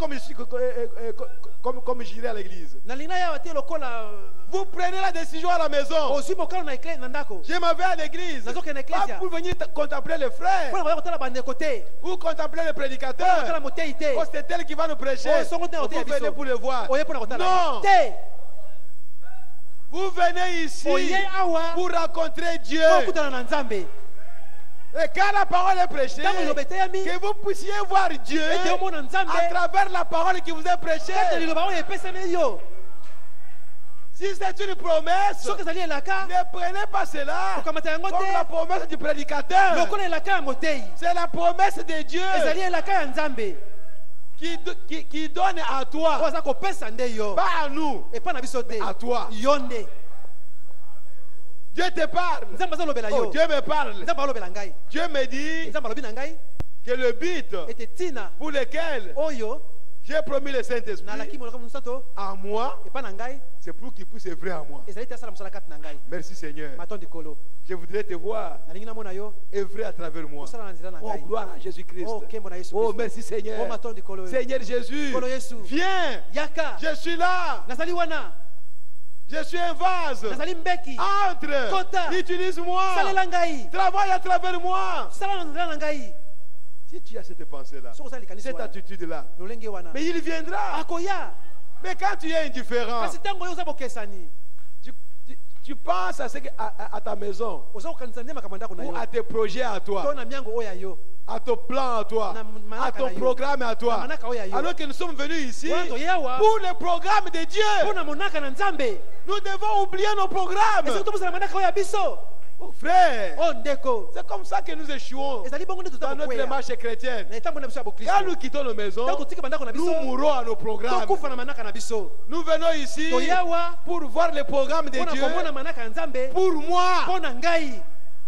Speaker 2: comme j'irai à l'église.
Speaker 3: nalingi nayawa te lokola
Speaker 2: Vous prenez la décision à la maison.
Speaker 3: ozwi mokalo na ndako
Speaker 2: Je m'en vais à l'église.
Speaker 3: Nazokende na
Speaker 2: Pas
Speaker 3: ecclesia.
Speaker 2: pour venir contempler les frères
Speaker 3: mpona koya kotala bandeko te
Speaker 2: ou contempler les
Speaker 3: mpona
Speaker 2: prédicateurs.
Speaker 3: kotala motei te
Speaker 2: Oh, c'est elle qui va nous prêcher.
Speaker 3: Oh, son côté,
Speaker 2: Vous
Speaker 3: côté,
Speaker 2: venez
Speaker 3: biso.
Speaker 2: pour le voir.
Speaker 3: oye mpona kotala
Speaker 2: Non.
Speaker 3: te
Speaker 2: Vous venez ici
Speaker 3: oye awa
Speaker 2: pour rencontrer Dieu.
Speaker 3: mpo okutana na nzambe
Speaker 2: Et quand la parole est prêchée,
Speaker 3: ntango liloba eteyami
Speaker 2: que vous puissiez voir Dieu
Speaker 3: ete omona nzambe
Speaker 2: à travers la parole qui vous est prêchée.
Speaker 3: kati na liloba oyo epesami yo
Speaker 2: Si c'est une promesse,
Speaker 3: soki ezali elaka
Speaker 2: ne prenez pas cela
Speaker 3: kokamata yango
Speaker 2: comme la
Speaker 3: te
Speaker 2: promesse du prédicateur.
Speaker 3: lokola elaka ya motei
Speaker 2: C'est la promesse de Dieu
Speaker 3: ezali elaka ya nzambe
Speaker 2: qui donne à
Speaker 3: oyo
Speaker 2: toi,
Speaker 3: aza kopesa nde yo
Speaker 2: pas à nous,
Speaker 3: epa na biso te
Speaker 2: à toi.
Speaker 3: yo nde
Speaker 2: Dieu te parle.
Speaker 3: nzambe azolobela
Speaker 2: Oh,
Speaker 3: yo
Speaker 2: Dieu me parle.
Speaker 3: nzambe alobela ngai
Speaker 2: Dieu me dit
Speaker 3: nzambe alobi na ngai
Speaker 2: que le but
Speaker 3: ete ntina
Speaker 2: pour lequel
Speaker 3: oyo
Speaker 2: j'ai promis le Saint-Esprit
Speaker 3: nalaki moloko mosantu
Speaker 2: à moi,
Speaker 3: epa na ngai
Speaker 2: c'est pour qu'il puisse œuvrer à moi.
Speaker 3: ezali te asala mosala kati na ngai
Speaker 2: Merci Seigneur.
Speaker 3: maton likolo
Speaker 2: Je voudrais te voir
Speaker 3: nalingi namona yo
Speaker 2: œuvrer à travers moi.
Speaker 3: kosala na nzela na
Speaker 2: Oh,
Speaker 3: ngai
Speaker 2: gloire à Jésus-Christ.
Speaker 3: oh nkembo na yesu
Speaker 2: Oh,
Speaker 3: kristo
Speaker 2: merci
Speaker 3: oh
Speaker 2: Seigneur.
Speaker 3: maton likolo oyo
Speaker 2: Seigneur Jésus,
Speaker 3: Nkolo yesu
Speaker 2: viens.
Speaker 3: yaka
Speaker 2: Je suis là.
Speaker 3: nazali wana
Speaker 2: Je suis un vase.
Speaker 3: nazali mbeki
Speaker 2: Entre.
Speaker 3: Kota.
Speaker 2: Utilise-moi.
Speaker 3: salela ngai
Speaker 2: Travaille à travers moi.
Speaker 3: sala na nzela na ngai
Speaker 2: Si tu as cette pensée-là,
Speaker 3: soki ozali likanisi
Speaker 2: cette
Speaker 3: wana
Speaker 2: attitude-là,
Speaker 3: lolenge wana
Speaker 2: mais il viendra.
Speaker 3: akoya
Speaker 2: Mais quand tu es indifférent,
Speaker 3: kasi ntango yo oza bokesani
Speaker 2: tu penses à ta maison
Speaker 3: oza kokanisa nde makambo ndako na
Speaker 2: ou
Speaker 3: yo
Speaker 2: à tes projets à
Speaker 3: to
Speaker 2: toi,
Speaker 3: na miango oyo ya yo
Speaker 2: à ton plan à toi,
Speaker 3: Na manaka
Speaker 2: à ton
Speaker 3: na yo.
Speaker 2: programme à
Speaker 3: Na
Speaker 2: toi.
Speaker 3: manaka oyo ya yo.
Speaker 2: Alors que nous sommes venus ici
Speaker 3: wana toye awa
Speaker 2: pour le programme de
Speaker 3: mpo
Speaker 2: Dieu.
Speaker 3: na monaka na nzambe
Speaker 2: Nous devons oublier nos programmes.
Speaker 3: esoki tobosana manaka oyo ya biso
Speaker 2: Oh, frère,
Speaker 3: o ndeko
Speaker 2: c'est comme ça que nous échouons
Speaker 3: ezali bongo nde toza
Speaker 2: dans notre
Speaker 3: kokweya
Speaker 2: marche chrétienne.
Speaker 3: na etambo na biso ya
Speaker 2: Quand
Speaker 3: bokristo
Speaker 2: nous quittons nos maisons,
Speaker 3: ntango totiki bandako na
Speaker 2: nous
Speaker 3: biso
Speaker 2: mourrons à nos programmes.
Speaker 3: tokufa na manaka na biso
Speaker 2: Nous venons ici
Speaker 3: toye awa
Speaker 2: pour voir le programme de
Speaker 3: mpo na
Speaker 2: Dieu
Speaker 3: komona manaka ya nzambe
Speaker 2: pour moi.
Speaker 3: mpo na ngai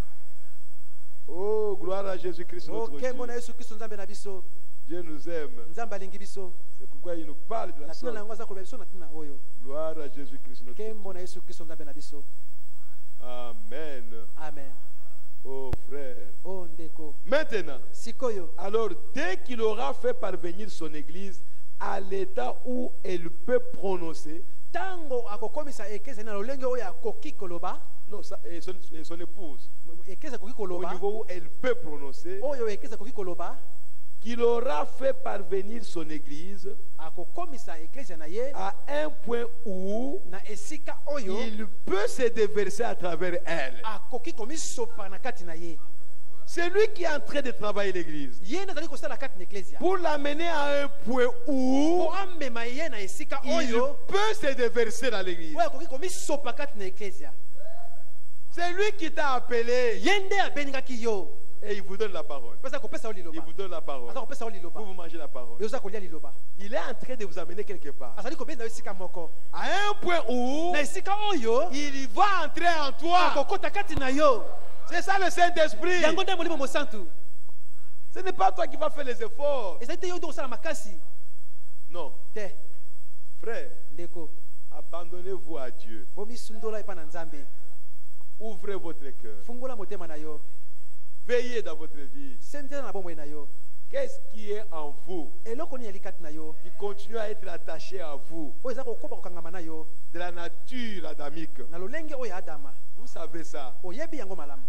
Speaker 2: Oh, gloire à Jésus-Christ, notre
Speaker 3: okembo na
Speaker 2: Dieu.
Speaker 3: yesu kristo nzambe na biso
Speaker 2: Dieu nous aime.
Speaker 3: nzambe alingi biso
Speaker 2: C'est pourquoi il nous parle de la
Speaker 3: na ntina na
Speaker 2: sorte.
Speaker 3: yango aza koloba biso na ntina oyo
Speaker 2: Gloire à Jésus-Christ, notre Dieu.
Speaker 3: nkembo na yesu kristo nzambe na biso
Speaker 2: Amen.
Speaker 3: Amen.
Speaker 2: Oh frère.
Speaker 3: Oh ndeko.
Speaker 2: Maintenant,
Speaker 3: Sikoyo.
Speaker 2: alors dès qu'il aura fait parvenir son église à l'état où elle peut prononcer,
Speaker 3: Tango akokomisa ekeze na lolenge oyo akoki koloba.
Speaker 2: non, ça, et son épouse,
Speaker 3: Ekeze akoki
Speaker 2: au
Speaker 3: koloba.
Speaker 2: niveau où elle peut prononcer,
Speaker 3: Oyo ekeze akoki koloba.
Speaker 2: qu'il aura fait parvenir son église
Speaker 3: Akokomisa ekeze na ye
Speaker 2: à un point où
Speaker 3: na esika oyo
Speaker 2: il peut se déverser à travers elle.
Speaker 3: akoki komisopa na kati na ye.
Speaker 2: C'est lui qui est en train de travailler l'église
Speaker 3: Ye nazali kosala kati na eklezia.
Speaker 2: pour l'amener à un point où
Speaker 3: Po amema ye na esika
Speaker 2: il
Speaker 3: oyo
Speaker 2: peut se déverser dans l'église.
Speaker 3: oyo akoki komisopa kati na eklezia.
Speaker 2: C'est lui qui t'a appelé
Speaker 3: Ye nde abengaki yo.
Speaker 2: et il vous donne la parole.
Speaker 3: Pesa kopesa yo
Speaker 2: Il
Speaker 3: liloba.
Speaker 2: vous donne la parole.
Speaker 3: Aza kopesa yo liloba.
Speaker 2: Vous vous mangez la parole.
Speaker 3: Yo za kolia liloba.
Speaker 2: Il est en train de vous amener quelque part.
Speaker 3: Azali kobenda yo esika moko.
Speaker 2: À un point où
Speaker 3: Na esika oyo
Speaker 2: il va entrer en toi.
Speaker 3: akokota kati na yo.
Speaker 2: C'est ça le Saint-Esprit.
Speaker 3: Yango nde molimo mosantu.
Speaker 2: Ce n'est pas toi qui vas faire les efforts.
Speaker 3: Ezali te yo nde kosala makasi.
Speaker 2: Non.
Speaker 3: Te
Speaker 2: Frère,
Speaker 3: ndeko.
Speaker 2: abandonnez-vous à Dieu.
Speaker 3: Bomisundola epa na Nzambe.
Speaker 2: Ouvrez votre cœur.
Speaker 3: Fungola motema na yo.
Speaker 2: Veillez dans votre vie.
Speaker 3: Sentela na bomoi na yo.
Speaker 2: Qu'est-ce qui est en vous
Speaker 3: Eloko ni elikati na yo.
Speaker 2: qui continue à être attaché à vous
Speaker 3: Oyo eza kokoba kokangama na yo.
Speaker 2: de la nature adamique?
Speaker 3: Na lolenge oyo Adama.
Speaker 2: Vous savez ça.
Speaker 3: Oyebi yango malamu.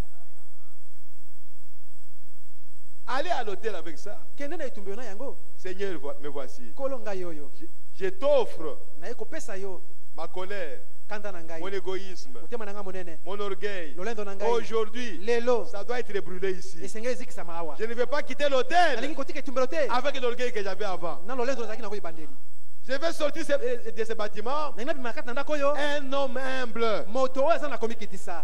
Speaker 2: Allez à l'hôtel avec ça.
Speaker 3: Kende na etumbelo na yango.
Speaker 2: Seigneur, me voici.
Speaker 3: Kolo ngai oyo.
Speaker 2: Je t'offre
Speaker 3: Na ye kopesa yo
Speaker 2: ma colère,
Speaker 3: kanda na ngai.
Speaker 2: mon égoïsme,
Speaker 3: Motema na ngai monene.
Speaker 2: mon orgueil.
Speaker 3: Lolendo na ngai.
Speaker 2: Aujourd'hui,
Speaker 3: Lelo.
Speaker 2: ça doit être brûlé ici.
Speaker 3: Esengeli zikisama awa.
Speaker 2: Je ne vais pas quitter l'hôtel
Speaker 3: Nalingi kotika etumbelo te.
Speaker 2: avec l'orgueil que j'avais avant.
Speaker 3: Na lolendo zaki na koyibandeli.
Speaker 2: Je vais sortir de ce bâtiment
Speaker 3: Na ngapi makati na ndako yo.
Speaker 2: un homme humble.
Speaker 3: Moto oyo aza na komikitisa.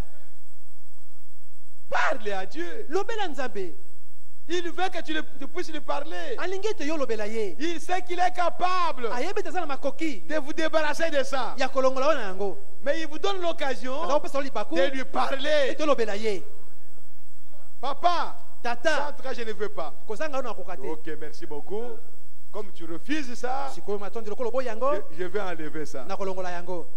Speaker 2: Parle à Dieu.
Speaker 3: Lobela Nzambe.
Speaker 2: Il veut que tu puisses lui parler.
Speaker 3: Alingi te yo lobela ye.
Speaker 2: Il sait qu'il est capable
Speaker 3: Ayebi te aza na makoki.
Speaker 2: de vous débarrasser de ça.
Speaker 3: Ya kolongola wana yango.
Speaker 2: Mais il vous donne l'occasion
Speaker 3: Aza kopesa yo libaku.
Speaker 2: de lui parler.
Speaker 3: Te lobela ye.
Speaker 2: Papa, ça, en
Speaker 3: Tata.
Speaker 2: tout cas, je ne veux pas.
Speaker 3: Kozanga ona kokate.
Speaker 2: Ok, merci beaucoup. Comme tu refuses ça,
Speaker 3: Sikoyo matondi lokolo boy yango.
Speaker 2: je vais enlever ça.
Speaker 3: Na kolongola yango.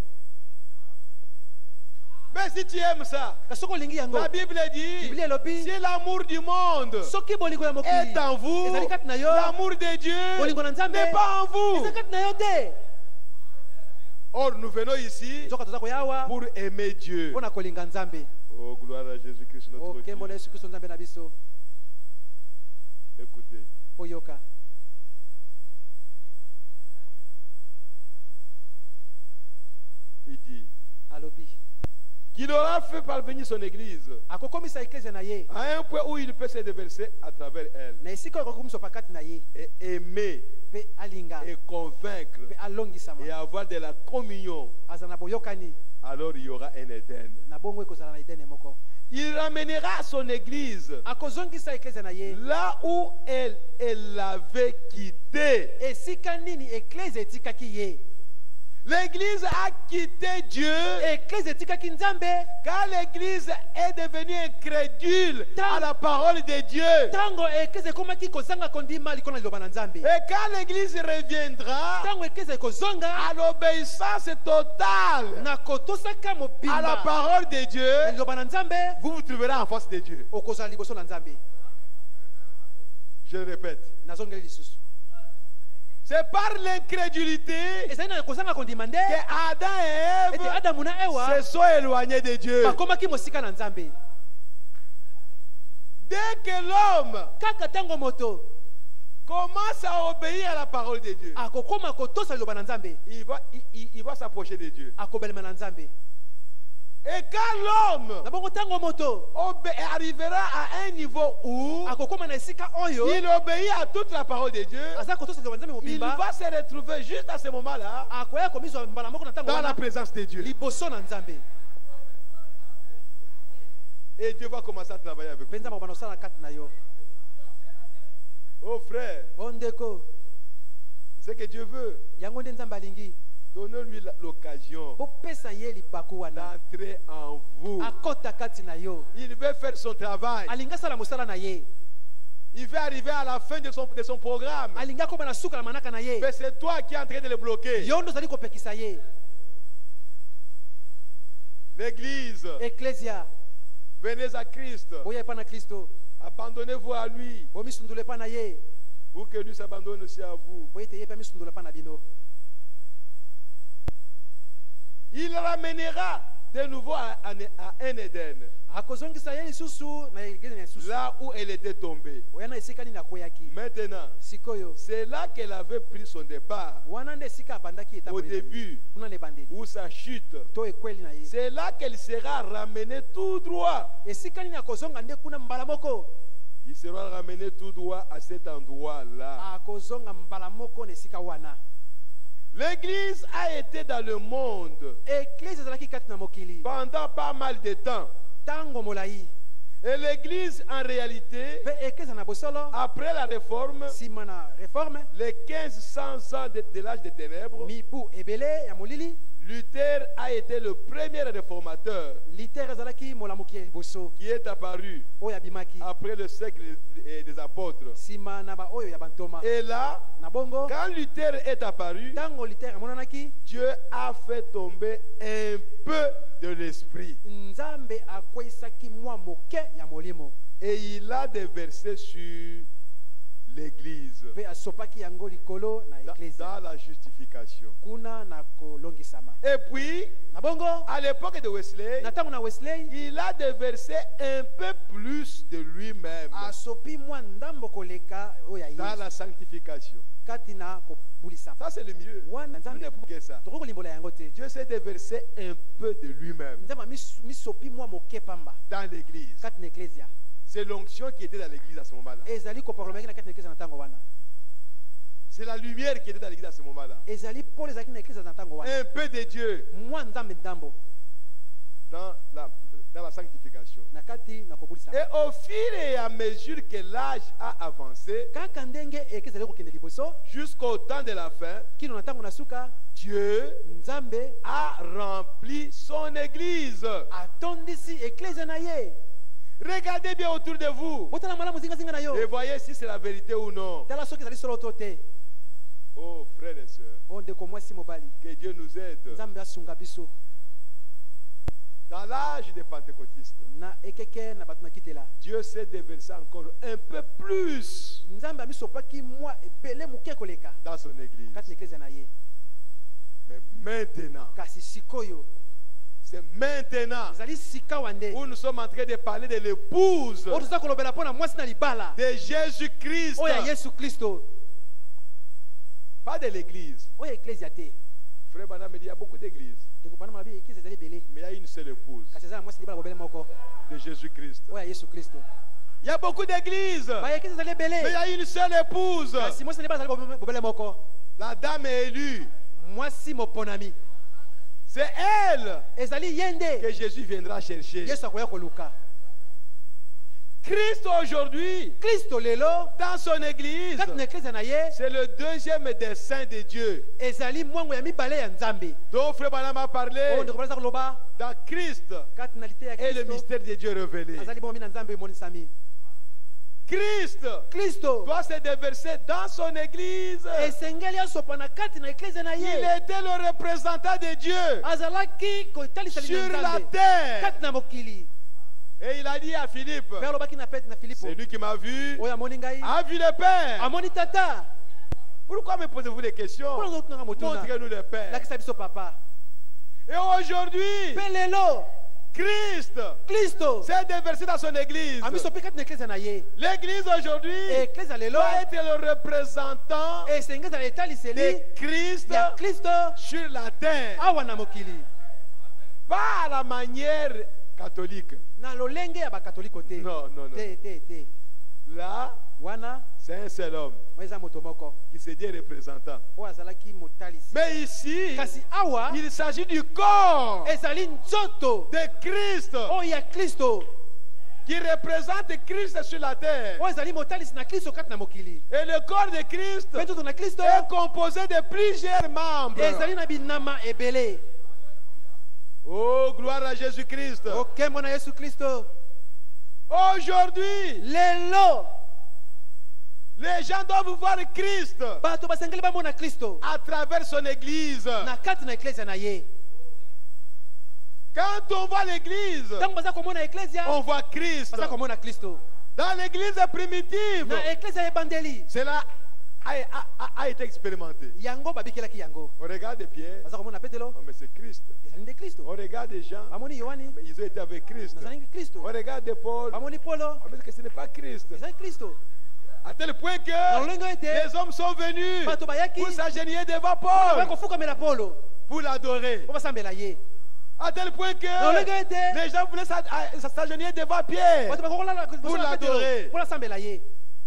Speaker 2: Mais si tu aimes ça,
Speaker 3: Kasoko lingi yango.
Speaker 2: la Bible dit,
Speaker 3: Biblia elobi.
Speaker 2: si l'amour du monde
Speaker 3: Soki bolingo ya mokili.
Speaker 2: est en vous,
Speaker 3: Ezali kati na yo.
Speaker 2: l'amour de Dieu
Speaker 3: Bolingo na Nzambe.
Speaker 2: n'est pas en vous.
Speaker 3: Ezali kati na yo te.
Speaker 2: Or, nous venons ici
Speaker 3: Nzoka toza koyawa.
Speaker 2: pour aimer Dieu.
Speaker 3: Mpona kolinga Nzambe.
Speaker 2: Oh, gloire à Jésus-Christ, notre Dieu.
Speaker 3: Okembo na Yesu Kristo Nzambe na biso.
Speaker 2: Écoutez,
Speaker 3: Oyoka.
Speaker 2: il dit
Speaker 3: Alobi.
Speaker 2: qu'il aura fait parvenir son église
Speaker 3: Akokomisa eklezia na ye.
Speaker 2: à un point où il peut se déverser à travers elle
Speaker 3: Na esika oyo akokomisopa kati na ye.
Speaker 2: et aimer
Speaker 3: Mpe alinga.
Speaker 2: et convaincre
Speaker 3: Mpe alongisama.
Speaker 2: et avoir de la communion.
Speaker 3: Aza na boyokani.
Speaker 2: Alors il y aura un Éden.
Speaker 3: Na bongo ekozala na Edene moko.
Speaker 2: Il ramènera son église
Speaker 3: Akozongisa eklezia na ye.
Speaker 2: là où elle l'avait quitté.
Speaker 3: Esika nini eklezia etikaki ye.
Speaker 2: L'église a quitté Dieu
Speaker 3: Eklezia etikaki Nzambe.
Speaker 2: car l'église est devenue incrédule à la parole de Dieu.
Speaker 3: Tango eklezia ekomaki kozanga kondima likolo na liloba na Nzambe.
Speaker 2: Et quand l'église reviendra
Speaker 3: Tango eklezia ekozonga
Speaker 2: à l'obéissance totale
Speaker 3: na kotosaka
Speaker 2: à la
Speaker 3: mobimba
Speaker 2: parole de
Speaker 3: na
Speaker 2: Dieu,
Speaker 3: liloba na Nzambe,
Speaker 2: vous vous trouverez en face de Dieu.
Speaker 3: okozala liboso na Nzambe.
Speaker 2: Je le répète.
Speaker 3: Nazongeli lisusu.
Speaker 2: C'est par l'incrédulité
Speaker 3: Ezali na kozanga kondima nde
Speaker 2: que Adam et
Speaker 3: ete
Speaker 2: Ève
Speaker 3: Adamu na Ewa
Speaker 2: se sont éloignés de Dieu.
Speaker 3: bakomaki mosika na Nzambe.
Speaker 2: Dès que l'homme
Speaker 3: Kaka tango moto
Speaker 2: commence à obéir à la parole de Dieu,
Speaker 3: akokoma kotosa liloba na Nzambe,
Speaker 2: il va s'approcher de Dieu.
Speaker 3: akobelema na Nzambe.
Speaker 2: Et quand l'homme
Speaker 3: Na bongo tango moto
Speaker 2: arrivera à un niveau où
Speaker 3: akokoma na esika oyo
Speaker 2: il obéit à toute la parole de Dieu,
Speaker 3: aza kotosa liloba na Nzambe
Speaker 2: il
Speaker 3: mobimba,
Speaker 2: va se retrouver juste à ce moment-là
Speaker 3: akoya komizwa mbala moko na tango
Speaker 2: dans la
Speaker 3: wana
Speaker 2: présence de Dieu.
Speaker 3: liboso na Nzambe.
Speaker 2: Et Dieu va commencer à travailler avec vous.
Speaker 3: Mpenza moko banosala kati na yo.
Speaker 2: Oh frère,
Speaker 3: Ondeko,
Speaker 2: c'est que Dieu veut.
Speaker 3: yango nde Nzambe alingi.
Speaker 2: Donnez-lui l'occasion
Speaker 3: Popesa ye libaku wana.
Speaker 2: d'entrer en vous.
Speaker 3: Akota kati na yo.
Speaker 2: Il veut faire son travail.
Speaker 3: Alinga sala mosala na ye.
Speaker 2: Il veut arriver à la fin de son programme.
Speaker 3: Alinga koma na suka na manaka na ye.
Speaker 2: Mais c'est toi qui es en train de le bloquer.
Speaker 3: Yo ndo zali kopekisa ye.
Speaker 2: L'église,
Speaker 3: eklesia
Speaker 2: venez à Christ.
Speaker 3: boya epa na kristo
Speaker 2: Abandonnez-vous à lui
Speaker 3: bomisundula epa na ye
Speaker 2: pour que lui s'abandonne aussi à vous.
Speaker 3: po ete ye mpe misundula epa na bino.
Speaker 2: Il ramènera de nouveau à un Éden,
Speaker 3: akozongisa ye lisusu na eglize na lisusu
Speaker 2: là où elle était tombée.
Speaker 3: oya na esika nini akweyaki
Speaker 2: Maintenant,
Speaker 3: sikoyo
Speaker 2: c'est là qu'elle avait pris son départ.
Speaker 3: wana nde esika abandaki
Speaker 2: Au
Speaker 3: etamboli na ye.
Speaker 2: début,
Speaker 3: kuna na ebandeli
Speaker 2: où sa chute,
Speaker 3: to ekweli na ye
Speaker 2: c'est là qu'elle sera ramenée tout droit.
Speaker 3: esika nini akozonga nde kuna mbala moko
Speaker 2: Il sera ramené tout droit à cet endroit-là.
Speaker 3: akozonga mbala moko na esika wana.
Speaker 2: L'église a été dans le monde
Speaker 3: eglize ezalaki kati na mokili
Speaker 2: pendant pas mal de temps.
Speaker 3: ntango molai
Speaker 2: Et l'église, en réalité,
Speaker 3: mpe eglize na bosolo
Speaker 2: après la réforme,
Speaker 3: nsima na reforme
Speaker 2: les 1500 ans de l'âge des ténèbres,
Speaker 3: mibu ebele ya molili
Speaker 2: Luther a été le premier réformateur
Speaker 3: litere ezalaki molamuki ya liboso
Speaker 2: qui est apparu
Speaker 3: oyo abimaki
Speaker 2: après le siècle des apôtres.
Speaker 3: nsima na baoyo ya bantoma
Speaker 2: Et là,
Speaker 3: na bongo
Speaker 2: quand Luther est apparu,
Speaker 3: ntango litere amonanaki
Speaker 2: Dieu a fait tomber un peu de l'esprit.
Speaker 3: nzambe akweyisaki mwa moke ya molimo
Speaker 2: Et il a déversé sur l'église
Speaker 3: mpe asopaki yango likolo na
Speaker 2: dans
Speaker 3: eklesia
Speaker 2: la justification.
Speaker 3: kuna na kolongisama.
Speaker 2: Et puis,
Speaker 3: Na bongo
Speaker 2: à l'époque de Wesley,
Speaker 3: na ntango na wesley
Speaker 2: il a déversé un peu plus de lui-même
Speaker 3: asopi mwa ndambo koleka oyo ya
Speaker 2: dans
Speaker 3: yesu
Speaker 2: la sanctification.
Speaker 3: kati na kobulisa
Speaker 2: Ça, c'est le mieux.
Speaker 3: wana
Speaker 2: Vous
Speaker 3: nzambe
Speaker 2: ne pouvez que ça.
Speaker 3: tokoki kolimbola yango te.
Speaker 2: Dieu s'est déversé un peu de lui-même
Speaker 3: nzambe misopi mwa moke pamba
Speaker 2: dans l'église.
Speaker 3: kati na eklesia
Speaker 2: C'est l'onction qui était dans l'église à ce moment-là.
Speaker 3: ezali kopakolomaki na kati na eklesia na ntango wana
Speaker 2: C'est la lumière qui était dans l'église à ce moment-là.
Speaker 3: ezali pole ezalaki na eklesia na ntango wana
Speaker 2: Un peu de Dieu
Speaker 3: mwa nzambe ndambo
Speaker 2: dans la sanctification.
Speaker 3: na kati na kobulisa.
Speaker 2: Et au fur et à mesure que l'âge a avancé,
Speaker 3: kaka ndenge eklesia ezali kokende liboso
Speaker 2: jusqu'au temps de la fin,
Speaker 3: kino na ntango na suka
Speaker 2: Dieu
Speaker 3: nzambe
Speaker 2: a rempli son église.
Speaker 3: atondisi eklesia na ye.
Speaker 2: Regardez bien autour de vous
Speaker 3: botala malamu zingazinga na yo
Speaker 2: et voyez si c'est la vérité ou non.
Speaker 3: tala soki ezali solo to te.
Speaker 2: Oh frères et sœurs,
Speaker 3: o ndeko mwasi mobali
Speaker 2: que Dieu nous aide.
Speaker 3: nzambe asunga biso
Speaker 2: Dans l'âge des pentecôtistes,
Speaker 3: na ekeke na bato na kitela
Speaker 2: Dieu s'est déversé encore un peu plus
Speaker 3: nzambe amisopaki mwa ebele moke koleka
Speaker 2: dans son église.
Speaker 3: kati na eklesia na ye.
Speaker 2: Mais maintenant,
Speaker 3: kasi sikoyo
Speaker 2: c'est maintenant
Speaker 3: ezali sika wande
Speaker 2: où nous sommes en train de parler de l'épouse
Speaker 3: oyo toza kolobela mpo na mwasi na libala
Speaker 2: de Jésus-Christ.
Speaker 3: oyo ya yesu kristo
Speaker 2: Pas de l'église.
Speaker 3: oyo eklesia te.
Speaker 2: Frère Branham me dit il y a beaucoup d'églises,
Speaker 3: ndeko bana malabi eklesia ezali ebele
Speaker 2: mais il y a une seule épouse
Speaker 3: kasi eza na mwasi libala bobele moko
Speaker 2: de Jésus-Christ.
Speaker 3: oyo ya yesu kristo.
Speaker 2: Il y a beaucoup d'églises,
Speaker 3: baeklesia ezali
Speaker 2: mais il y
Speaker 3: ebele
Speaker 2: a une seule épouse.
Speaker 3: kasi mwasi na libala ezali bobele moko.
Speaker 2: La dame est élue.
Speaker 3: mwasi moponami
Speaker 2: C'est elle
Speaker 3: ezali ye nde
Speaker 2: que Jésus viendra chercher.
Speaker 3: yesu akoya koluka.
Speaker 2: Christ aujourd'hui,
Speaker 3: kristo lelo
Speaker 2: dans son église,
Speaker 3: kati na eklesia na ye
Speaker 2: c'est le deuxième des saints de Dieu.
Speaker 3: ezali mwango ya mibale ya nzambe
Speaker 2: Donc Frère Branham a parlé
Speaker 3: oyo ndeko balaza koloba
Speaker 2: dans Christ
Speaker 3: kati na lite ya
Speaker 2: et le
Speaker 3: kristo
Speaker 2: mystère de Dieu révélé.
Speaker 3: azali bongo mi na nzambe emonisami.
Speaker 2: Christ
Speaker 3: kristo
Speaker 2: doit se déverser dans son église.
Speaker 3: esengeli asopa na kati na eklesia na
Speaker 2: Il
Speaker 3: ye
Speaker 2: était le représentant de Dieu
Speaker 3: azalaki kotalisa
Speaker 2: sur
Speaker 3: lina
Speaker 2: la
Speaker 3: nzambe
Speaker 2: terre.
Speaker 3: kati na mokili.
Speaker 2: Et il a dit à Philippe,
Speaker 3: mpe alobaki na pete na filipo
Speaker 2: c'est lui qui m'a vu,
Speaker 3: oyo amoni ngai
Speaker 2: a vu le Père.
Speaker 3: amoni tata.
Speaker 2: Pourquoi me posez-vous des questions?
Speaker 3: mpona ozotunanga motuna
Speaker 2: Montrez-nous le Père.
Speaker 3: lakisa biso papa.
Speaker 2: Et aujourd'hui,
Speaker 3: mpe lelo
Speaker 2: Christ
Speaker 3: kristo
Speaker 2: s'est déversé dans son église.
Speaker 3: amisopi kati na eklesia na ye.
Speaker 2: L'église aujourd'hui
Speaker 3: eklesia lelo
Speaker 2: doit être le représentant
Speaker 3: esengeli ezala etaliseli
Speaker 2: de Christ
Speaker 3: ya kristo
Speaker 2: sur la terre.
Speaker 3: awa na mokili
Speaker 2: Pas à la manière catholique.
Speaker 3: na lolenge ya bakatoliko te.
Speaker 2: Non, non, non.
Speaker 3: te
Speaker 2: Là,
Speaker 3: wana
Speaker 2: c'est un seul homme
Speaker 3: oyo eza moto moko
Speaker 2: qui se dit représentant.
Speaker 3: oyo azalaki motalisi.
Speaker 2: Mais ici,
Speaker 3: kasi awa
Speaker 2: il s'agit du corps
Speaker 3: ezali nzoto
Speaker 2: de Christ
Speaker 3: oyo ya kristo
Speaker 2: qui représente Christ sur la terre.
Speaker 3: oyo ezali motalisi na kristo kati na mokili.
Speaker 2: Et le corps de Christ
Speaker 3: mpe nzoto na kristo
Speaker 2: est composé de plusieurs membres.
Speaker 3: ezali na binama ebele.
Speaker 2: Oh, gloire à Jésus-Christ.
Speaker 3: okembo na yesu kristo.
Speaker 2: Aujourd'hui,
Speaker 3: lelo
Speaker 2: les gens doivent voir Christ
Speaker 3: bato basengeli bamona kristo
Speaker 2: à travers son église.
Speaker 3: na kati na eklesia na ye.
Speaker 2: Quand Quand on voit l'église,
Speaker 3: ntango baza komona eklesia
Speaker 2: on voit Christ.
Speaker 3: baza komona Kristo.
Speaker 2: Dans l'église primitive,
Speaker 3: Na eklesia ebandeli
Speaker 2: cela a été expérimenté.
Speaker 3: yango babikelaki yango.
Speaker 2: On regarde Pierre,
Speaker 3: Baza komona Petelo
Speaker 2: oh, mais c'est Christ.
Speaker 3: ezali nde Kristo.
Speaker 2: On regarde Jean,
Speaker 3: Bamoni Yohani
Speaker 2: mais ils ont été avec Christ.
Speaker 3: nazali Kristo.
Speaker 2: On regarde Paul,
Speaker 3: Bamoni Polo
Speaker 2: on dit que ce n'est pas Christ.
Speaker 3: ezali Kristo.
Speaker 2: À tel point
Speaker 3: Na
Speaker 2: que
Speaker 3: lolenge ete
Speaker 2: les hommes sont venus
Speaker 3: bato bayaki
Speaker 2: pour s'agenouiller devant
Speaker 3: ba
Speaker 2: Paul,
Speaker 3: kofukamela Polo
Speaker 2: pour l'adorer.
Speaker 3: po basambela ye.
Speaker 2: À tel point que
Speaker 3: Na lolenge ete
Speaker 2: les gens voulaient s'agenouiller devant Pierre.
Speaker 3: bato bakokolala
Speaker 2: Pour l'adorer.
Speaker 3: po basambela ye.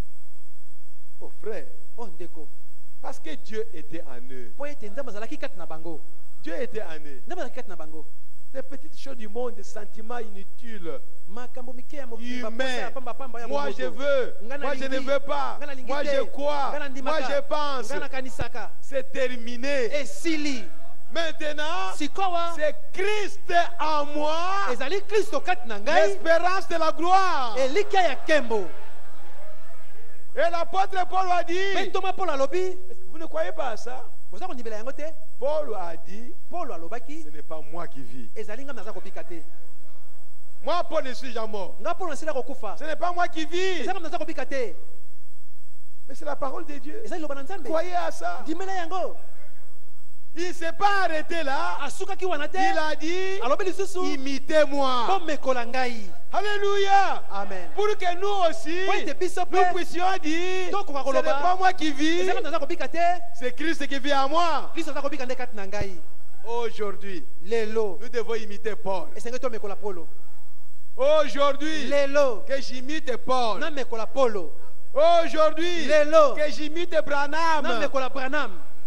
Speaker 2: Oh frère,
Speaker 3: Oh ndeko,
Speaker 2: parce que Dieu était en eux.
Speaker 3: po ete nzambe azalaki kati na bango.
Speaker 2: Dieu était en eux.
Speaker 3: Nzambe azalaki kati na bango.
Speaker 2: Des petites choses du monde, des sentiments inutiles.
Speaker 3: Makambo mike ya mokili baposa ya
Speaker 2: Humain.
Speaker 3: pamba ya
Speaker 2: Moi
Speaker 3: momoto.
Speaker 2: je veux,
Speaker 3: Nga na
Speaker 2: moi je ne
Speaker 3: lingi.
Speaker 2: veux pas,
Speaker 3: Nga na lingi
Speaker 2: moi
Speaker 3: te.
Speaker 2: je crois,
Speaker 3: Nga na
Speaker 2: moi
Speaker 3: ndimaka.
Speaker 2: je pense.
Speaker 3: Nga na kanisaka.
Speaker 2: C'est terminé.
Speaker 3: Esili.
Speaker 2: Maintenant,
Speaker 3: Sikowa
Speaker 2: c'est Christ en moi,
Speaker 3: ezali Kristo kati na ngai.
Speaker 2: l'espérance de la gloire.
Speaker 3: Elikia ya kembo.
Speaker 2: Et l'apôtre Paul a dit,
Speaker 3: Mentoma Paul alobi.
Speaker 2: vous ne croyez pas à ça?
Speaker 3: Oza kondimela yango te.
Speaker 2: Paul a dit,
Speaker 3: Paul alobaki.
Speaker 2: ce n'est pas moi qui vis.
Speaker 3: Ezali nga naza kobika te.
Speaker 2: Moi, Paul, ne suis jamais mort.
Speaker 3: Nga Paul nasila kokufa.
Speaker 2: Ce n'est pas moi qui vis,
Speaker 3: Ezali nga naza kobika te.
Speaker 2: mais c'est la parole de Dieu.
Speaker 3: Ezali loba na Nzambe.
Speaker 2: Croyez à ça.
Speaker 3: Dimela yango.
Speaker 2: Il ne s'est pas arrêté là.
Speaker 3: Asukaki wana te.
Speaker 2: Il a dit,
Speaker 3: Alobi lisusu.
Speaker 2: imitez-moi.
Speaker 3: Komekola ngai.
Speaker 2: Alléluia.
Speaker 3: Amen.
Speaker 2: Pour que nous aussi,
Speaker 3: Po ete biso pe.
Speaker 2: nous puissions dire,
Speaker 3: Donc, on va
Speaker 2: ce n'est
Speaker 3: koloba.
Speaker 2: pas moi qui vis,
Speaker 3: Ezali nga naza kobika te.
Speaker 2: c'est Christ qui vit en moi.
Speaker 3: Kristo aza kobika nde kati na ngai.
Speaker 2: Aujourd'hui,
Speaker 3: Lelo.
Speaker 2: nous devons imiter Paul.
Speaker 3: Esenge tomekola Polo.
Speaker 2: Aujourd'hui,
Speaker 3: Lelo.
Speaker 2: que j'imite Paul.
Speaker 3: Namekola Polo.
Speaker 2: Aujourd'hui,
Speaker 3: Lelo.
Speaker 2: que j'imite Branham.
Speaker 3: Namekola Branham.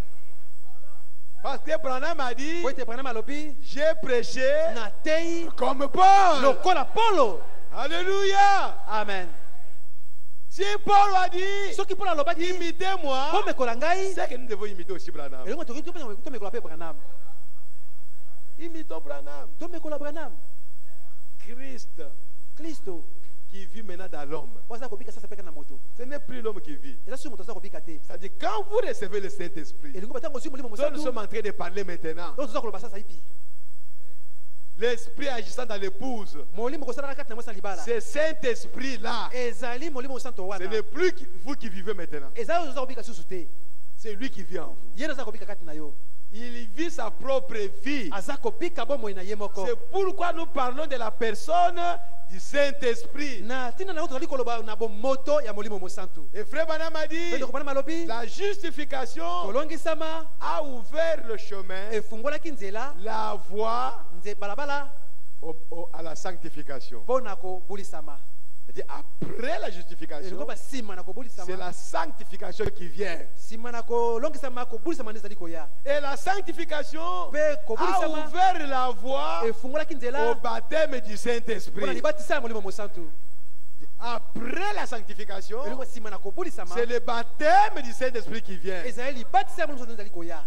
Speaker 2: Parce que Branham a dit,
Speaker 3: Po ete Branham alobi.
Speaker 2: j'ai prêché
Speaker 3: Na tei.
Speaker 2: comme Paul.
Speaker 3: Lokola Polo.
Speaker 2: Alléluia.
Speaker 3: Amen.
Speaker 2: Si Paul a dit,
Speaker 3: Soki Polo alobaki.
Speaker 2: imitez-moi,
Speaker 3: Komekola ngai.
Speaker 2: c'est que nous devons imiter aussi Branham.
Speaker 3: Elongo toki tomekola pe Branham.
Speaker 2: Imitons Branham.
Speaker 3: Tomekola Branham.
Speaker 2: Christ
Speaker 3: Kristo.
Speaker 2: qui vit maintenant dans l'homme.
Speaker 3: Waza kobika sasa peka na moto.
Speaker 2: Ce n'est plus l'homme qui vit.
Speaker 3: Eza su moto aza kobika te.
Speaker 2: C'est-à-dire, quand vous recevez le Saint-Esprit,
Speaker 3: Elingo batango si molimo
Speaker 2: dont nous
Speaker 3: mosatu.
Speaker 2: sommes en train de parler maintenant,
Speaker 3: Donc toza koloba sasa ipi.
Speaker 2: l'Esprit agissant dans l'épouse,
Speaker 3: Molimo kosala kati na mwasa libala.
Speaker 2: ce Saint-Esprit-là,
Speaker 3: Ezali molimo santo
Speaker 2: ce
Speaker 3: wana.
Speaker 2: n'est plus vous qui vivez maintenant.
Speaker 3: Ezali oza kobika susu te.
Speaker 2: C'est lui qui vit en vous.
Speaker 3: Ye aza kobika kati na yo.
Speaker 2: Il vit sa propre vie.
Speaker 3: Aza kobika bomoi na ye moko.
Speaker 2: C'est pourquoi nous parlons de la personne du Saint-Esprit.
Speaker 3: Na tina na yo tozali koloba na bomoto ya molimo mosantu.
Speaker 2: Et Frère Branham a dit,
Speaker 3: Pe ndeko Branham alobi.
Speaker 2: la justification
Speaker 3: Kolongisama
Speaker 2: a ouvert le chemin,
Speaker 3: efungolaki nzela
Speaker 2: la voie
Speaker 3: nze balabala
Speaker 2: à la sanctification.
Speaker 3: mpo na kobulisama.
Speaker 2: C'est-à-dire, après la justification,
Speaker 3: Elingo basima na
Speaker 2: c'est
Speaker 3: kobulisama.
Speaker 2: la sanctification qui vient.
Speaker 3: Sima na kolongisama kobulisama nde ezali koya.
Speaker 2: Et la sanctification
Speaker 3: Pe
Speaker 2: a
Speaker 3: kobulisama
Speaker 2: ouvert la voie
Speaker 3: efungolaki
Speaker 2: au
Speaker 3: nzela
Speaker 2: baptême du
Speaker 3: mpo na
Speaker 2: Saint-Esprit.
Speaker 3: libatisa ya molimo mosantu.
Speaker 2: Après la sanctification,
Speaker 3: Elingo sima na kobulisama
Speaker 2: c'est le baptême du Saint-Esprit qui vient.
Speaker 3: ezali libatisa ya molimo mosantu ezali koya.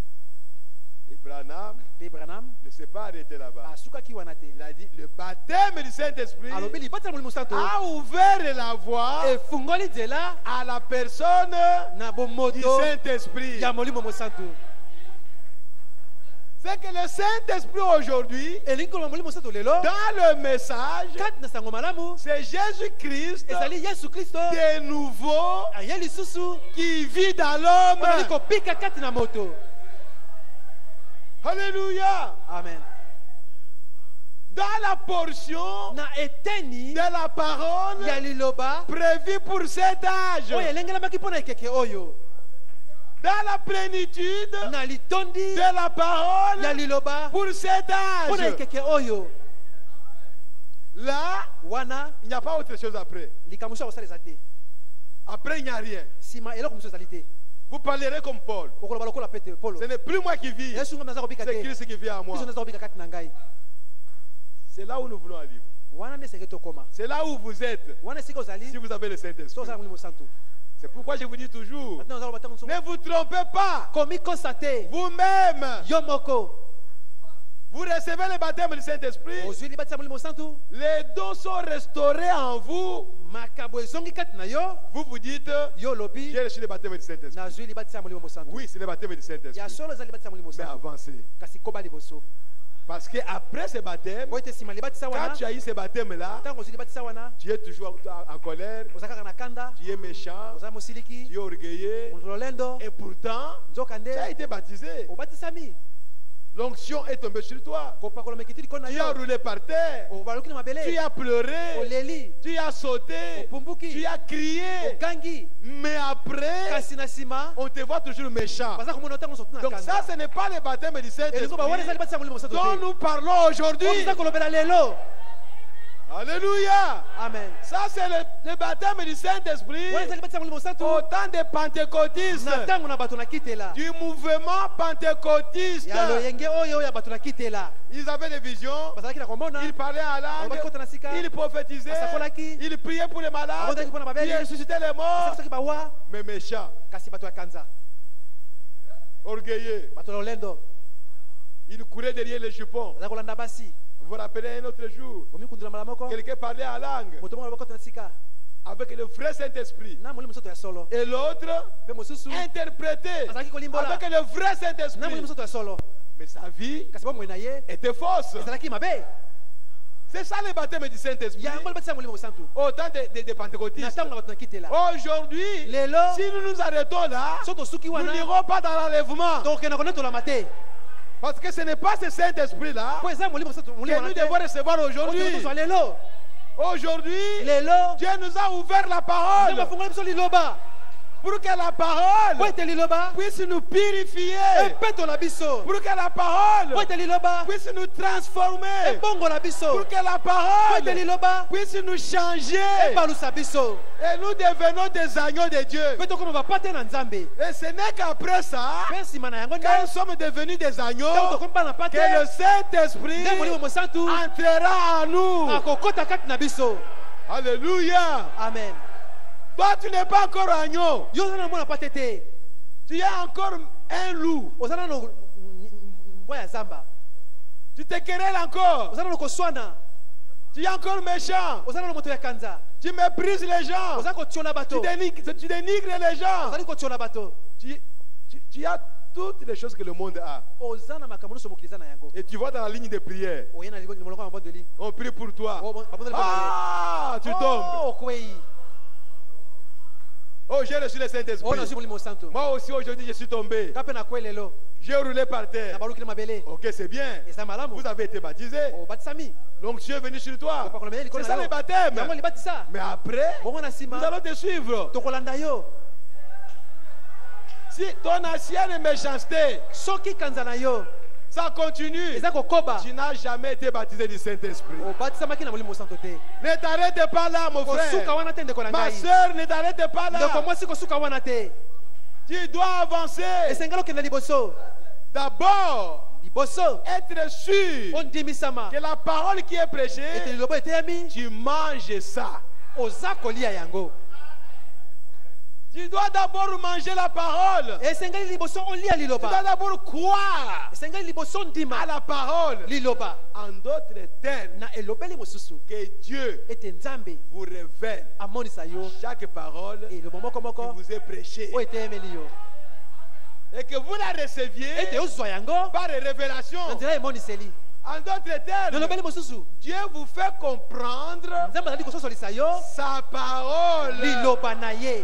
Speaker 2: Et Branham
Speaker 3: Pe Branham
Speaker 2: ne s'est pas arrêté là-bas.
Speaker 3: asukaki wana te.
Speaker 2: Il a dit, le baptême du Saint-Esprit
Speaker 3: Alobi libatisa ya molimo mosantu
Speaker 2: a ouvert la voie
Speaker 3: efungoli nzela
Speaker 2: à la personne
Speaker 3: na
Speaker 2: du
Speaker 3: bomoto
Speaker 2: Saint-Esprit.
Speaker 3: ya molimo mosantu.
Speaker 2: C'est que le Saint-Esprit aujourd'hui,
Speaker 3: Elingi koloba molimo mosantu lelo
Speaker 2: dans le message,
Speaker 3: kati na sango malamu
Speaker 2: c'est Jésus-Christ
Speaker 3: ezali Yesu Kristo
Speaker 2: de nouveau
Speaker 3: aye lisusu
Speaker 2: qui vit dans l'homme.
Speaker 3: ozali kopika kati na moto.
Speaker 2: Alléluia.
Speaker 3: Amen.
Speaker 2: Dans la portion
Speaker 3: Na eteni
Speaker 2: de la parole
Speaker 3: ya liloba
Speaker 2: prévue pour cet âge,
Speaker 3: oyo elengelamaki mpo na ekeke oyo
Speaker 2: dans la plénitude
Speaker 3: na litondi
Speaker 2: de la
Speaker 3: ya
Speaker 2: parole
Speaker 3: liloba
Speaker 2: pour cet
Speaker 3: mpo na
Speaker 2: âge.
Speaker 3: ekeke oyo
Speaker 2: Là,
Speaker 3: wana
Speaker 2: il n'y a pas autre chose après.
Speaker 3: likambo mosusu ya kosala eza te.
Speaker 2: Après, il n'y a rien.
Speaker 3: nsima eloko mosusu ezali te.
Speaker 2: Vous parlerez comme Paul.
Speaker 3: okoloba lokola pete polo
Speaker 2: Ce n'est plus moi qui vis,
Speaker 3: yesu nga naza kobika
Speaker 2: c'est
Speaker 3: te
Speaker 2: Christ qui vit en moi.
Speaker 3: kristo naza kobika kati na ngai.
Speaker 2: C'est là où nous voulons aller.
Speaker 3: wana nde eseke tokoma
Speaker 2: C'est là où vous êtes,
Speaker 3: wana esika ozali
Speaker 2: si vous avez le
Speaker 3: so
Speaker 2: Saint-Esprit.
Speaker 3: ozala molimo santu.
Speaker 2: C'est pourquoi je vous dis toujours,
Speaker 3: Maintenant, ozala batango mosusu
Speaker 2: ne vous trompez pas.
Speaker 3: komikosa te.
Speaker 2: Vous-même,
Speaker 3: Yo moko
Speaker 2: vous recevez le baptême du Saint-Esprit.
Speaker 3: ozwi libatisa molimo santu
Speaker 2: Les dons sont restaurés en vous.
Speaker 3: makambo ezongi kati na yo
Speaker 2: Vous vous dites,
Speaker 3: yo lobi
Speaker 2: j'ai reçu le baptême du Saint-Esprit.
Speaker 3: nazwi libatisa molimo mosantu.
Speaker 2: Oui, c'est le baptême du
Speaker 3: ya
Speaker 2: Saint-Esprit.
Speaker 3: solo eza libatisa molimo
Speaker 2: Mais
Speaker 3: mosantu
Speaker 2: avancez.
Speaker 3: kasi koba liboso.
Speaker 2: Parce qu'après ce baptême,
Speaker 3: po ete nsima libatisa
Speaker 2: quand
Speaker 3: wana
Speaker 2: tu as eu ce baptême-là,
Speaker 3: ntango ozwi libatisa wana
Speaker 2: tu es toujours en colère,
Speaker 3: oza kaka na kanda
Speaker 2: tu es méchant,
Speaker 3: oza mosiliki
Speaker 2: tu es orgueilleux,
Speaker 3: moto lolendo
Speaker 2: et pourtant,
Speaker 3: nzoka
Speaker 2: tu as
Speaker 3: nde
Speaker 2: été baptisé.
Speaker 3: obatisami
Speaker 2: L'onction est tombée sur toi.
Speaker 3: kopakola mekiti likolo na
Speaker 2: Tu as
Speaker 3: yo
Speaker 2: roulé par terre,
Speaker 3: obaluki na
Speaker 2: tu
Speaker 3: mabele
Speaker 2: as pleuré,
Speaker 3: oleli
Speaker 2: tu as sauté,
Speaker 3: opumbuki
Speaker 2: tu as crié,
Speaker 3: ogangi
Speaker 2: mais après,
Speaker 3: kasi na nsima
Speaker 2: on te voit toujours méchant.
Speaker 3: baza komona ntango nyonso tuna
Speaker 2: Donc ça,
Speaker 3: kanda
Speaker 2: ce n'est pas le baptême du
Speaker 3: elingo
Speaker 2: Saint-Esprit
Speaker 3: bawana eza libatisa molimo mosantu
Speaker 2: dont
Speaker 3: te
Speaker 2: nous parlons aujourd'hui.
Speaker 3: oyo toza kolobela lelo
Speaker 2: Alléluia.
Speaker 3: amen
Speaker 2: Ça, c'est le baptême du Saint-Esprit
Speaker 3: wana eza libatisa molimo mosantu
Speaker 2: au temps des pentecôtistes,
Speaker 3: na ntango na bato na kitela
Speaker 2: du mouvement pentecôtiste.
Speaker 3: ya loyenge oyo ya bato na kitela
Speaker 2: Ils avaient des visions,
Speaker 3: bazalaki na komona
Speaker 2: ils parlaient en langue,
Speaker 3: bakota na sika
Speaker 2: ils prophétisaient,
Speaker 3: basakolaki
Speaker 2: ils priaient pour les malades,
Speaker 3: abondaki mpo na
Speaker 2: ils
Speaker 3: babeli
Speaker 2: ressuscitaient les morts,
Speaker 3: basakoki bawa
Speaker 2: mais méchants,
Speaker 3: kasi bato ya kanza
Speaker 2: orgueilleux.
Speaker 3: bato lolendo
Speaker 2: Ils couraient derrière les jupons.
Speaker 3: baza kolanda basi
Speaker 2: Vous vous rappelez un autre jour,
Speaker 3: bomikundula mala moko
Speaker 2: quelqu'un parlait en langue
Speaker 3: moto moko bakota na sika
Speaker 2: avec le vrai Saint-Esprit.
Speaker 3: na molimo mosantu ya solo
Speaker 2: Et l'autre
Speaker 3: mpe mosusu
Speaker 2: interprétait
Speaker 3: azalaki kolimbola
Speaker 2: avec le vrai
Speaker 3: na molimo
Speaker 2: Saint-Esprit.
Speaker 3: mosantu ya solo
Speaker 2: Mais sa vie
Speaker 3: kasi bomoi na ye
Speaker 2: était fausse.
Speaker 3: ezalaki mabe
Speaker 2: C'est ça le baptême du Saint-Esprit.
Speaker 3: yango libatisa molimo mosantu
Speaker 2: Au temps des
Speaker 3: na
Speaker 2: pentecôtistes.
Speaker 3: ntango na bato na kitela
Speaker 2: Aujourd'hui,
Speaker 3: lelo
Speaker 2: si nous nous arrêtons là,
Speaker 3: so tosuki
Speaker 2: nous
Speaker 3: wana
Speaker 2: n'irons pas dans l'enlèvement.
Speaker 3: tokokenda konetolama te
Speaker 2: Parce que ce n'est pas ce Saint-Esprit-là
Speaker 3: po eza molimo mosantu molimo
Speaker 2: que nous
Speaker 3: wana te
Speaker 2: devons recevoir aujourd'hui.
Speaker 3: oyo tozwa lelo
Speaker 2: Aujourd'hui,
Speaker 3: lelo
Speaker 2: Dieu nous a ouvert la
Speaker 3: nde
Speaker 2: parole
Speaker 3: bafungoli biso liloba
Speaker 2: pour que la
Speaker 3: po
Speaker 2: parole
Speaker 3: ete liloba
Speaker 2: puisse nous purifier.
Speaker 3: epetola biso
Speaker 2: Pour que la
Speaker 3: po
Speaker 2: parole
Speaker 3: ete liloba
Speaker 2: puisse nous transformer.
Speaker 3: ebongola biso
Speaker 2: Pour que la
Speaker 3: po ete
Speaker 2: parole
Speaker 3: liloba
Speaker 2: puisse nous changer.
Speaker 3: epalusa biso
Speaker 2: Et nous devenons des agneaux de Dieu.
Speaker 3: mpe tokoma bapate na nzambe
Speaker 2: Et ce n'est qu'après ça,
Speaker 3: mpe nsima na yango nde
Speaker 2: quand nous sommes devenus des agneaux,
Speaker 3: ntango tokomi bana
Speaker 2: que
Speaker 3: pate
Speaker 2: le Saint-Esprit
Speaker 3: nde molimo mosantu
Speaker 2: entrera en nous.
Speaker 3: akokota kati na biso
Speaker 2: Alléluia.
Speaker 3: amen
Speaker 2: Toi, tu n'es pas encore agneau.
Speaker 3: yo oza na mwana pate te
Speaker 2: Tu es encore un loup.
Speaker 3: oza nano mbwa ya zamba
Speaker 2: Tu te querelles encore.
Speaker 3: oza nano koswana
Speaker 2: Tu es encore méchant.
Speaker 3: oza nano moto ya kanza
Speaker 2: Tu méprises les gens.
Speaker 3: oza kotiola bato
Speaker 2: Tu dénigres les gens.
Speaker 3: ozali kotiola bato
Speaker 2: Tu as toutes les choses que le monde a.
Speaker 3: oza na makambo nyonso mokili eza na yango
Speaker 2: Et tu vas dans la ligne de prière.
Speaker 3: oye na molongo ya mabondeli
Speaker 2: On prie pour toi.
Speaker 3: babondeli
Speaker 2: Ah, tu tombes.
Speaker 3: okwei
Speaker 2: Oh, j'ai reçu le
Speaker 3: oyo
Speaker 2: Saint-Esprit.
Speaker 3: nazwi molimo santu
Speaker 2: Moi aussi, aujourd'hui, je suis tombé.
Speaker 3: ka mpe na kwe lelo
Speaker 2: J'ai roulé par terre.
Speaker 3: nabaluki na mabele
Speaker 2: Ok, c'est bien.
Speaker 3: eza malamu
Speaker 2: Vous avez été baptisé.
Speaker 3: obatisami
Speaker 2: Donc, Dieu est venu sur toi.
Speaker 3: opakola meye
Speaker 2: C'est
Speaker 3: likolo
Speaker 2: ça
Speaker 3: na
Speaker 2: le
Speaker 3: yo
Speaker 2: baptême.
Speaker 3: yango libatisa
Speaker 2: Mais après,
Speaker 3: bongo na
Speaker 2: nous
Speaker 3: nsima
Speaker 2: allons te suivre.
Speaker 3: tokolanda yo
Speaker 2: Si ton ancienne méchanceté,
Speaker 3: soki kanza na yo
Speaker 2: ça continue,
Speaker 3: eza kokoba
Speaker 2: tu n'as jamais été baptisé du Saint-Esprit.
Speaker 3: obatisamaki na molimo santu te
Speaker 2: Ne t'arrête pas là, mon
Speaker 3: kosuka
Speaker 2: frère.
Speaker 3: wana te ndeko na
Speaker 2: Ma
Speaker 3: ngai
Speaker 2: soeur, ne t'arrête pas
Speaker 3: ndeko
Speaker 2: là.
Speaker 3: mwasi kosuka wana te
Speaker 2: Tu dois avancer.
Speaker 3: esengeli okende liboso
Speaker 2: D'abord,
Speaker 3: liboso
Speaker 2: être sûr
Speaker 3: ondimisama
Speaker 2: que la parole qui est
Speaker 3: ete
Speaker 2: prêchée,
Speaker 3: lilobo eteyami
Speaker 2: tu manges ça.
Speaker 3: oza kolia yango
Speaker 2: Tu dois d'abord manger la parole.
Speaker 3: esengeli liboso olia
Speaker 2: Tu dois
Speaker 3: liloba
Speaker 2: d'abord croire
Speaker 3: esengeli liboso
Speaker 2: à
Speaker 3: ndima
Speaker 2: la parole.
Speaker 3: liloba
Speaker 2: En d'autres termes,
Speaker 3: na elobeli mosusu
Speaker 2: que Dieu
Speaker 3: ete nzambe
Speaker 2: vous révèle
Speaker 3: amonisa yo
Speaker 2: chaque parole
Speaker 3: elobo moko
Speaker 2: qui
Speaker 3: moko
Speaker 2: vous est prêchée.
Speaker 3: oyo eteyemeli yo
Speaker 2: Et que vous la receviez
Speaker 3: ete ozwa yango
Speaker 2: par révélation.
Speaker 3: na nzela emoniseli
Speaker 2: En d'autres termes,
Speaker 3: lolobeli mosusu
Speaker 2: Dieu vous fait comprendre
Speaker 3: nzambe azali kososolisa yo
Speaker 2: sa parole.
Speaker 3: liloba na ye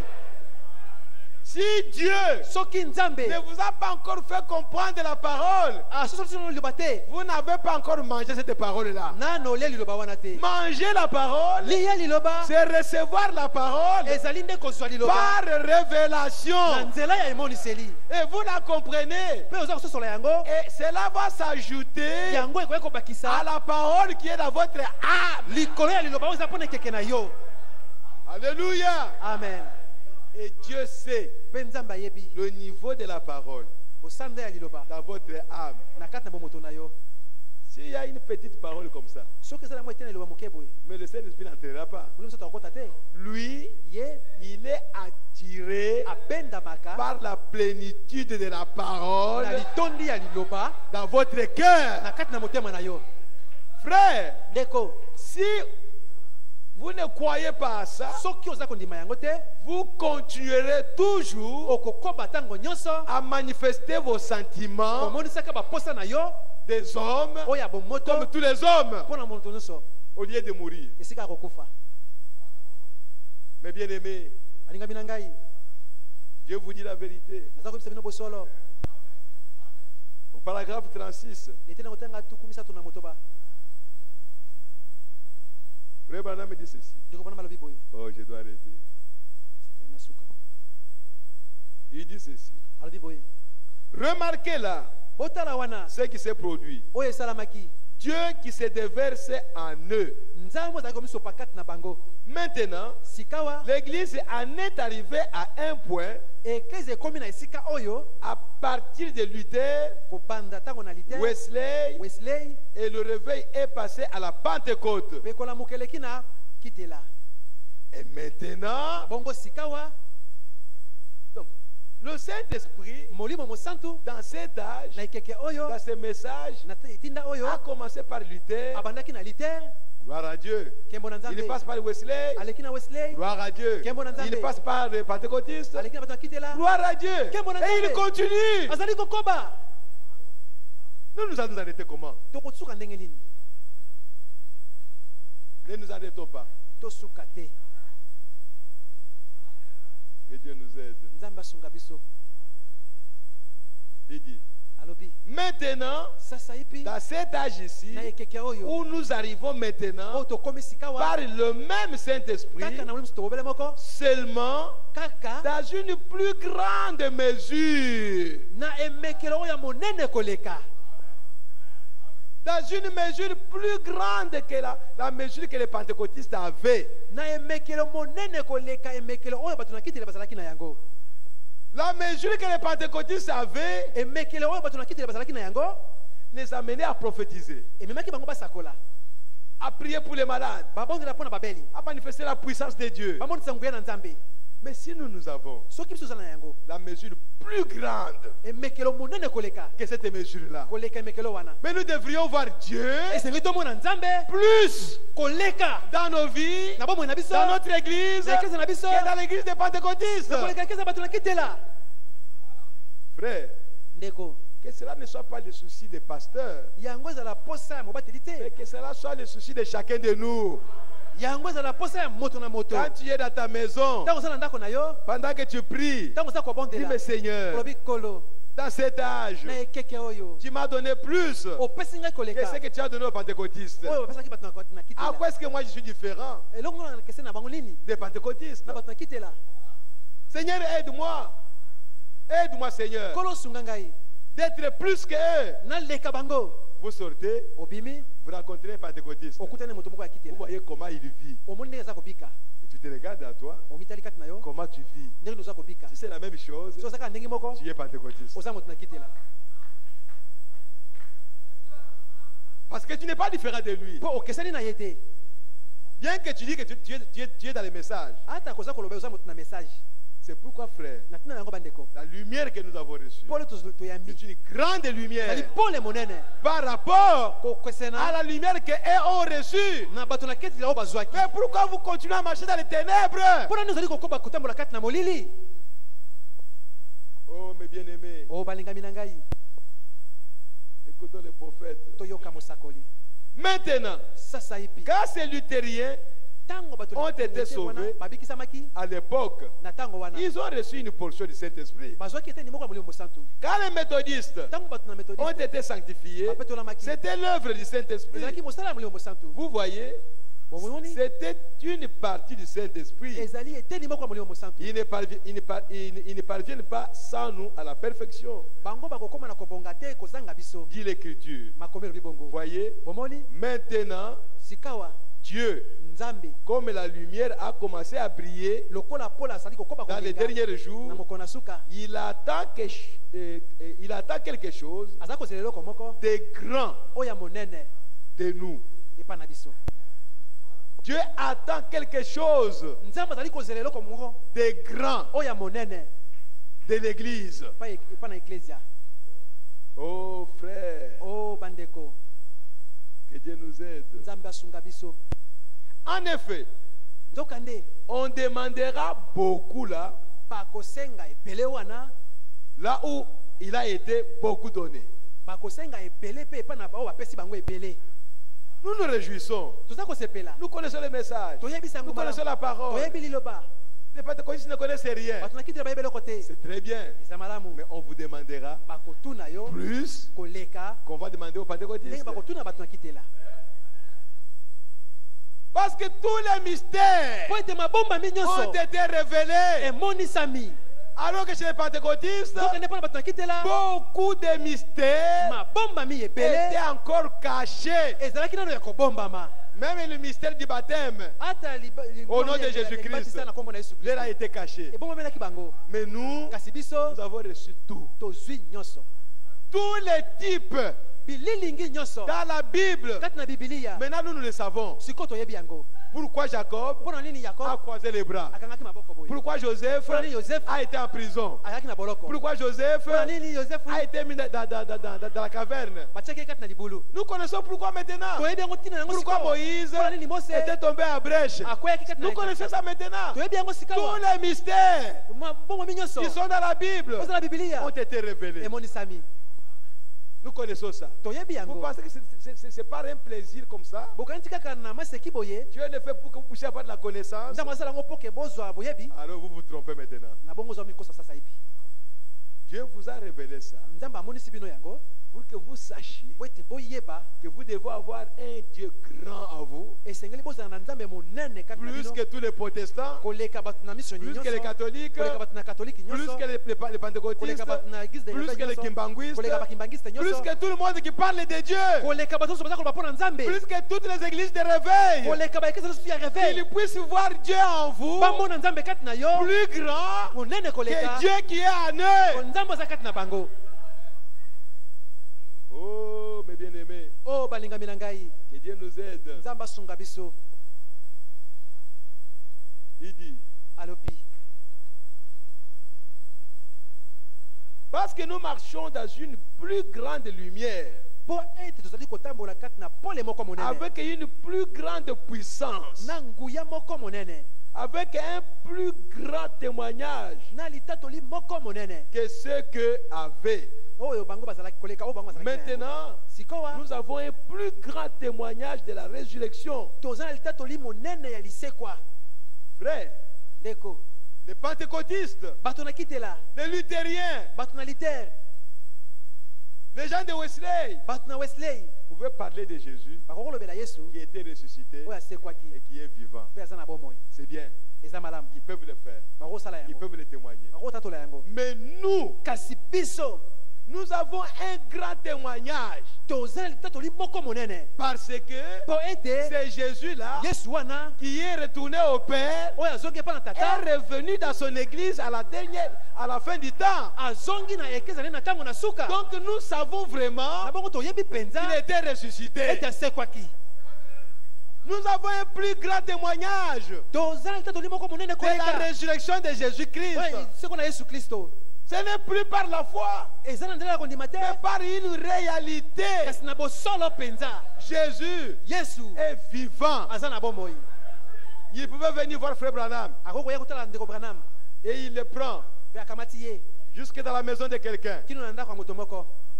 Speaker 2: Si Dieu
Speaker 3: soki nzambe
Speaker 2: ne vous a pas encore fait comprendre la parole,
Speaker 3: asosolisi no liloba te
Speaker 2: vous n'avez pas encore mangé cette parole-là.
Speaker 3: nano olia liloba wana te
Speaker 2: Manger la parole,
Speaker 3: liya liloba
Speaker 2: c'est recevoir la parole
Speaker 3: ezali nde kozwa liloba
Speaker 2: par
Speaker 3: na
Speaker 2: révélation.
Speaker 3: nzela ya emoniseli
Speaker 2: Et vous la comprenez.
Speaker 3: mpe oza kososola yango
Speaker 2: Et cela va s'ajouter
Speaker 3: yango ekoki
Speaker 2: à
Speaker 3: kobakisa
Speaker 2: la parole qui est dans votre âme.
Speaker 3: likolo ya liloba oyo eza mpo na ekeke na yo
Speaker 2: Alléluia.
Speaker 3: amen
Speaker 2: Et Dieu sait
Speaker 3: mpe nzambe ayebi
Speaker 2: le niveau de la parole
Speaker 3: bosanda ya liloba
Speaker 2: dans votre âme.
Speaker 3: na kati na bomoto na yo
Speaker 2: S'il y a une petite parole comme ça,
Speaker 3: soki eza na mwa etene liloba moke boye
Speaker 2: mais le Saint-Esprit n'entrera pas.
Speaker 3: molimo soto akokota te
Speaker 2: Lui,
Speaker 3: ye
Speaker 2: il est attiré
Speaker 3: abendamaka
Speaker 2: par la plénitude de la parole
Speaker 3: na litondi ya liloba
Speaker 2: dans votre cœur.
Speaker 3: na kati na motema na yo
Speaker 2: Frère,
Speaker 3: ndeko
Speaker 2: si vous ne croyez pas à ça,
Speaker 3: soki oza kondima yango te
Speaker 2: vous continuerez toujours
Speaker 3: okokoba ntango nyonso
Speaker 2: à manifester vos sentiments
Speaker 3: omonisaka baposa na yo
Speaker 2: des hommes
Speaker 3: oyo ya bomoto
Speaker 2: comme tous les hommes
Speaker 3: mpo na moto nyonso
Speaker 2: au lieu de mourir.
Speaker 3: esika ya kokufa.
Speaker 2: Mais bien aimé,
Speaker 3: balingami na ngai,
Speaker 2: Dieu vous dit la vérité.
Speaker 3: naza koyebisa bino bosolo.
Speaker 2: Au paragraphe 36,
Speaker 3: lete na kotenga tuku misato na motoba
Speaker 2: Frère Branham me dit ceci.
Speaker 3: ndeko bana malobi boye
Speaker 2: Oh, je dois arrêter.
Speaker 3: na suka
Speaker 2: Il dit ceci.
Speaker 3: alobi boye
Speaker 2: Remarquez là
Speaker 3: botala wana
Speaker 2: ce qui s'est produit.
Speaker 3: oyo esalamaki.
Speaker 2: Dieu qui se déverse en eux.
Speaker 3: nzambe ozalaki komisopa kati na bango.
Speaker 2: Maintenant,
Speaker 3: sikawa
Speaker 2: l'Église en est arrivée à un point
Speaker 3: eklise ekomi na esika oyo
Speaker 2: à partir de Luther,
Speaker 3: kobanda ntango na liter
Speaker 2: Wesley,
Speaker 3: wesley
Speaker 2: et le réveil est passé à la Pentecôte.
Speaker 3: mpe kolamuka eleki na kitela.
Speaker 2: Et maintenant,
Speaker 3: bongo sikawa
Speaker 2: donc, le Saint-Esprit,
Speaker 3: molimo mosantu
Speaker 2: dans cet âge,
Speaker 3: na ekeke oyo
Speaker 2: dans ce message,
Speaker 3: na etinda oyo
Speaker 2: a commencé par Luther.
Speaker 3: abandaki na liter.
Speaker 2: Gloire à Dieu.
Speaker 3: Kembo na
Speaker 2: Il
Speaker 3: nzambe
Speaker 2: passe par Wesley.
Speaker 3: aleki na wesley
Speaker 2: Gloire à Dieu.
Speaker 3: Kembo na nzambe.
Speaker 2: Il passe par les pentecôtistes.
Speaker 3: aleki na bato ya kitela
Speaker 2: Gloire à Dieu.
Speaker 3: Kembo na
Speaker 2: Et il
Speaker 3: nzambe.
Speaker 2: continue.
Speaker 3: azali kokoba.
Speaker 2: Nous allons nous arrêter comment?
Speaker 3: tokosuka ndenge nini?
Speaker 2: Ne nous arrêtons pas.
Speaker 3: tosuka te.
Speaker 2: Que Dieu nous aide.
Speaker 3: nzambe asunga biso.
Speaker 2: Il dit,
Speaker 3: alobi
Speaker 2: maintenant,
Speaker 3: sasa ipi
Speaker 2: dans cet âge ici,
Speaker 3: na ekeke oyo
Speaker 2: où nous arrivons maintenant,
Speaker 3: oyo tokomi sikawa
Speaker 2: par le même Saint-Esprit,
Speaker 3: kaka na molimo tobobele moko
Speaker 2: seulement
Speaker 3: kaka
Speaker 2: dans une plus grande mesure.
Speaker 3: na emekelo oyo ya monene koleka.
Speaker 2: Dans une mesure plus grande que la mesure que les pentecôtistes avaient.
Speaker 3: na emekelo monene koleka emekelo oyo bato na kitela bazalaki na yango.
Speaker 2: La mesure que les pentecôtistes avaient
Speaker 3: emekelo oyo bato na kitela bazalaki na yango
Speaker 2: les amenait à prophétiser,
Speaker 3: ememaki bango basakola,
Speaker 2: à prier pour les malades,
Speaker 3: babondela mpo na babeli,
Speaker 2: à manifester la puissance de Dieu.
Speaker 3: bamonisa nguya na nzambe.
Speaker 2: Mais si nous avons
Speaker 3: soki biso oza na yango
Speaker 2: la mesure plus grande
Speaker 3: emekelo monene koleka
Speaker 2: que cette mesure-là,
Speaker 3: koleka emekelo wana,
Speaker 2: mais nous devrions voir Dieu
Speaker 3: esengi tomona nzambe
Speaker 2: plus
Speaker 3: koleka
Speaker 2: dans nos vies,
Speaker 3: na bomoi na biso
Speaker 2: dans notre église,
Speaker 3: na eklise na biso
Speaker 2: que dans l'église des pentecôtistes.
Speaker 3: na koleka eklise ya bato na kitela.
Speaker 2: Frère,
Speaker 3: ndeko
Speaker 2: que cela ne soit pas le souci des pasteurs,
Speaker 3: yango ezala posa ya mobateli
Speaker 2: mais
Speaker 3: te,
Speaker 2: que cela soit le souci de chacun de nous.
Speaker 3: yango ezala posa ya moto na moto.
Speaker 2: Quand tu es dans ta maison,
Speaker 3: ntango oza na ndako na yo,
Speaker 2: pendant que tu pries,
Speaker 3: ntango oza kobondela
Speaker 2: dis-moi Seigneur,
Speaker 3: kolobi kolo
Speaker 2: dans cet âge,
Speaker 3: na ekeke oyo
Speaker 2: tu m'as donné plus
Speaker 3: opesi ngai
Speaker 2: que
Speaker 3: koleka
Speaker 2: ce que tu as donné aux pentecôtistes.
Speaker 3: oyo bapesaki bato na
Speaker 2: À
Speaker 3: kitela.
Speaker 2: quoi est-ce que moi je suis différent
Speaker 3: elongo na kese na bango nini
Speaker 2: des pentecôtistes?
Speaker 3: na bato na kitela.
Speaker 2: Seigneur, aide-moi. Aide-moi, Seigneur,
Speaker 3: kolo sunga ngai
Speaker 2: d'être plus que eux.
Speaker 3: naleka bango.
Speaker 2: Vous sortez,
Speaker 3: obimi
Speaker 2: vous rencontrez un pentecôtiste.
Speaker 3: okutani moto moko ya
Speaker 2: Vous
Speaker 3: kitela,
Speaker 2: voyez comment il vit.
Speaker 3: omoni ndenge aza kobika,
Speaker 2: Et tu te regardes à toi,
Speaker 3: omitali kati na yo
Speaker 2: comment tu vis.
Speaker 3: ndenge oza kobika.
Speaker 2: Si c'est la même chose,
Speaker 3: so oza kaka ndenge moko
Speaker 2: tu es pentecôtiste.
Speaker 3: oza moto na kitela,
Speaker 2: Parce que tu n'es pas différent de lui.
Speaker 3: mpo okesani na ye te.
Speaker 2: Bien que tu dis que tu es dans les messages.
Speaker 3: ata koza koloba oza moto na message
Speaker 2: C'est pourquoi, frère,
Speaker 3: na ntina na yango bandeko
Speaker 2: la lumière que nous avons reçue,
Speaker 3: pole toyambi
Speaker 2: c'est une grande lumière
Speaker 3: ezali pole monene
Speaker 2: par rapport à
Speaker 3: kokesena
Speaker 2: la lumière qu'eux ont reçue.
Speaker 3: na bato na kitela oyo bazwaki.
Speaker 2: Mais pourquoi vous continuez à marcher dans les ténèbres?
Speaker 3: mpo nani ozali kokoba kotambola kati na molili.
Speaker 2: Oh, mes bien-aimés,
Speaker 3: o balingami na ngai
Speaker 2: écoutons les prophètes.
Speaker 3: toyoka mosakoli.
Speaker 2: Maintenant,
Speaker 3: sasa ipi
Speaker 2: quand ces luthériens,
Speaker 3: ntango bato
Speaker 2: ont été sauvés.
Speaker 3: babikisamaki
Speaker 2: à l'époque,
Speaker 3: na ntango wana
Speaker 2: ils ont reçu une portion du Saint-Esprit.
Speaker 3: bazwaki eteni moko ya molimo mosantu.
Speaker 2: Quand les méthodistes
Speaker 3: ntango bato na
Speaker 2: ont
Speaker 3: methodiste
Speaker 2: été sanctifiés,
Speaker 3: bapetolamaki
Speaker 2: c'était l'œuvre du Saint-Esprit.
Speaker 3: ezalaki mosala ya molimo mosantu.
Speaker 2: Vous voyez,
Speaker 3: bomoni
Speaker 2: c'était une partie du Saint-Esprit.
Speaker 3: ezali eteni moko ya molimo mosantu.
Speaker 2: Ils ne parviennent pas sans nous à la perfection,
Speaker 3: bango bakokoma na kobonga te kozanga biso
Speaker 2: dit l'Écriture.
Speaker 3: makomelo
Speaker 2: Vous
Speaker 3: bibongo.
Speaker 2: voyez,
Speaker 3: bomoni
Speaker 2: maintenant,
Speaker 3: sikawa
Speaker 2: Dieu,
Speaker 3: nzambe
Speaker 2: comme la lumière a commencé à briller
Speaker 3: lokola pola asali kokoba
Speaker 2: dans les
Speaker 3: kobenga
Speaker 2: derniers
Speaker 3: na
Speaker 2: jours,
Speaker 3: mokolo na suka
Speaker 2: il attend quelque chose
Speaker 3: aza kozela eloko moko
Speaker 2: de grand
Speaker 3: oyo ya monene
Speaker 2: de nous.
Speaker 3: epa na biso.
Speaker 2: Dieu attend quelque chose
Speaker 3: nzambe azali kozela eloko moko
Speaker 2: de grand
Speaker 3: oyo ya monene
Speaker 2: de l'Église.
Speaker 3: epa na eklesia.
Speaker 2: Oh frère,
Speaker 3: o bandeko
Speaker 2: que Dieu nous aide.
Speaker 3: nzambe asunga biso.
Speaker 2: En effet,
Speaker 3: nzokande
Speaker 2: on demandera beaucoup là
Speaker 3: bakosenga epele wana
Speaker 2: où il a été beaucoup donné.
Speaker 3: bakosenga epele pe epa na bao bapesi bango epele.
Speaker 2: Nous nous réjouissons.
Speaker 3: Toza kosepela.
Speaker 2: Nous connaissons le message.
Speaker 3: Toyebisa
Speaker 2: Nous
Speaker 3: yango
Speaker 2: connaissons la parole.
Speaker 3: toyebi liloba.
Speaker 2: Les pentecôtistes ne connaissent rien.
Speaker 3: Bato na kitela bayebele kote.
Speaker 2: C'est très bien.
Speaker 3: Eza malamu.
Speaker 2: Mais on vous demandera
Speaker 3: Bakotuna yo
Speaker 2: plus
Speaker 3: koleka.
Speaker 2: qu'on va demander aux pentecôtistes.
Speaker 3: Ndenge bakotuna bato na kitela.
Speaker 2: Parce que tous les mystères
Speaker 3: Po ete mabomba mi
Speaker 2: ont
Speaker 3: nyonso
Speaker 2: été révélés.
Speaker 3: emonisami.
Speaker 2: Alors que chez les pentecôtistes,
Speaker 3: Tokende mpo na bato na kitela.
Speaker 2: beaucoup de mystères
Speaker 3: Mabomba mi
Speaker 2: étaient
Speaker 3: ebele
Speaker 2: encore cachés.
Speaker 3: ezalaki nano ya kobombama.
Speaker 2: Même le mystère du baptême
Speaker 3: Ata
Speaker 2: Au nom de Jésus-Christ.
Speaker 3: libatisa na kombo na Yesu
Speaker 2: leur a
Speaker 3: Kristo.
Speaker 2: été caché.
Speaker 3: Ebombamelaki bango.
Speaker 2: Mais nous,
Speaker 3: Kasi biso
Speaker 2: nous avons reçu tout.
Speaker 3: tozwi nyonso.
Speaker 2: Tous les types
Speaker 3: Bililingi nyonso.
Speaker 2: dans la Bible.
Speaker 3: Kati na Biblia.
Speaker 2: Maintenant, nous le savons.
Speaker 3: Siko toyebi yango.
Speaker 2: Pourquoi Jacob
Speaker 3: Mpona nini
Speaker 2: a
Speaker 3: Yakob
Speaker 2: croisé les bras?
Speaker 3: akangaki maboko boye.
Speaker 2: Pourquoi Joseph
Speaker 3: Mpona nini Joseph
Speaker 2: a été en prison?
Speaker 3: akangaki na boloko.
Speaker 2: Pourquoi Joseph
Speaker 3: Mpona nini Joseph
Speaker 2: a été mis dans la caverne?
Speaker 3: batiaki kati na libulu.
Speaker 2: Nous connaissons pourquoi maintenant.
Speaker 3: Toyebi yango ntina yango
Speaker 2: Pourquoi
Speaker 3: sikawa.
Speaker 2: Moïse
Speaker 3: Mpona nini Mose
Speaker 2: était tombé en brèche.
Speaker 3: akweyaki kati na
Speaker 2: Nous connaissons ça maintenant.
Speaker 3: toyebi yango
Speaker 2: Tous
Speaker 3: sikawa.
Speaker 2: les mystères
Speaker 3: Mabomba mi nyonso
Speaker 2: qui sont dans la Bible
Speaker 3: oza na Biblia
Speaker 2: ont été révélés.
Speaker 3: emonisami.
Speaker 2: Nous connaissons ça.
Speaker 3: Toyebi
Speaker 2: Vous
Speaker 3: yango.
Speaker 2: pensez que c'est par un plaisir comme ça?
Speaker 3: Bokanisi kaka na maseki boye.
Speaker 2: Dieu le fait pour que vous puissiez avoir de la connaissance.
Speaker 3: Nzambe asala yango mpo ke bozwa boyebi.
Speaker 2: Alors vous vous trompez maintenant.
Speaker 3: Na bongo ozwa mikosa sasa hivi.
Speaker 2: Dieu vous a révélé ça
Speaker 3: Nzambe amonisi bino yango
Speaker 2: pour que vous sachiez
Speaker 3: po ete boyeba
Speaker 2: que vous devez avoir un Dieu grand à vous,
Speaker 3: esengeli bozala na Nzambe monene kati na
Speaker 2: plus
Speaker 3: bino.
Speaker 2: que tous les protestants,
Speaker 3: Koleka bato na mission
Speaker 2: plus
Speaker 3: nyonso.
Speaker 2: que les catholiques,
Speaker 3: Koleka bato na katoliki
Speaker 2: plus
Speaker 3: nyonso.
Speaker 2: que les pentecôtistes,
Speaker 3: Koleka bato na église de
Speaker 2: plus que les kimbanguistes,
Speaker 3: Koleka bakimbangiste
Speaker 2: plus
Speaker 3: nyonso.
Speaker 2: que tout le monde qui parle de Dieu,
Speaker 3: Koleka bato nyonso baza koloba mpona Nzambe.
Speaker 2: plus que toutes les églises de réveil,
Speaker 3: Koleka baekesa nyonso ya réveil.
Speaker 2: qu'ils puissent voir Dieu en vous,
Speaker 3: Bamona Nzambe kati na yo.
Speaker 2: plus grand
Speaker 3: Monene koleka.
Speaker 2: que Dieu qui est en eux.
Speaker 3: Nzambe aza kati na bango.
Speaker 2: Oh, mes bien-aimés,
Speaker 3: Oh balingami na ngai.
Speaker 2: que Dieu nous aide.
Speaker 3: Nzambe asunga biso.
Speaker 2: Il dit,
Speaker 3: Alobi.
Speaker 2: parce que nous marchons dans une plus grande lumière,
Speaker 3: Po ete tozali kotambola kati na pole moko monene.
Speaker 2: avec une plus grande puissance,
Speaker 3: Na nguya moko monene.
Speaker 2: avec un plus grand témoignage
Speaker 3: Na litatoli moko monene.
Speaker 2: que ceux que avaient.
Speaker 3: Oyo bango bazalaki koleka oyo bango bazalaki. na yango.
Speaker 2: Maintenant,
Speaker 3: Sikowa
Speaker 2: nous avons un plus grand témoignage de la résurrection.
Speaker 3: tozana litatoli monene ya lisekwa.
Speaker 2: Frère,
Speaker 3: Ndeko.
Speaker 2: les pentecôtistes,
Speaker 3: Bato na kitela.
Speaker 2: les luthériens,
Speaker 3: Bato na liter.
Speaker 2: les gens de Wesley,
Speaker 3: Bato na Wesley.
Speaker 2: vous pouvez parler de Jésus
Speaker 3: Bakolobela Yesu.
Speaker 2: qui était ressuscité
Speaker 3: Oyo asekwaki.
Speaker 2: et qui est vivant.
Speaker 3: Pe aza na bomoi.
Speaker 2: C'est bien.
Speaker 3: Eza malamu.
Speaker 2: Ils peuvent le faire.
Speaker 3: Bakosala
Speaker 2: Ils
Speaker 3: yango.
Speaker 2: peuvent le témoigner.
Speaker 3: Bakotatola yango.
Speaker 2: Mais nous,
Speaker 3: Kasi biso
Speaker 2: nous avons un grand témoignage
Speaker 3: tozana litatoli moko monene.
Speaker 2: parce que
Speaker 3: Po ete
Speaker 2: c'est Jésus-là
Speaker 3: Yesu wana
Speaker 2: qui est retourné au Père,
Speaker 3: oyo azongi epa na tata.
Speaker 2: est revenu dans son église à la fin du temps.
Speaker 3: Azongi na ekeza ne na ntango na suka.
Speaker 2: Donc nous savons vraiment
Speaker 3: Na bongo toyebi penza
Speaker 2: qu'il était ressuscité.
Speaker 3: ete asekwaki.
Speaker 2: Nous avons un plus grand témoignage
Speaker 3: Tozana litatoli moko monene
Speaker 2: de la
Speaker 3: koleka.
Speaker 2: résurrection de Jésus-Christ.
Speaker 3: Oyo seko na Yesu Kristo.
Speaker 2: Ce n'est plus par la foi,
Speaker 3: Eza na nzela ya kondima te.
Speaker 2: mais par une réalité.
Speaker 3: Kasi na bosolo penza.
Speaker 2: Jésus
Speaker 3: Yesu
Speaker 2: est vivant.
Speaker 3: aza na bomoi.
Speaker 2: Il pouvait venir voir Frère Branham
Speaker 3: Akokoya kotala ndeko Branham.
Speaker 2: et il le prend
Speaker 3: Pe akamati ye.
Speaker 2: jusque dans la maison de quelqu'un
Speaker 3: Kino na ndako ya moto moko.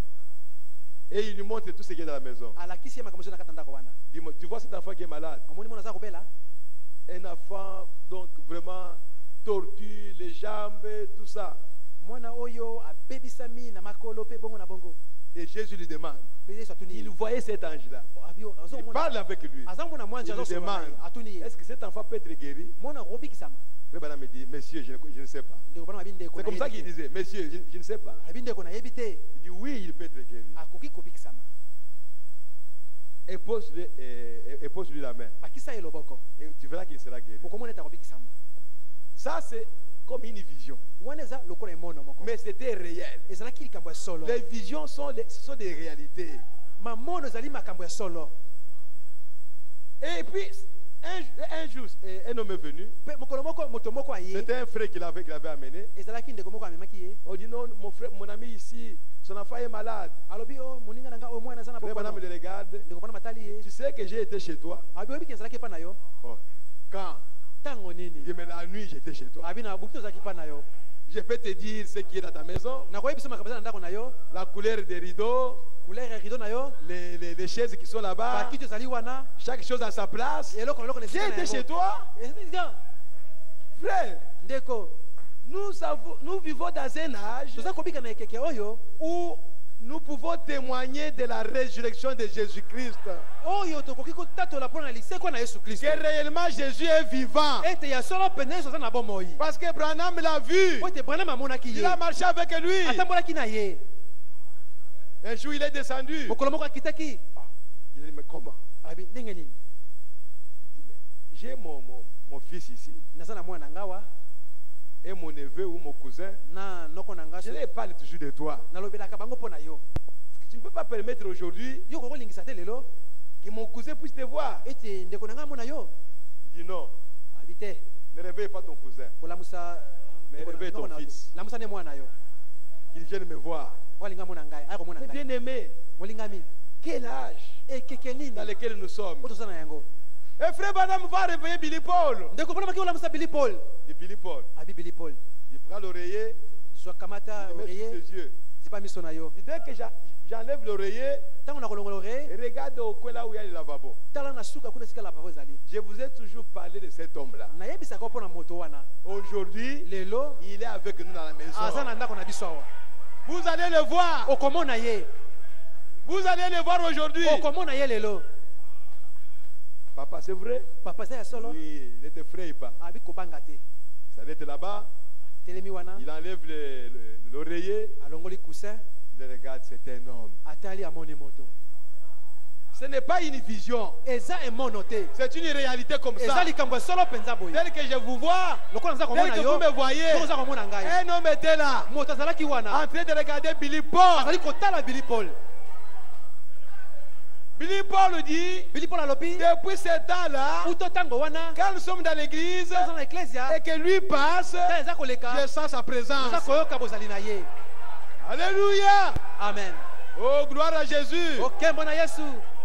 Speaker 2: et il lui montre tout ce qui est dans la maison.
Speaker 3: Alakisi ye makambo na kata ndako wana.
Speaker 2: Dis-moi, tu vois cet enfant qui est malade?
Speaker 3: Omoni mwana aza kobela.
Speaker 2: Un enfant donc vraiment tordu, les jambes, tout ça.
Speaker 3: Mwana oyo abebisami na makolo pe bongo na bongo.
Speaker 2: Et Jésus lui demande.
Speaker 3: Pe Yesu atuni.
Speaker 2: Il voyait cet ange-là.
Speaker 3: Abio azo
Speaker 2: Il
Speaker 3: mona.
Speaker 2: parle avec lui.
Speaker 3: Azango na mwanja
Speaker 2: Il
Speaker 3: azo
Speaker 2: lui
Speaker 3: soma.
Speaker 2: demande,
Speaker 3: Atuni.
Speaker 2: est-ce que cet enfant peut être guéri?
Speaker 3: Mwana robi kisama.
Speaker 2: Frère Branham me dit, monsieur, je ne sais pas.
Speaker 3: Ndeko Branham abinde ko.
Speaker 2: C'est comme ça qu'il disait, monsieur, je ne sais pas.
Speaker 3: Abinde ko na yebite.
Speaker 2: Il dit, oui, il peut être guéri.
Speaker 3: Akoki ko bikisama.
Speaker 2: Et pose-lui la main.
Speaker 3: Bakisa ye loboko.
Speaker 2: Et tu verras qu'il sera guéri.
Speaker 3: Okomona ta kobikisama.
Speaker 2: Ça, c'est comme une vision.
Speaker 3: Wana eza lokola emono moko.
Speaker 2: Mais c'était réel.
Speaker 3: Ezalaki likambo ya solo.
Speaker 2: Les visions sont des réalités.
Speaker 3: Mamono ezali makambo ya solo.
Speaker 2: Et puis, un jour, un homme est venu.
Speaker 3: Pe mokolo moko moto moko aye.
Speaker 2: C'était un frère qui l'avait amené.
Speaker 3: Ezalaki ndeko moko amemaki ye.
Speaker 2: On dit non, mon ami ici, son enfant est malade.
Speaker 3: Alobi o moninga nanga o mwana sana
Speaker 2: Frère
Speaker 3: bokono.
Speaker 2: Branham le regarde.
Speaker 3: Ndeko Branham matali ye.
Speaker 2: Tu sais que j'ai été chez toi.
Speaker 3: Abi obi ezalaki pa na yo.
Speaker 2: Oh. Quand?
Speaker 3: Tango
Speaker 2: Il
Speaker 3: nini?
Speaker 2: dit, mais la nuit, j'étais chez toi.
Speaker 3: Abi na bukito ezalaki pa na yo.
Speaker 2: Je peux te dire ce qui est dans ta maison,
Speaker 3: nakoyebisa makambo eza na ndako na yo,
Speaker 2: la couleur des rideaux,
Speaker 3: couleur ya rideau na yo,
Speaker 2: les chaises qui sont là-bas,
Speaker 3: bakiti ezali wana,
Speaker 2: chaque chose à sa place.
Speaker 3: eloko na eloko na
Speaker 2: J'ai
Speaker 3: esika na
Speaker 2: été chez
Speaker 3: yango.
Speaker 2: toi, frère.
Speaker 3: Ndeko,
Speaker 2: Nous vivons dans un âge
Speaker 3: toza kobika na ekeke oyo,
Speaker 2: où nous pouvons témoigner de la résurrection de Jésus-Christ.
Speaker 3: oyo tokoki kotatola mpona lisekwa na Yesu Kristo.
Speaker 2: Que réellement Jésus est vivant.
Speaker 3: Ete ya solo pene Yesu aza na bomoi.
Speaker 2: Parce que Branham l'a vu.
Speaker 3: Po ete Branham amonaki
Speaker 2: Il
Speaker 3: ye,
Speaker 2: a marché avec lui.
Speaker 3: atambolaki na ye.
Speaker 2: Un jour, il est descendu.
Speaker 3: Mokolo moko akitaki,
Speaker 2: Il a dit, mais comment?
Speaker 3: abi ndenge nini?
Speaker 2: J'ai mon fils ici
Speaker 3: Naza na mwana ngawa,
Speaker 2: et mon neveu ou mon cousin.
Speaker 3: na noko na
Speaker 2: Je
Speaker 3: ngaso,
Speaker 2: leur parle toujours de toi.
Speaker 3: nalobelaka bango mpo na yo.
Speaker 2: Parce que tu ne peux pas permettre aujourd'hui
Speaker 3: Yo kokolingisa te lelo,
Speaker 2: que mon cousin puisse te voir.
Speaker 3: ete ndeko na ngai amona yo.
Speaker 2: Il dit non,
Speaker 3: Abi te,
Speaker 2: ne réveille pas ton cousin.
Speaker 3: kolamusa
Speaker 2: Mais
Speaker 3: ndeko na-
Speaker 2: réveille
Speaker 3: ndeko
Speaker 2: ton
Speaker 3: na yo.
Speaker 2: fils.
Speaker 3: Lamusa ne mwana yo.
Speaker 2: Qu'il vienne me voir.
Speaker 3: Walinga mona ngai, aya komona
Speaker 2: Mais
Speaker 3: ngai.
Speaker 2: bien aimé,
Speaker 3: Molingami,
Speaker 2: quel âge
Speaker 3: ekeke nini
Speaker 2: dans lequel nous sommes?
Speaker 3: oyo toza na yango?
Speaker 2: Et frère Branham va réveiller Billy Paul.
Speaker 3: Ndeko mpona maki olamusa Billy Paul.
Speaker 2: Dit Billy Paul.
Speaker 3: Abi Billy Paul,
Speaker 2: Il prend l'oreiller,
Speaker 3: zwa kamata
Speaker 2: il met sur
Speaker 3: oreiller,
Speaker 2: ses yeux.
Speaker 3: zipa miso na yo.
Speaker 2: Et dès que j'enlève l'oreiller,
Speaker 3: Ntango na kolongola oreiller,
Speaker 2: et regarde au coin là où il y a le lavabo.
Speaker 3: tala na suka kuna esika lavabo ezali.
Speaker 2: Je vous ai toujours parlé de cet homme-là.
Speaker 3: Nayebisaka yo mpona moto wana.
Speaker 2: Aujourd'hui,
Speaker 3: Lelo,
Speaker 2: il est avec nous dans la
Speaker 3: aza
Speaker 2: maison.
Speaker 3: na ndako na biso awa.
Speaker 2: Vous allez le voir.
Speaker 3: Okomona ye,
Speaker 2: Vous allez le voir aujourd'hui.
Speaker 3: okomona ye lelo.
Speaker 2: Papa, c'est vrai?
Speaker 3: Papa eza ya solo,
Speaker 2: Oui, il n'était frais pas.
Speaker 3: abi kobanga te.
Speaker 2: Il s'arrête là-bas,
Speaker 3: Telemi wana,
Speaker 2: il enlève l'oreiller,
Speaker 3: alongoli coussin,
Speaker 2: il regarde, c'est un homme.
Speaker 3: atali amoni moto.
Speaker 2: Ce n'est pas une vision,
Speaker 3: Eza emono te.
Speaker 2: c'est une réalité comme ça.
Speaker 3: Eza likambo ya solo penza boye.
Speaker 2: Tel que je vous vois,
Speaker 3: Lokola naza
Speaker 2: tel
Speaker 3: komona
Speaker 2: que
Speaker 3: yo,
Speaker 2: vous me voyez,
Speaker 3: soko oza komona ngai.
Speaker 2: un homme était là,
Speaker 3: Moto azalaki wana,
Speaker 2: en train de regarder Billy Paul.
Speaker 3: azali kotala Billy Paul.
Speaker 2: Billy Paul dit,
Speaker 3: Billy Paul alobi,
Speaker 2: depuis ce temps-là,
Speaker 3: uto tango wana,
Speaker 2: quand nous sommes dans l'église
Speaker 3: toza na eklesia,
Speaker 2: et que lui passe,
Speaker 3: tala eza koleka,
Speaker 2: je sens sa présence.
Speaker 3: toza koyoka bozali na ye.
Speaker 2: Alléluia.
Speaker 3: Amen.
Speaker 2: Oh, gloire à Jésus.
Speaker 3: Okembo na Yesu.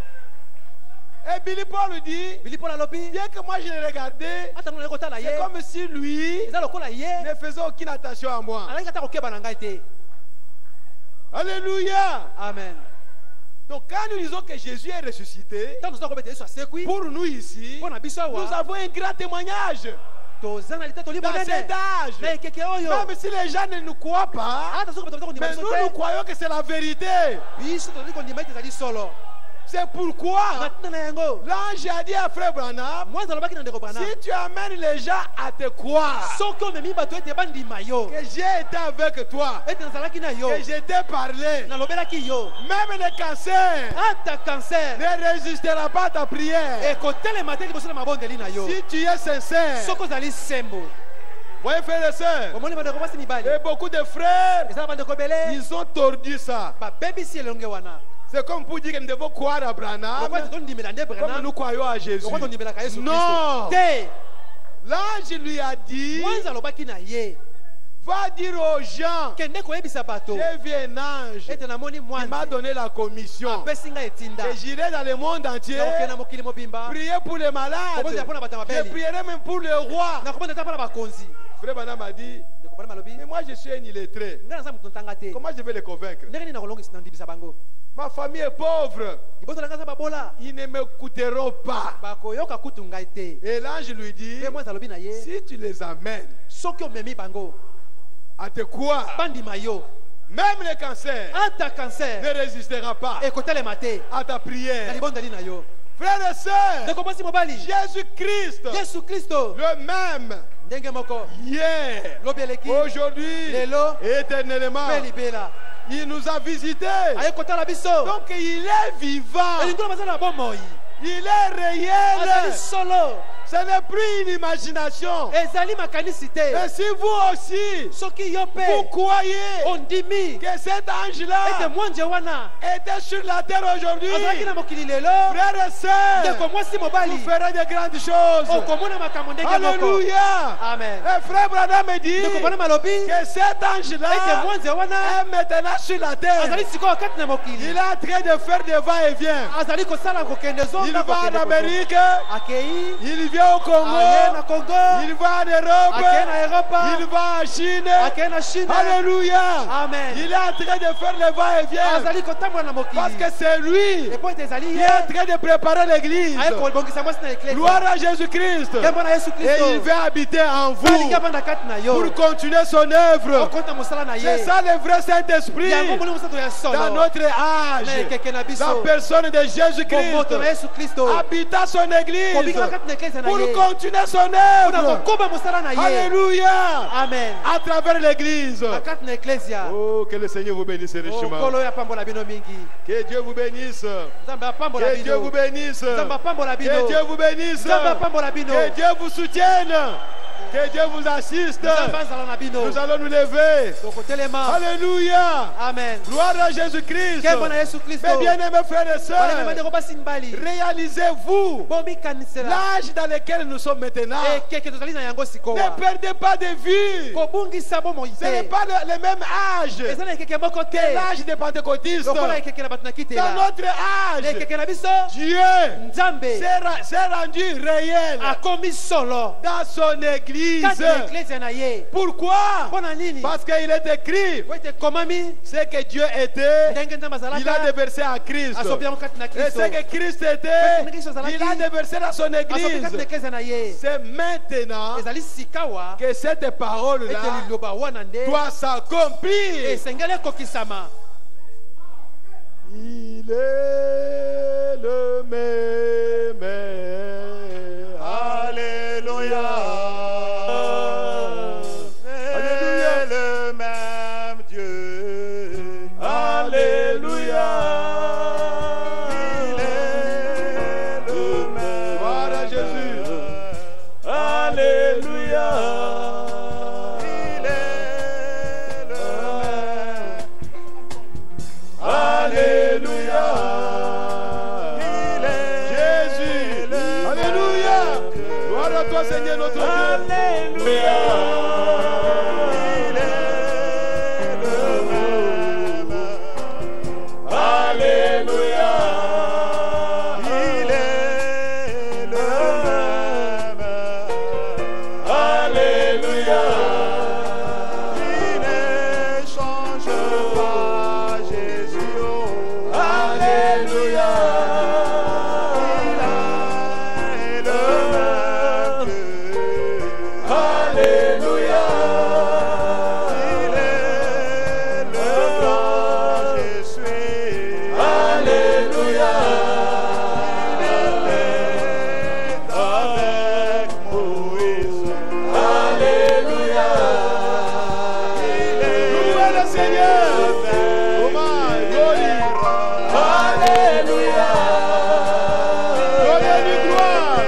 Speaker 2: Et Billy Paul dit,
Speaker 3: Billy Paul alobi,
Speaker 2: bien que moi je le regardais,
Speaker 3: ata ngona kotala
Speaker 2: c'est
Speaker 3: ye,
Speaker 2: comme si lui
Speaker 3: eza lokola ye,
Speaker 2: ne faisait aucune attention à moi.
Speaker 3: alaki ata kokeba na ngai te.
Speaker 2: Alléluia.
Speaker 3: Amen.
Speaker 2: Donc quand nous disons que Jésus est ressuscité,
Speaker 3: Tango toza kobeta Yesu asekwi,
Speaker 2: pour nous ici,
Speaker 3: mpo na biso
Speaker 2: nous
Speaker 3: awa,
Speaker 2: avons un grand témoignage
Speaker 3: toza na liteto
Speaker 2: dans
Speaker 3: libonene.
Speaker 2: cet âge.
Speaker 3: Na ekeke oyo,
Speaker 2: Même si les gens ne nous croient pas,
Speaker 3: ata soki bato kondima
Speaker 2: mais
Speaker 3: biso
Speaker 2: nous
Speaker 3: te,
Speaker 2: croyons que c'est la vérité.
Speaker 3: biso tozali kondima ete ezali solo.
Speaker 2: C'est pourquoi
Speaker 3: Na ntina na yango,
Speaker 2: l'ange a dit à frère Branham,
Speaker 3: mwanza alobaki na ndeko Branham,
Speaker 2: si tu amènes les gens à te croire
Speaker 3: soki omemi bato ete bandima yo,
Speaker 2: que j'ai été avec toi,
Speaker 3: ete nazalaki na yo,
Speaker 2: que je t'ai parlé,
Speaker 3: nalobelaki yo,
Speaker 2: même le cancer
Speaker 3: ata cancer
Speaker 2: ne résistera pas à ta prière.
Speaker 3: ekotelema te liboso na mabondeli na yo.
Speaker 2: Si tu es sincère,
Speaker 3: Soki ozali sembo,
Speaker 2: voyez frères et sœurs,
Speaker 3: omoni bandeko basi mibali,
Speaker 2: et beaucoup de frères,
Speaker 3: eza na bandeko ebele,
Speaker 2: ils ont tordu ça.
Speaker 3: babebisi elonge wana.
Speaker 2: C'est comme pour dire que nous devons croire à Branham
Speaker 3: Lokola tondimela nde
Speaker 2: comme
Speaker 3: Branham,
Speaker 2: nous croyons à Jésus.
Speaker 3: lokola tondimelaka Yesu
Speaker 2: Non,
Speaker 3: Kristo. Te,
Speaker 2: l'ange lui a dit,
Speaker 3: mwanza alobaki na ye,
Speaker 2: va dire aux gens,
Speaker 3: kende koyebisa bato,
Speaker 2: j'ai vu un ange
Speaker 3: ete namoni
Speaker 2: qui m'a
Speaker 3: mwanzi,
Speaker 2: donné la commission.
Speaker 3: apesi ngai etinda,
Speaker 2: Et j'irai dans le monde entier,
Speaker 3: nakokende mokili mobimba,
Speaker 2: prier pour les malades.
Speaker 3: kobonzela mpo na bato ya
Speaker 2: Je
Speaker 3: mabeli,
Speaker 2: prierai même pour le roi.
Speaker 3: nakobonza ata mpo na bakonzi.
Speaker 2: Frère Branham a dit,
Speaker 3: Ndeko Branham alobi,
Speaker 2: mais moi je suis un illettré.
Speaker 3: ngai naza moto ntanga te,
Speaker 2: Comment je vais les convaincre?
Speaker 3: ndenge nini nakolongisa nandimisa bango?
Speaker 2: Ma famille est pauvre.
Speaker 3: Liboso na ngai aza babola,
Speaker 2: Ils ne m'écouteront pas.
Speaker 3: bakoyoka kutu ngai te.
Speaker 2: Et l'ange lui dit,
Speaker 3: Mpe mwanza alobi na ye,
Speaker 2: si tu les amènes
Speaker 3: soki omemi bango,
Speaker 2: à te croire,
Speaker 3: bandima yo,
Speaker 2: même le cancer
Speaker 3: ata cancer
Speaker 2: ne résistera pas
Speaker 3: ekotelema te
Speaker 2: à ta
Speaker 3: na
Speaker 2: prière.
Speaker 3: libondeli na yo.
Speaker 2: Frères et sœurs,
Speaker 3: Ndeko mwasi mobali,
Speaker 2: Jésus-Christ,
Speaker 3: Yesu Kristo
Speaker 2: le même,
Speaker 3: ndenge moko
Speaker 2: hier,
Speaker 3: lobi eleki
Speaker 2: aujourd'hui,
Speaker 3: lelo
Speaker 2: éternellement,
Speaker 3: mpe libela
Speaker 2: il nous a visités.
Speaker 3: aye kotala biso.
Speaker 2: Donc il est vivant,
Speaker 3: elingi loba aza na bomoi,
Speaker 2: il est réel.
Speaker 3: azali solo,
Speaker 2: Ce n'est plus une imagination.
Speaker 3: ezali makanisi te.
Speaker 2: Et si vous aussi,
Speaker 3: Soki yo
Speaker 2: vous
Speaker 3: mpe
Speaker 2: croyez
Speaker 3: ondimi
Speaker 2: que cet ange-là
Speaker 3: ete mwanje wana
Speaker 2: était sur la terre aujourd'hui,
Speaker 3: azalaki na mokili lelo,
Speaker 2: frères et sœurs,
Speaker 3: ndeko mwasi
Speaker 2: vous
Speaker 3: mobali
Speaker 2: ferez de grandes choses.
Speaker 3: okomona makambo ndenge moko.
Speaker 2: Alléluia.
Speaker 3: Amen.
Speaker 2: Et frère Branham me dit
Speaker 3: Ndeko Branham alobi
Speaker 2: que cet
Speaker 3: ete
Speaker 2: ange-là
Speaker 3: mwanje wana
Speaker 2: est maintenant sur la terre.
Speaker 3: azali sikoyo kati na
Speaker 2: Il
Speaker 3: mokili,
Speaker 2: est en train de faire des va-et-vient.
Speaker 3: azali kosala kokende
Speaker 2: Il
Speaker 3: zonga,
Speaker 2: Il va en Amérique,
Speaker 3: akei
Speaker 2: il vient au Congo,
Speaker 3: aye na Congo
Speaker 2: il va en Europe,
Speaker 3: akei na Europa
Speaker 2: il va en Chine.
Speaker 3: akei na Chine.
Speaker 2: Alléluia.
Speaker 3: Amen.
Speaker 2: Il est en train de faire le va-et-vient.
Speaker 3: azali kotambola na
Speaker 2: Parce
Speaker 3: mokili
Speaker 2: que c'est lui
Speaker 3: epo ete ezali
Speaker 2: qui
Speaker 3: ye
Speaker 2: est en train de préparer l'église.
Speaker 3: aye kobongisa mwasi na eklesi
Speaker 2: Gloire à Jésus-Christ.
Speaker 3: yembo na Yesu
Speaker 2: Et
Speaker 3: Kristo
Speaker 2: il veut habiter en vous
Speaker 3: alingi avanda kati na yo
Speaker 2: pour continuer son œuvre.
Speaker 3: okota mosala na
Speaker 2: C'est
Speaker 3: ye
Speaker 2: ça le vrai Saint-Esprit
Speaker 3: yango molimo mosantu ya
Speaker 2: dans
Speaker 3: solo
Speaker 2: notre
Speaker 3: na
Speaker 2: âge.
Speaker 3: ekeke na
Speaker 2: La
Speaker 3: biso
Speaker 2: personne de Jésus-Christ
Speaker 3: moto na Yesu Kristo
Speaker 2: habitant son église
Speaker 3: kobikila kati na eklesi na
Speaker 2: pour
Speaker 3: ye
Speaker 2: continuer son
Speaker 3: mpona
Speaker 2: œuvre.
Speaker 3: kokoba mosala na ye
Speaker 2: Alléluia.
Speaker 3: amen
Speaker 2: À travers l'église.
Speaker 3: na kati na eklesia
Speaker 2: Oh, que le Seigneur vous bénisse richement.
Speaker 3: okolo oyo apambola bino mingi
Speaker 2: Que Dieu vous bénisse.
Speaker 3: nzambe apambola
Speaker 2: Que Dieu
Speaker 3: bino
Speaker 2: vous bénisse.
Speaker 3: nzambe apambola bino
Speaker 2: Que Dieu vous bénisse.
Speaker 3: nzambe apambola bino
Speaker 2: Que Dieu vous soutienne. Que Dieu vous assiste.
Speaker 3: nzambe azala na bino
Speaker 2: Nous allons nous lever.
Speaker 3: tokotelema
Speaker 2: Alléluia.
Speaker 3: amen
Speaker 2: Gloire à Jésus-Christ.
Speaker 3: kembo na Yesu
Speaker 2: Mes
Speaker 3: Kristo
Speaker 2: bien-aimés frères et
Speaker 3: baleme
Speaker 2: sœurs,
Speaker 3: bandeko basi mibali
Speaker 2: réalisez-vous
Speaker 3: bomikanisela
Speaker 2: l'âge dans lequel nous sommes maintenant.
Speaker 3: ekeke tozali na yango
Speaker 2: Ne
Speaker 3: sikowa
Speaker 2: perdez pas de vue.
Speaker 3: kobungisa bomoi
Speaker 2: Ce n'est
Speaker 3: te
Speaker 2: pas le même âge
Speaker 3: eza na ekeke moko
Speaker 2: que
Speaker 3: te
Speaker 2: l'âge des pentecôtistes.
Speaker 3: lokola ekeke na bato na
Speaker 2: Dans
Speaker 3: kitela
Speaker 2: notre
Speaker 3: na
Speaker 2: âge,
Speaker 3: ekeke na biso
Speaker 2: Dieu
Speaker 3: nzambe
Speaker 2: s'est rendu réel
Speaker 3: akomi solo
Speaker 2: dans son église.
Speaker 3: kati na eklesia na ye
Speaker 2: Pourquoi?
Speaker 3: mpo na nini
Speaker 2: Parce qu'il est écrit,
Speaker 3: po ete ekomami
Speaker 2: ce que Dieu était,
Speaker 3: ndenge nzambe
Speaker 2: il a
Speaker 3: azalaka
Speaker 2: déversé en Christ.
Speaker 3: asobi yango kati na
Speaker 2: Et
Speaker 3: kristo
Speaker 2: ce que Christ était, il a déversé dans son
Speaker 3: asobi kati na
Speaker 2: église.
Speaker 3: eklesia na ye
Speaker 2: C'est maintenant
Speaker 3: ezali sikawa
Speaker 2: que cette
Speaker 3: ete
Speaker 2: parole-là
Speaker 3: liloba wana nde
Speaker 2: doit s'accomplir.
Speaker 3: esengeli ekokisama
Speaker 2: Il est le même.
Speaker 1: Alléluia.
Speaker 2: Alléluia.
Speaker 1: Le même Dieu.
Speaker 2: Alléluia.
Speaker 1: Il est le même.
Speaker 2: Gloire à Jésus.
Speaker 1: Alléluia. Il est le même.
Speaker 2: Alléluia.
Speaker 1: Il est
Speaker 2: Jésus. Alléluia. Gloire à toi, Seigneur notre Dieu.
Speaker 1: Alléluia. Il est le même. Alléluia. Il est le même. Alléluia. Il ne change pas, Jésus. Oh. Alléluia. Il est le même Dieu. Alléluia. Il est le grand Jésus. Alléluia. Il était avec Moïse. Alléluia. Il est
Speaker 2: Louez le Seigneur. Oh my, glory.
Speaker 1: Alléluia.
Speaker 2: Donnez-lui gloire.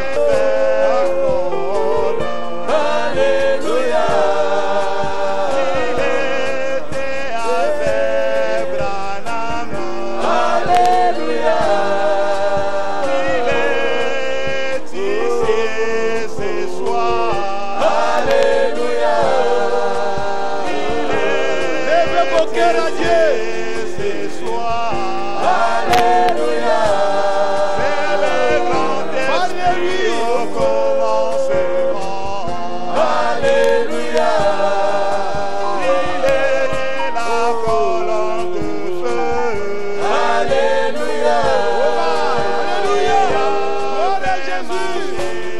Speaker 1: Alléluia. Il était avec Branham. Alléluia. Il est ici ce soir. Alléluia. Il est
Speaker 2: Levez vos cœurs à Dieu.
Speaker 1: ce soir. Alléluia. C'est le grand
Speaker 2: Parlez-lui.
Speaker 1: esprit au commencement. Alléluia. Il est la colonne de feu. Alléluia.
Speaker 2: Alléluia. Gloire à Jésus.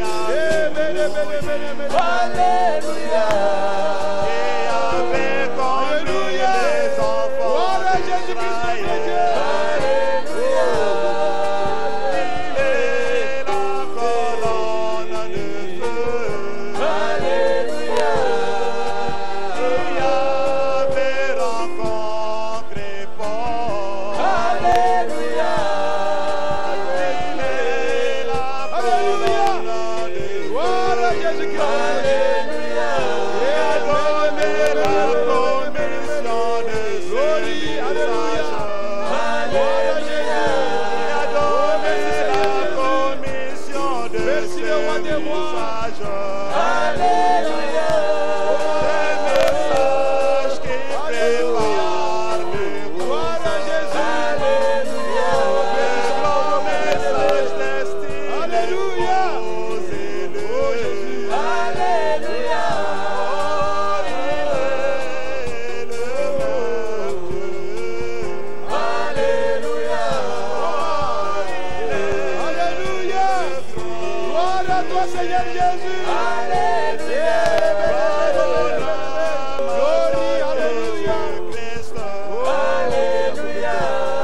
Speaker 1: Alléluia. Et avec conduit les enfants.
Speaker 2: Gloire à Jésus-Christ, notre Dieu.
Speaker 1: Alléluia. Il est la colonne de feu. Alléluia. Il avait rencontré Paul. Alléluia. Il est la colonne de feu.
Speaker 2: Gloire à Jésus-Christ.
Speaker 1: Alléluia. Et a donné la commission de
Speaker 2: Glory, alléluia.
Speaker 1: Alléluia. Il a donné la commission de
Speaker 2: Merci, le roi des rois.
Speaker 1: sages. Alléluia. Des messages qui préparent le
Speaker 2: Gloire à Jésus.
Speaker 1: Alléluia. Des grands messages
Speaker 2: toi Seigneur Jésus. Alléluia. Gloire, alléluia. Alléluia.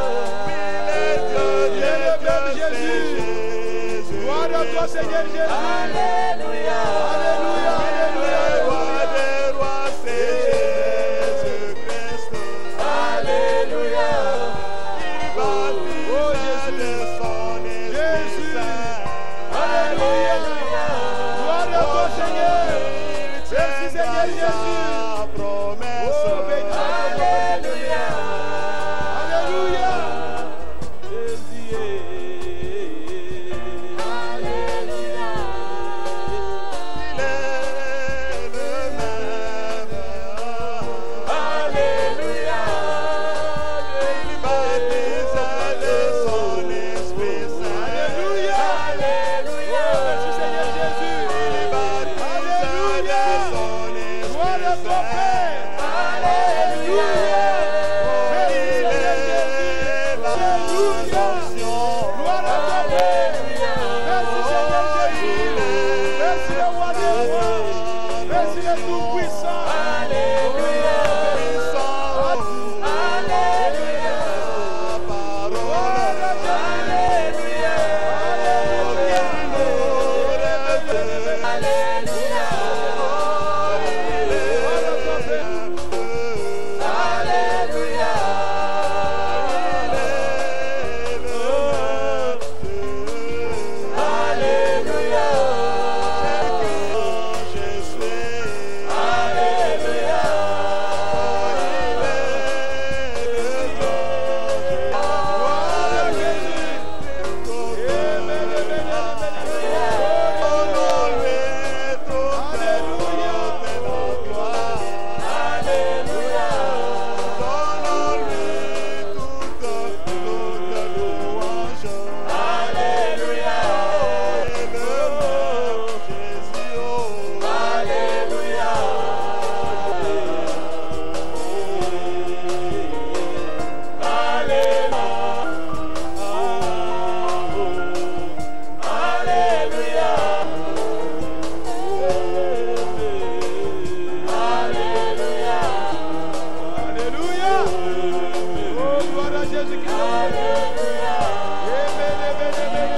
Speaker 2: Il est le même Jésus. Gloire à toi Seigneur Jésus. Alléluia. Alléluia. Alléluia.
Speaker 1: Roi des rois, c'est Jésus-Christ.
Speaker 2: Alléluia.
Speaker 1: Il baptise de son Esprit Saint.
Speaker 2: Alléluia. Gloire à toi Seigneur. Merci Seigneur Jésus.
Speaker 1: Sa promesse.
Speaker 2: Oh, béni. Alléluia. Alléluia. Jésus est. Alléluia.
Speaker 1: Il est le même.
Speaker 2: Alléluia.
Speaker 1: Il baptise de son Esprit Saint.
Speaker 2: Alléluia. Alléluia. Merci Seigneur Jésus.
Speaker 1: Il baptise de son
Speaker 2: Gloire à
Speaker 1: Esprit
Speaker 2: ton
Speaker 1: Saint.
Speaker 2: Père. Alléluia. Merci Seigneur Jésus. Alléluia. Gloire à ton Père. Merci Seigneur Jésus. Merci le roi des rois. Merci le Tout-Puissant. Alléluia. Alléluia. Gloire à Jésus. Alléluia. Alléluia. Gloire à ton Père. Alléluia. Alléluia. Alléluia. Gloire à Jésus. Amen, amen, amen. Alléluia. Alléluia. Alléluia. Alléluia. Alléluia. Alléluia. Alléluia. Oh, gloire à Jésus-Christ. Alléluia. Amen, amen, amen,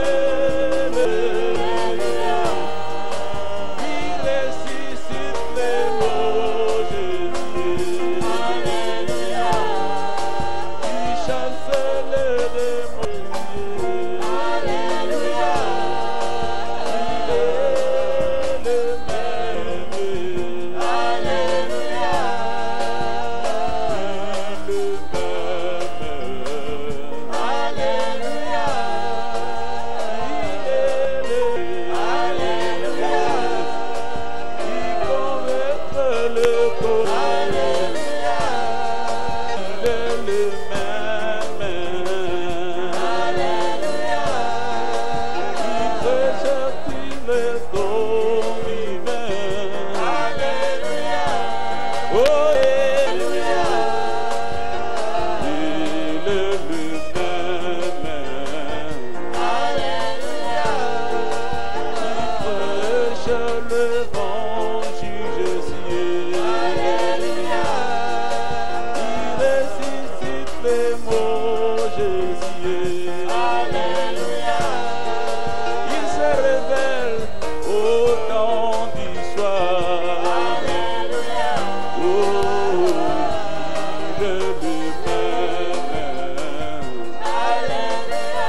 Speaker 2: amen. Il ressuscite les morts, Jésus. Alléluia. Il chasse les démons. Alléluia. Il est le même. Alléluia. Il est le même. Alléluia. Il est le Alléluia. Il convaincra le corps. Alléluia. Il est le même. Alléluia. Il peut sortir le corps vivant. Alléluia. Oh, Alléluia. Il est le même. Alléluia. Il prêche l'évangile, Jésus. Alléluia. Il ressuscite les morts, Jésus. Alléluia. Il se révèle au temps du soir. Alléluia. Oh, il est le même. Alléluia.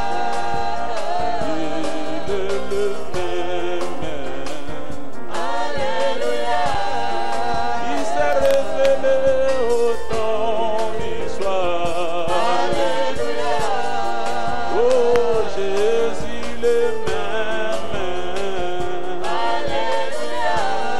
Speaker 2: Il est le même. Alléluia. Il s'est révélé au temps du soir. Alléluia. Oh, Jésus le même. Alléluia.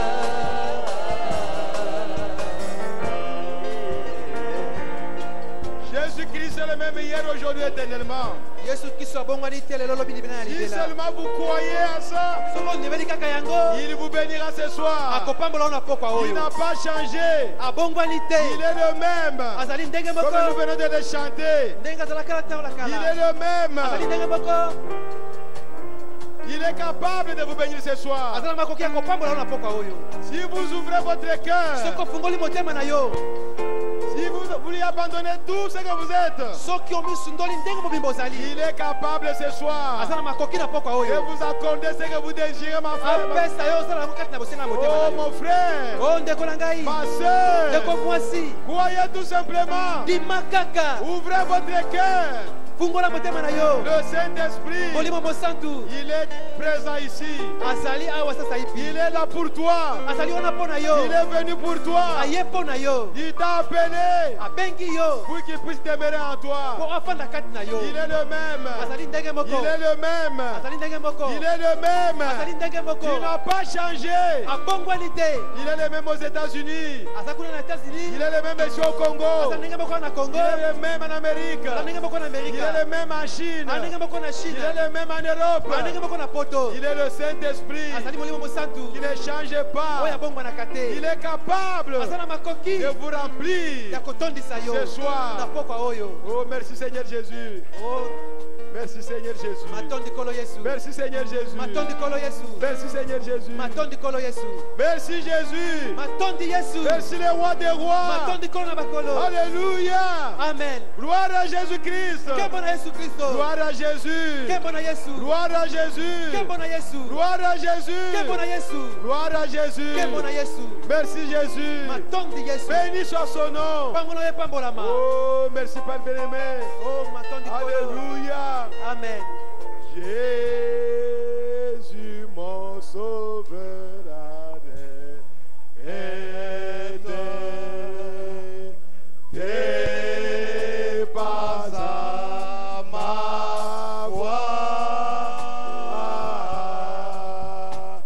Speaker 2: Jésus-Christ est le même hier, aujourd'hui, éternellement.
Speaker 3: Yesu Kristo abongwani te lelo lobi libina ya
Speaker 2: Si
Speaker 3: libela.
Speaker 2: seulement vous croyez à ça,
Speaker 3: Soko ndimeli kaka yango.
Speaker 2: il vous bénira ce soir.
Speaker 3: Akopambola na pokwa
Speaker 2: Il
Speaker 3: oyo.
Speaker 2: n'a pas changé.
Speaker 3: Abongwani
Speaker 2: Il
Speaker 3: te.
Speaker 2: est le même.
Speaker 3: Azali ndenge
Speaker 2: Comme nous
Speaker 3: moko.
Speaker 2: venons de le chanter.
Speaker 3: Ndenge azala kala taola
Speaker 2: Il est
Speaker 3: kala.
Speaker 2: le même.
Speaker 3: Azali ndenge moko.
Speaker 2: Il est capable de vous bénir ce soir.
Speaker 3: azala makoki ya kopambola na pokwa oyo
Speaker 2: Si vous ouvrez votre cœur,
Speaker 3: soki ofungoli motema na yo
Speaker 2: si vous lui abandonnez tout ce que vous êtes,
Speaker 3: soki omisundoli ndenge mobimba ozali
Speaker 2: il est capable ce soir
Speaker 3: azala makoki na pokwa
Speaker 2: de
Speaker 3: oyo
Speaker 2: vous accorder ce que vous désirez, ma frère.
Speaker 3: apesa yo ozala yango kati na bosenga ya motema
Speaker 2: Oh,
Speaker 3: na yo
Speaker 2: mon frère,
Speaker 3: o ndeko na ngai
Speaker 2: ma soeur,
Speaker 3: ndeko mwasi
Speaker 2: croyez tout simplement.
Speaker 3: ndima kaka
Speaker 2: Ouvrez votre cœur.
Speaker 3: fungola motema na yo
Speaker 2: Le Saint-Esprit,
Speaker 3: molimo mosantu
Speaker 2: il est présent ici.
Speaker 3: azali awa sasa
Speaker 2: Il
Speaker 3: hivi
Speaker 2: est là pour toi.
Speaker 3: azali wana mpo na yo
Speaker 2: Il est venu pour toi.
Speaker 3: aye mpo na yo
Speaker 2: Il t'a appelé
Speaker 3: abengi yo
Speaker 2: pour qu'il puisse demeurer en
Speaker 3: mpo
Speaker 2: toi.
Speaker 3: afanda kati na yo
Speaker 2: Il est le même.
Speaker 3: azali ndenge moko
Speaker 2: Il est le même.
Speaker 3: azali ndenge moko
Speaker 2: Il est le même.
Speaker 3: azali ndenge moko
Speaker 2: Il n'a pas changé.
Speaker 3: abongwani te
Speaker 2: Il est le même aux États-Unis.
Speaker 3: aza kuna na États-Unis
Speaker 2: Il est le même ici au Congo.
Speaker 3: aza ndenge moko na Congo
Speaker 2: Il est le même en Amérique.
Speaker 3: aza ndenge moko na
Speaker 2: Il
Speaker 3: Amerika
Speaker 2: est le même en Chine.
Speaker 3: aza ndenge moko na
Speaker 2: Il
Speaker 3: Chine
Speaker 2: est le même en Europe.
Speaker 3: aza ndenge moko na Poto
Speaker 2: Il est le Saint-Esprit
Speaker 3: azali molimo mosantu
Speaker 2: qui ne change pas.
Speaker 3: oyo abongwanaka te
Speaker 2: Il est capable
Speaker 3: aza na makoki
Speaker 2: de vous remplir
Speaker 3: ya kotondisa yo
Speaker 2: ce soir.
Speaker 3: na pokwa oyo
Speaker 2: Oh, merci Seigneur Jésus.
Speaker 3: o
Speaker 2: Merci Seigneur Jésus.
Speaker 3: matondi kolo Yesu
Speaker 2: Merci Seigneur Jésus.
Speaker 3: matondi kolo Yesu
Speaker 2: Merci Seigneur Jésus.
Speaker 3: matondi kolo Yesu
Speaker 2: Merci Jésus.
Speaker 3: matondi Yesu
Speaker 2: Merci le roi des rois.
Speaker 3: matondi kolo na bakolo
Speaker 2: Alléluia.
Speaker 3: amen
Speaker 2: Gloire à Jésus-Christ.
Speaker 3: kembo na Yesu Kristo
Speaker 2: Gloire à Jésus.
Speaker 3: kembo na Yesu
Speaker 2: Gloire à Jésus.
Speaker 3: kembo na Yesu
Speaker 2: Gloire à Jésus.
Speaker 3: kembo na Yesu
Speaker 2: Gloire à Jésus.
Speaker 3: kembo na Yesu
Speaker 2: Merci Jésus.
Speaker 3: matondi Yesu
Speaker 2: Béni soit son nom.
Speaker 3: pango na ye pambolama
Speaker 2: Oh, merci Père bien-aimé.
Speaker 3: oh matondi kolo
Speaker 2: Alléluia.
Speaker 3: amen
Speaker 2: Jésus, mon sauveur, a t'es pas à ma voix,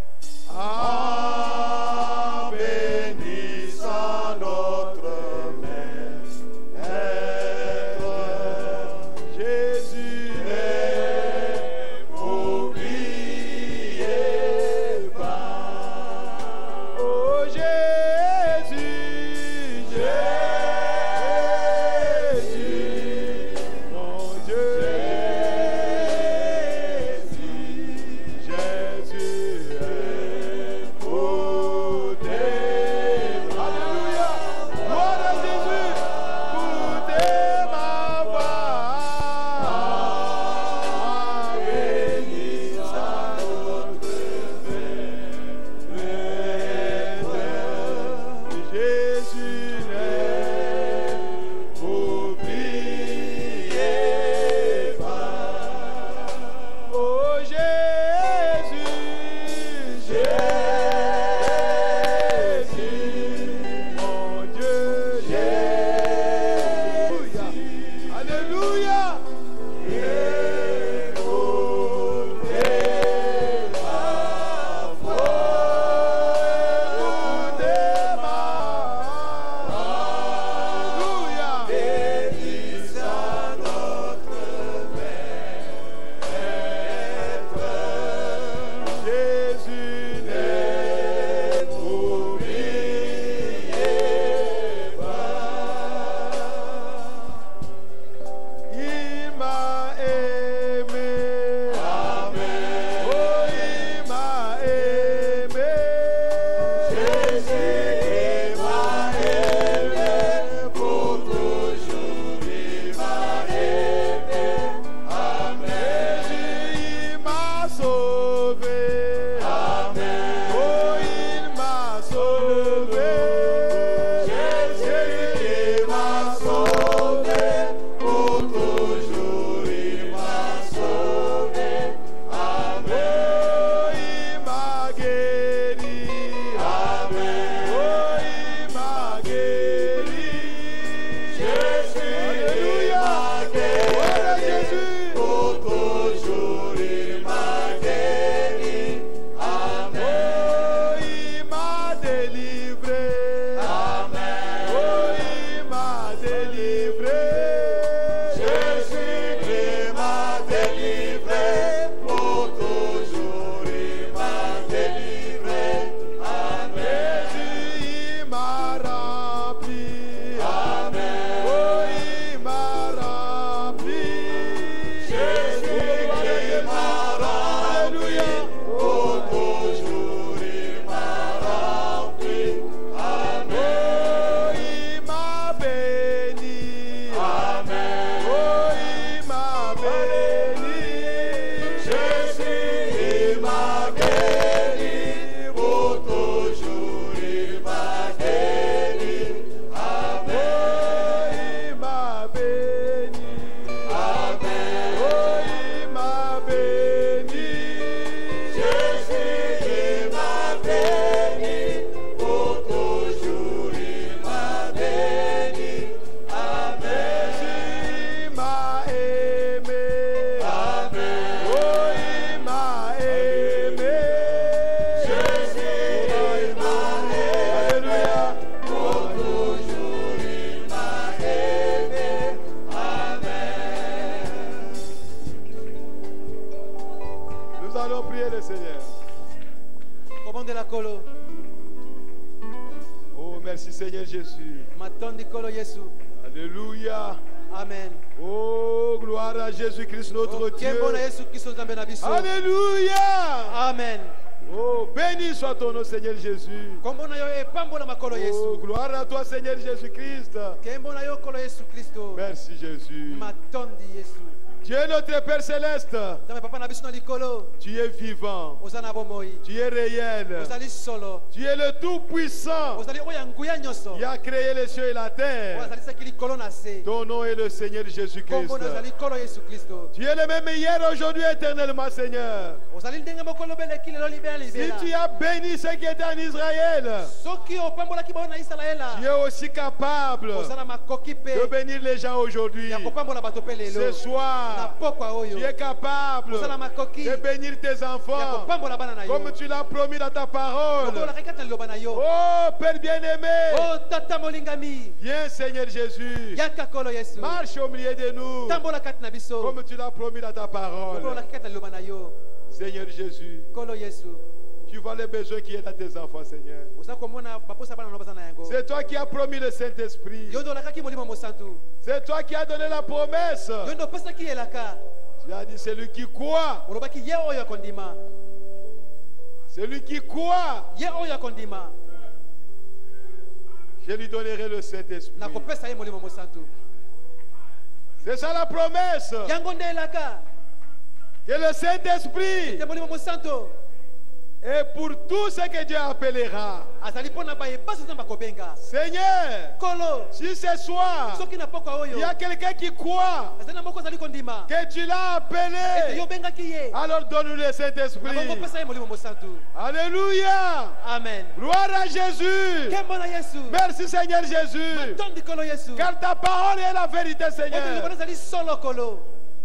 Speaker 2: en bénissant notre Maître. Jésus est mon allons prier le Seigneur.
Speaker 3: kobondela kolo
Speaker 2: Oh, merci Seigneur Jésus.
Speaker 3: matondi kolo yesu.
Speaker 2: Alléluia.
Speaker 3: Amen.
Speaker 2: Oh, gloire à Jésus-Christ notre Dieu.
Speaker 3: nkembo na yesu kristo nzambe na biso.
Speaker 2: Alléluia.
Speaker 3: Amen.
Speaker 2: Oh, béni soit ton nom Seigneur Jésus.
Speaker 3: kombo na yo epambola makolo
Speaker 2: Oh,
Speaker 3: yesu.
Speaker 2: gloire à toi Seigneur Jésus-Christ.
Speaker 3: nkembo na yo kolo yesu kristo.
Speaker 2: Merci Jésus.
Speaker 3: matondi yesu.
Speaker 2: Dieu notre Père Céleste,
Speaker 3: nzambe papa na biso na likolo.
Speaker 2: tu es vivant,
Speaker 3: oza na bomoi.
Speaker 2: tu es réel,
Speaker 3: ozali solo.
Speaker 2: tu es le Tout-Puissant
Speaker 3: ozali oyo ya nguya nyonso.
Speaker 2: qui a créé les cieux et la
Speaker 3: oyo
Speaker 2: terre.
Speaker 3: azalisaki likolo na se.
Speaker 2: Ton nom est le Seigneur Jésus-Christ.
Speaker 3: kombo na ozali kolo yesu kristo.
Speaker 2: Tu es le même hier, aujourd'hui, éternellement, Seigneur.
Speaker 3: ozali ndenge moko lobeleki lelo libela
Speaker 2: Si
Speaker 3: libela.
Speaker 2: tu as béni ceux qui étaient en Israël,
Speaker 3: soki opambolaki bao na isalaela.
Speaker 2: tu es aussi capable
Speaker 3: oza na makoki
Speaker 2: de
Speaker 3: mpe
Speaker 2: bénir les gens aujourd'hui.
Speaker 3: ya kopambola bato mpe
Speaker 2: Ce
Speaker 3: lelo. na
Speaker 2: soir,
Speaker 3: pokwa oyo
Speaker 2: tu es capable
Speaker 3: oza na makoki
Speaker 2: de bénir tes
Speaker 3: ya
Speaker 2: enfants
Speaker 3: kopambola bana na yo.
Speaker 2: comme tu l'as promis dans ta parole.
Speaker 3: okololaka kati na liloba na yo.
Speaker 2: Oh Père bien-aimé,
Speaker 3: o tata molingami.
Speaker 2: viens Seigneur Jésus,
Speaker 3: yaka kolo yesu.
Speaker 2: marche au milieu de nous
Speaker 3: tambola kati na biso.
Speaker 2: comme tu l'as promis dans ta parole.
Speaker 3: okololaka kati na liloba na yo.
Speaker 2: Seigneur Jésus,
Speaker 3: kolo yesu.
Speaker 2: tu vois les besoins qui est dans tes enfants, Seigneur.
Speaker 3: oza komona baposa bana no baza na yango.
Speaker 2: C'est toi qui as promis le Saint-Esprit.
Speaker 3: yo ndo olakaki molimo mosantu.
Speaker 2: C'est toi qui as donné la promesse.
Speaker 3: yo ndo opesaki elaka.
Speaker 2: Tu as dit celui qui croit,
Speaker 3: olobaki ye oyo akondima.
Speaker 2: celui qui croit,
Speaker 3: ye oyo akondima.
Speaker 2: je lui donnerai le Saint-Esprit.
Speaker 3: nakopesa ye molimo mosantu.
Speaker 2: C'est ça la promesse.
Speaker 3: yango nde elaka.
Speaker 2: Que le Saint-Esprit
Speaker 3: te molimo mosantu.
Speaker 2: est pour tout ce que Dieu appellera.
Speaker 3: azali mpo na bayebasi nzambe akobenga.
Speaker 2: Seigneur,
Speaker 3: kolo
Speaker 2: si ce soir,
Speaker 3: soki na pokwa
Speaker 2: il
Speaker 3: oyo
Speaker 2: y a quelqu'un qui croit
Speaker 3: azali na moko azali kondima
Speaker 2: que tu l'as
Speaker 3: ete
Speaker 2: appelé,
Speaker 3: yo obengaki ye
Speaker 2: alors donne-nous le
Speaker 3: na bongo
Speaker 2: Saint-Esprit.
Speaker 3: opesa ye molimo mosantu.
Speaker 2: Alléluia.
Speaker 3: amen.
Speaker 2: Gloire à Jésus.
Speaker 3: nkembo na yesu.
Speaker 2: Merci Seigneur Jésus.
Speaker 3: matondi kolo yesu.
Speaker 2: Car ta parole est la vérité,
Speaker 3: oyo
Speaker 2: Seigneur.
Speaker 3: liloba ezali solo kolo.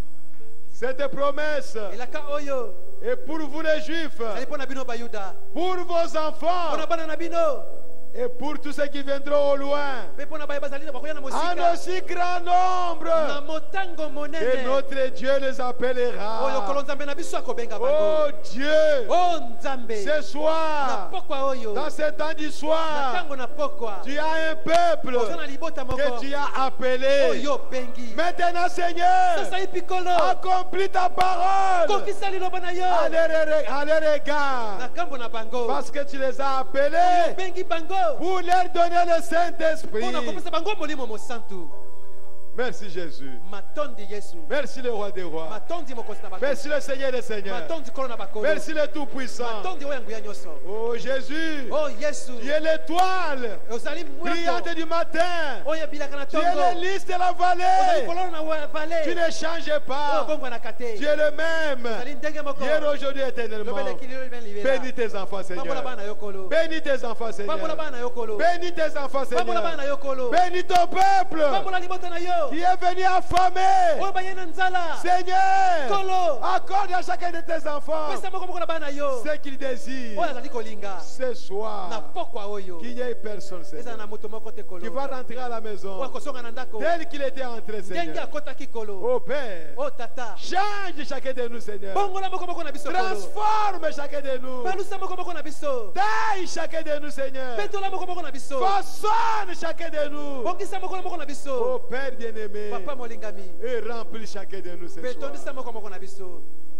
Speaker 2: Cette promesse
Speaker 3: elaka oyo
Speaker 2: est pour vous les Juifs,
Speaker 3: ezali mpo na bino bayuda.
Speaker 2: pour vos
Speaker 3: mpo
Speaker 2: enfants
Speaker 3: na bana na bino.
Speaker 2: et pour tous ceux qui viendront au loin.
Speaker 3: mpe mpo na baye bazali na bakoya na
Speaker 2: En
Speaker 3: mosika.
Speaker 2: aussi grand nombre
Speaker 3: na motango
Speaker 2: que
Speaker 3: monene
Speaker 2: notre Dieu les
Speaker 3: oyo
Speaker 2: appellera.
Speaker 3: kolo nzambe na biso akobenga
Speaker 2: Oh
Speaker 3: bango.
Speaker 2: Dieu,
Speaker 3: o nzambe
Speaker 2: ce
Speaker 3: na
Speaker 2: soir,
Speaker 3: pokwa oyo
Speaker 2: dans ce temps du
Speaker 3: na
Speaker 2: soir,
Speaker 3: ntango na pokwa
Speaker 2: tu as un peuple
Speaker 3: oza na libota moko
Speaker 2: que tu as appelé.
Speaker 3: oyo obengi.
Speaker 2: Maintenant, Seigneur,
Speaker 3: sasa ipi kolo
Speaker 2: accomplis ta parole
Speaker 3: kokisa liloba na yo
Speaker 2: à leur
Speaker 3: na
Speaker 2: égard,
Speaker 3: nkambo na bango.
Speaker 2: parce que tu les as
Speaker 3: oyo
Speaker 2: appelés
Speaker 3: obengi bango
Speaker 2: pour leur donner le Saint-Esprit.
Speaker 3: mpo na kopesa bango molimo mosantu.
Speaker 2: Merci Jésus.
Speaker 3: matondi yesu.
Speaker 2: Merci le roi des rois.
Speaker 3: matondi mokonzi na bakonzi.
Speaker 2: Merci le Seigneur des seigneurs.
Speaker 3: matondi kolo na bakolo.
Speaker 2: Merci le Tout-Puissant.
Speaker 3: matondi oyo ya nguya nyonso.
Speaker 2: Oh Jésus,
Speaker 3: o yesu
Speaker 2: tu es l'étoile
Speaker 3: ozali
Speaker 2: brillante
Speaker 3: moto
Speaker 2: du matin.
Speaker 3: oyo ebilaka na
Speaker 2: Tu es
Speaker 3: ntongo.
Speaker 2: le lys de la
Speaker 3: ozali
Speaker 2: vallée.
Speaker 3: kolona na
Speaker 2: Tu
Speaker 3: vale
Speaker 2: ne changes
Speaker 3: oyo
Speaker 2: pas.
Speaker 3: obongwanaka te.
Speaker 2: Tu es le même.
Speaker 3: ozali ndenge moko
Speaker 2: Hier, aujourd'hui, éternellement.
Speaker 3: lobeleki lelo libeni libela.
Speaker 2: Bénis tes enfants,
Speaker 3: pambola
Speaker 2: Seigneur.
Speaker 3: bana na yo kolo.
Speaker 2: Bénis tes enfants,
Speaker 3: pambola
Speaker 2: Seigneur.
Speaker 3: bana na yo kolo.
Speaker 2: Bénis tes enfants,
Speaker 3: pambola bana na
Speaker 2: Seigneur.
Speaker 3: yo kolo.
Speaker 2: Bénis ton peuple
Speaker 3: pambola libota na yo
Speaker 2: qui est venu affamé.
Speaker 3: oyo baye na nzala.
Speaker 2: Seigneur,
Speaker 3: kolo
Speaker 2: accorde à chacun de tes enfants
Speaker 3: pesa moko moko na bana na yo
Speaker 2: ce qu'ils désirent.
Speaker 3: oyo azali kolinga
Speaker 2: Ce
Speaker 3: na
Speaker 2: soir,
Speaker 3: pokwa oyo
Speaker 2: qu'il n'y ait personne,
Speaker 3: ezala
Speaker 2: Seigneur,
Speaker 3: na moto moko te
Speaker 2: qui
Speaker 3: kolo
Speaker 2: va rentrer à la maison
Speaker 3: oyo akosonga na ndako
Speaker 2: tel qu'il était entré,
Speaker 3: ndenge
Speaker 2: Seigneur.
Speaker 3: akotaki kolo.
Speaker 2: Oh Père,
Speaker 3: o tata
Speaker 2: change chacun de nous, Seigneur.
Speaker 3: bongola moko moko na biso kolo.
Speaker 2: Transforme chacun de nous.
Speaker 3: palusa moko moko na biso.
Speaker 2: Taille chacun de nous, Seigneur.
Speaker 3: petola moko moko na biso.
Speaker 2: Façonne chacun de nous.
Speaker 3: bongisa moko moko na
Speaker 2: Oh
Speaker 3: biso.
Speaker 2: Père bien-aimé,
Speaker 3: papa molingami
Speaker 2: et remplis chacun de nous ce soir.
Speaker 3: petondisa moko moko na biso.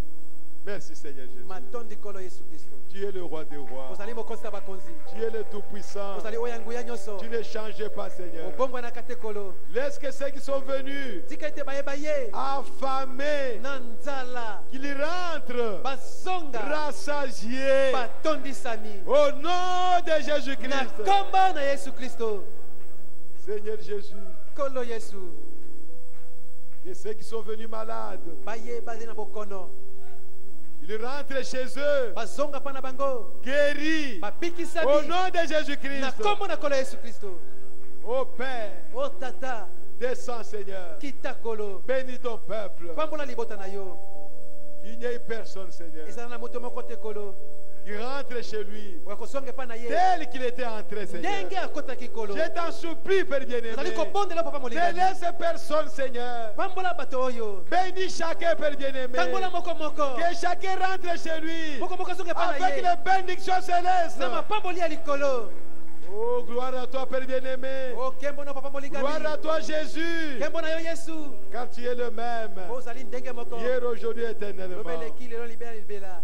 Speaker 2: Merci Seigneur Jésus.
Speaker 3: matondi kolo yesu kristo.
Speaker 2: Tu es le roi des rois.
Speaker 3: ozali mokonzi na bakonzi.
Speaker 2: Tu es le Tout-Puissant.
Speaker 3: ozali oyo ya nguya nyonso.
Speaker 2: Tu ne changes pas, Seigneur.
Speaker 3: obongwanaka te kolo.
Speaker 2: Laisse que ceux qui sont venus
Speaker 3: tika ete bayeba ye
Speaker 2: affamés,
Speaker 3: na nzala
Speaker 2: qu'ils rentrent
Speaker 3: bazonga
Speaker 2: rassasiés.
Speaker 3: batondisami
Speaker 2: Au nom de
Speaker 3: na
Speaker 2: Jésus-Christ.
Speaker 3: nkombo na yesu kristo.
Speaker 2: Seigneur Jésus,
Speaker 3: kolo yesu
Speaker 2: et ceux qui sont venus malades,
Speaker 3: baye bazali na bokono
Speaker 2: ils rentrent chez eux,
Speaker 3: bazonga mpa na bango
Speaker 2: guéris. Au
Speaker 3: bapikisami
Speaker 2: nom de
Speaker 3: na
Speaker 2: Jésus-Christ.
Speaker 3: nkombo na kolo yesu kristo.
Speaker 2: Ô Père,
Speaker 3: o tata
Speaker 2: descends, Seigneur.
Speaker 3: kita kolo
Speaker 2: Bénis ton peuple.
Speaker 3: pambola libota na yo.
Speaker 2: Il n'y a personne, Seigneur,
Speaker 3: ezala na moto moko te kolo
Speaker 2: qui rentre chez lui
Speaker 3: oyo akosonga epai na ye
Speaker 2: tel qu'il était entré, Seigneur.
Speaker 3: ndenge akotaki kolo
Speaker 2: Je t'en supplie, Père bien-aimé.
Speaker 3: ezali kobondela papa
Speaker 2: Ne
Speaker 3: molingani
Speaker 2: laisse personne, Seigneur.
Speaker 3: pambola bato oyo
Speaker 2: Bénis chacun, Père bien-aimé.
Speaker 3: tangola moko moko
Speaker 2: Que chacun rentre chez lui
Speaker 3: moko moko azonga epai na
Speaker 2: avec
Speaker 3: ye
Speaker 2: les bénédictions célestes.
Speaker 3: na mapamboli ya likolo
Speaker 2: Oh, gloire à toi, Père bien-aimé.
Speaker 3: o nkembo na papa
Speaker 2: Gloire à
Speaker 3: molingani
Speaker 2: toi, Jésus.
Speaker 3: nkembo na yo yesu
Speaker 2: Car tu es le même.
Speaker 3: ozali ndenge moko
Speaker 2: Hier, aujourd'hui, éternellement.
Speaker 3: lobeleki lelo libela libela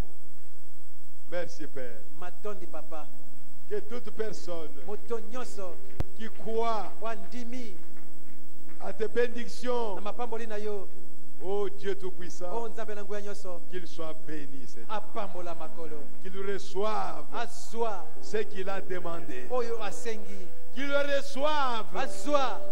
Speaker 2: Merci, Père.
Speaker 3: matondi papa
Speaker 2: Que toute personne
Speaker 3: moto nyonso
Speaker 2: qui croit
Speaker 3: wandimi
Speaker 2: à tes bénédictions,
Speaker 3: na mapamboli na yo
Speaker 2: oh Dieu
Speaker 3: o
Speaker 2: Tout-Puissant,
Speaker 3: nzambe na nguya nyonso
Speaker 2: qu'il soit béni, Seigneur.
Speaker 3: apambola makolo
Speaker 2: Qu'il reçoive
Speaker 3: azwa
Speaker 2: ce qu'il a demandé.
Speaker 3: oyo asengi
Speaker 2: Qu'il le reçoive.
Speaker 3: azwa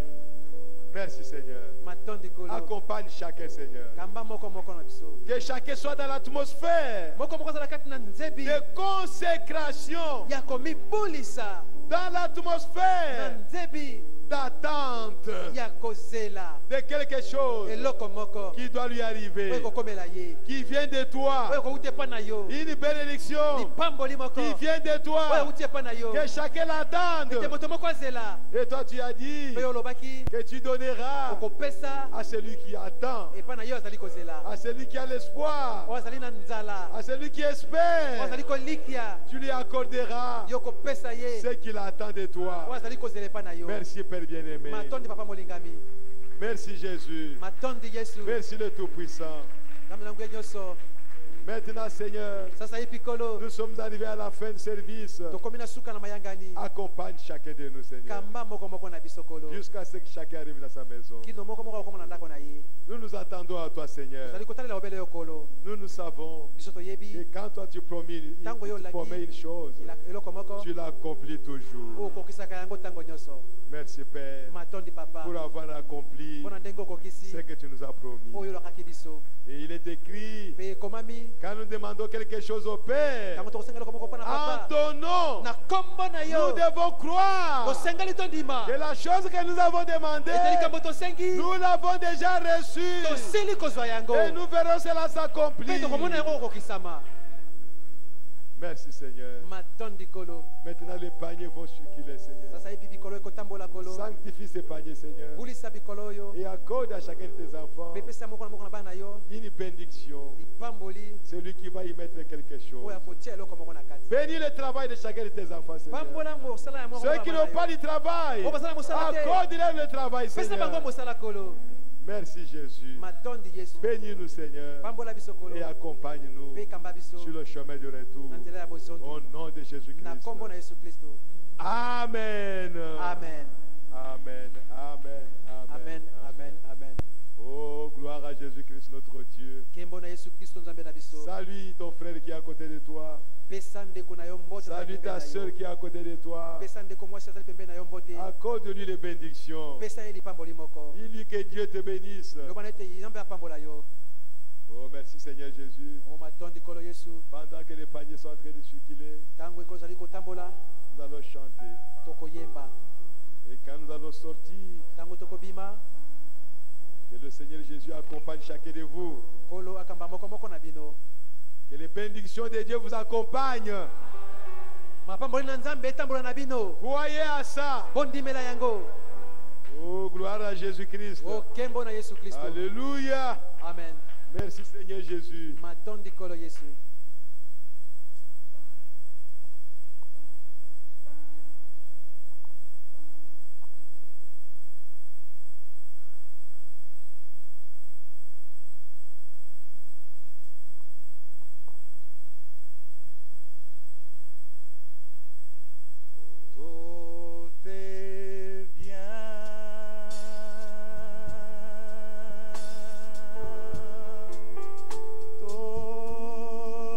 Speaker 2: Merci, Seigneur.
Speaker 3: matondi kolo
Speaker 2: Accompagne chacun, Seigneur.
Speaker 3: kamba moko moko na biso
Speaker 2: Que chacun soit dans l'atmosphère
Speaker 3: moko moko azala kati na nzebi
Speaker 2: de consécration,
Speaker 3: ya komibulisa
Speaker 2: dans
Speaker 3: na
Speaker 2: l'atmosphère
Speaker 3: nzebi
Speaker 2: d'attente
Speaker 3: ya kozela
Speaker 2: de quelque chose
Speaker 3: eloko moko
Speaker 2: qui doit lui
Speaker 3: oyo
Speaker 2: arriver,
Speaker 3: ekokomela ye
Speaker 2: qui vient de
Speaker 3: oyo
Speaker 2: toi.
Speaker 3: ekouti epai na yo
Speaker 2: Une bénédiction
Speaker 3: lipamboli moko
Speaker 2: qui vient de
Speaker 3: oyo
Speaker 2: toi.
Speaker 3: ekouti epai na yo
Speaker 2: Que chacun l'attende.
Speaker 3: ete moto moko azela
Speaker 2: Et toi, tu as dit
Speaker 3: mpe yo olobaki
Speaker 2: que tu donneras
Speaker 3: okopesa
Speaker 2: à celui qui attend,
Speaker 3: epai na yo azali kozela
Speaker 2: à celui qui a l'espoir,
Speaker 3: oyo azali na nzala
Speaker 2: à celui qui
Speaker 3: oyo
Speaker 2: espère.
Speaker 3: azali kolikia
Speaker 2: Tu lui accorderas
Speaker 3: yo kopesa ye
Speaker 2: ce qu'il attend de
Speaker 3: oyo
Speaker 2: toi.
Speaker 3: azali kozela epai na yo
Speaker 2: Merci, Père bien-aimé.
Speaker 3: matondi papa molingami
Speaker 2: Merci, Jésus.
Speaker 3: matondi yesu
Speaker 2: Merci, le Tout-Puissant.
Speaker 3: nzambe na nguya nyonso
Speaker 2: Maintenant, Seigneur,
Speaker 3: sasa ye pikolo
Speaker 2: nous sommes arrivés à la fin du service.
Speaker 3: tokomi na suka na mayangani
Speaker 2: Accompagne chacun de nous, Seigneur,
Speaker 3: kamba moko moko na biso kolo
Speaker 2: jusqu'à ce que chacun arrive dans sa maison.
Speaker 3: kino moko moko akokoma na ndako na ye
Speaker 2: Nous nous attendons à toi, Seigneur.
Speaker 3: ozali kotalela obele yo kolo
Speaker 2: Nous savons
Speaker 3: biso
Speaker 2: que
Speaker 3: toyebi
Speaker 2: quand toi tu promets une chose,
Speaker 3: eloko moko
Speaker 2: tu l'accomplis toujours.
Speaker 3: okokisaka yango ntango nyonso
Speaker 2: Merci, Père,
Speaker 3: matondi papa
Speaker 2: pour avoir accompli
Speaker 3: mpo na ndenge okokisi
Speaker 2: ce que tu nous as promis.
Speaker 3: oyo olakaki biso
Speaker 2: Et il est écrit,
Speaker 3: mpe ekomami
Speaker 2: quand nous demandons quelque chose au Père,
Speaker 3: ntango tokosenga eloko moko mpo na
Speaker 2: en
Speaker 3: papa
Speaker 2: ton nom,
Speaker 3: na kombo na
Speaker 2: nous
Speaker 3: yo
Speaker 2: devons croire
Speaker 3: tosengeli tondima
Speaker 2: que la chose que nous avons demandée,
Speaker 3: ete likambo tosengi
Speaker 2: nous l'avons déjà reçue.
Speaker 3: tosili kozwa yango
Speaker 2: Et nous verrons cela
Speaker 3: mpe
Speaker 2: s'accomplir.
Speaker 3: tokomona yango okokisama
Speaker 2: Merci, Seigneur.
Speaker 3: matondi kolo
Speaker 2: Maintenant, les paniers vont circuler, Seigneur.
Speaker 3: sasa epi bikolo ekotambola kolo
Speaker 2: Sanctifie ces paniers, Seigneur.
Speaker 3: bulisa bikolo oyo
Speaker 2: Et accorde à chacun de tes enfants
Speaker 3: mpe pesa moko na moko na bana na yo
Speaker 2: une bénédiction.
Speaker 3: lipamboli
Speaker 2: Celui qui va y mettre quelque chose.
Speaker 3: oyo akotia eloko moko na kati
Speaker 2: Bénis le travail de chacun de tes enfants, Seigneur.
Speaker 3: pambola mosala ya moko
Speaker 2: Ceux qui n'ont pas de travail,
Speaker 3: Oh, basala mosala te.
Speaker 2: accorde-leur le travail,
Speaker 3: pesa bango
Speaker 2: Seigneur.
Speaker 3: mosala kolo
Speaker 2: Merci, Jésus.
Speaker 3: matondi yesu
Speaker 2: Bénis-nous, Seigneur,
Speaker 3: pambola biso kolo
Speaker 2: et accompagne-nous
Speaker 3: mpe kamba biso
Speaker 2: sur le chemin du retour.
Speaker 3: na nzela ya bozondi
Speaker 2: Au nom de
Speaker 3: na
Speaker 2: Jésus-Christ.
Speaker 3: kombo na yesu kristo
Speaker 2: Amen.
Speaker 3: amen
Speaker 2: Amen. Amen.
Speaker 3: amen amen amen
Speaker 2: Oh, gloire à Jésus-Christ, notre Dieu.
Speaker 3: nkembo na yesu kristo nzambe na biso
Speaker 2: Salue ton frère qui est à côté de toi.
Speaker 3: pesa ndeko na yo mbote azali
Speaker 2: Salue
Speaker 3: pembeni
Speaker 2: ta
Speaker 3: na
Speaker 2: soeur
Speaker 3: yo.
Speaker 2: qui est à côté de toi.
Speaker 3: pesa ndeko mwasi azali pembeni na yo mbote
Speaker 2: Accorde-lui les bénédictions.
Speaker 3: pesa ye lipamboli moko
Speaker 2: Dis-lui que Dieu te bénisse.
Speaker 3: loba na ete nzambe apambola yo
Speaker 2: Oh, merci Seigneur Jésus.
Speaker 3: o matondi kolo yesu
Speaker 2: Pendant que les paniers sont en train de circuler,
Speaker 3: ntango ekolo ezali kotambola
Speaker 2: nous allons chanter.
Speaker 3: tokoyemba
Speaker 2: Et quand nous allons sortir,
Speaker 3: ntango tokobima
Speaker 2: que le Seigneur Jésus accompagne chacun de vous.
Speaker 3: kolo akamba moko moko na bino
Speaker 2: Que les bénédictions de Dieu vous accompagnent.
Speaker 3: mapamboli na nzambe etambola na bino
Speaker 2: Croyez à ça.
Speaker 3: bondimela yango
Speaker 2: Oh, gloire à Jésus-Christ.
Speaker 3: o nkembo na yesu kristo
Speaker 2: Alléluia.
Speaker 3: amen
Speaker 2: Merci Seigneur Jésus.
Speaker 3: matondi kolo yesu
Speaker 1: Tout est bien. Tout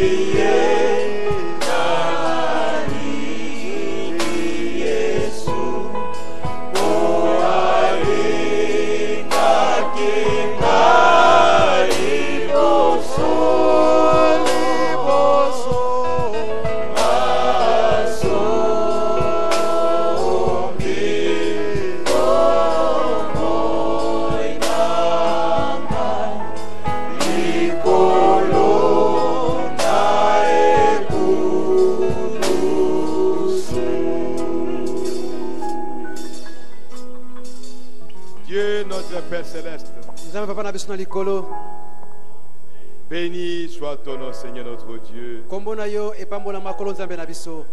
Speaker 2: Dieu, notre Père céleste,
Speaker 3: nzambe papa na biso na likolo
Speaker 2: béni soit ton nom, Seigneur notre Dieu.
Speaker 3: kombo na yo epambolama makolo nzambe na biso.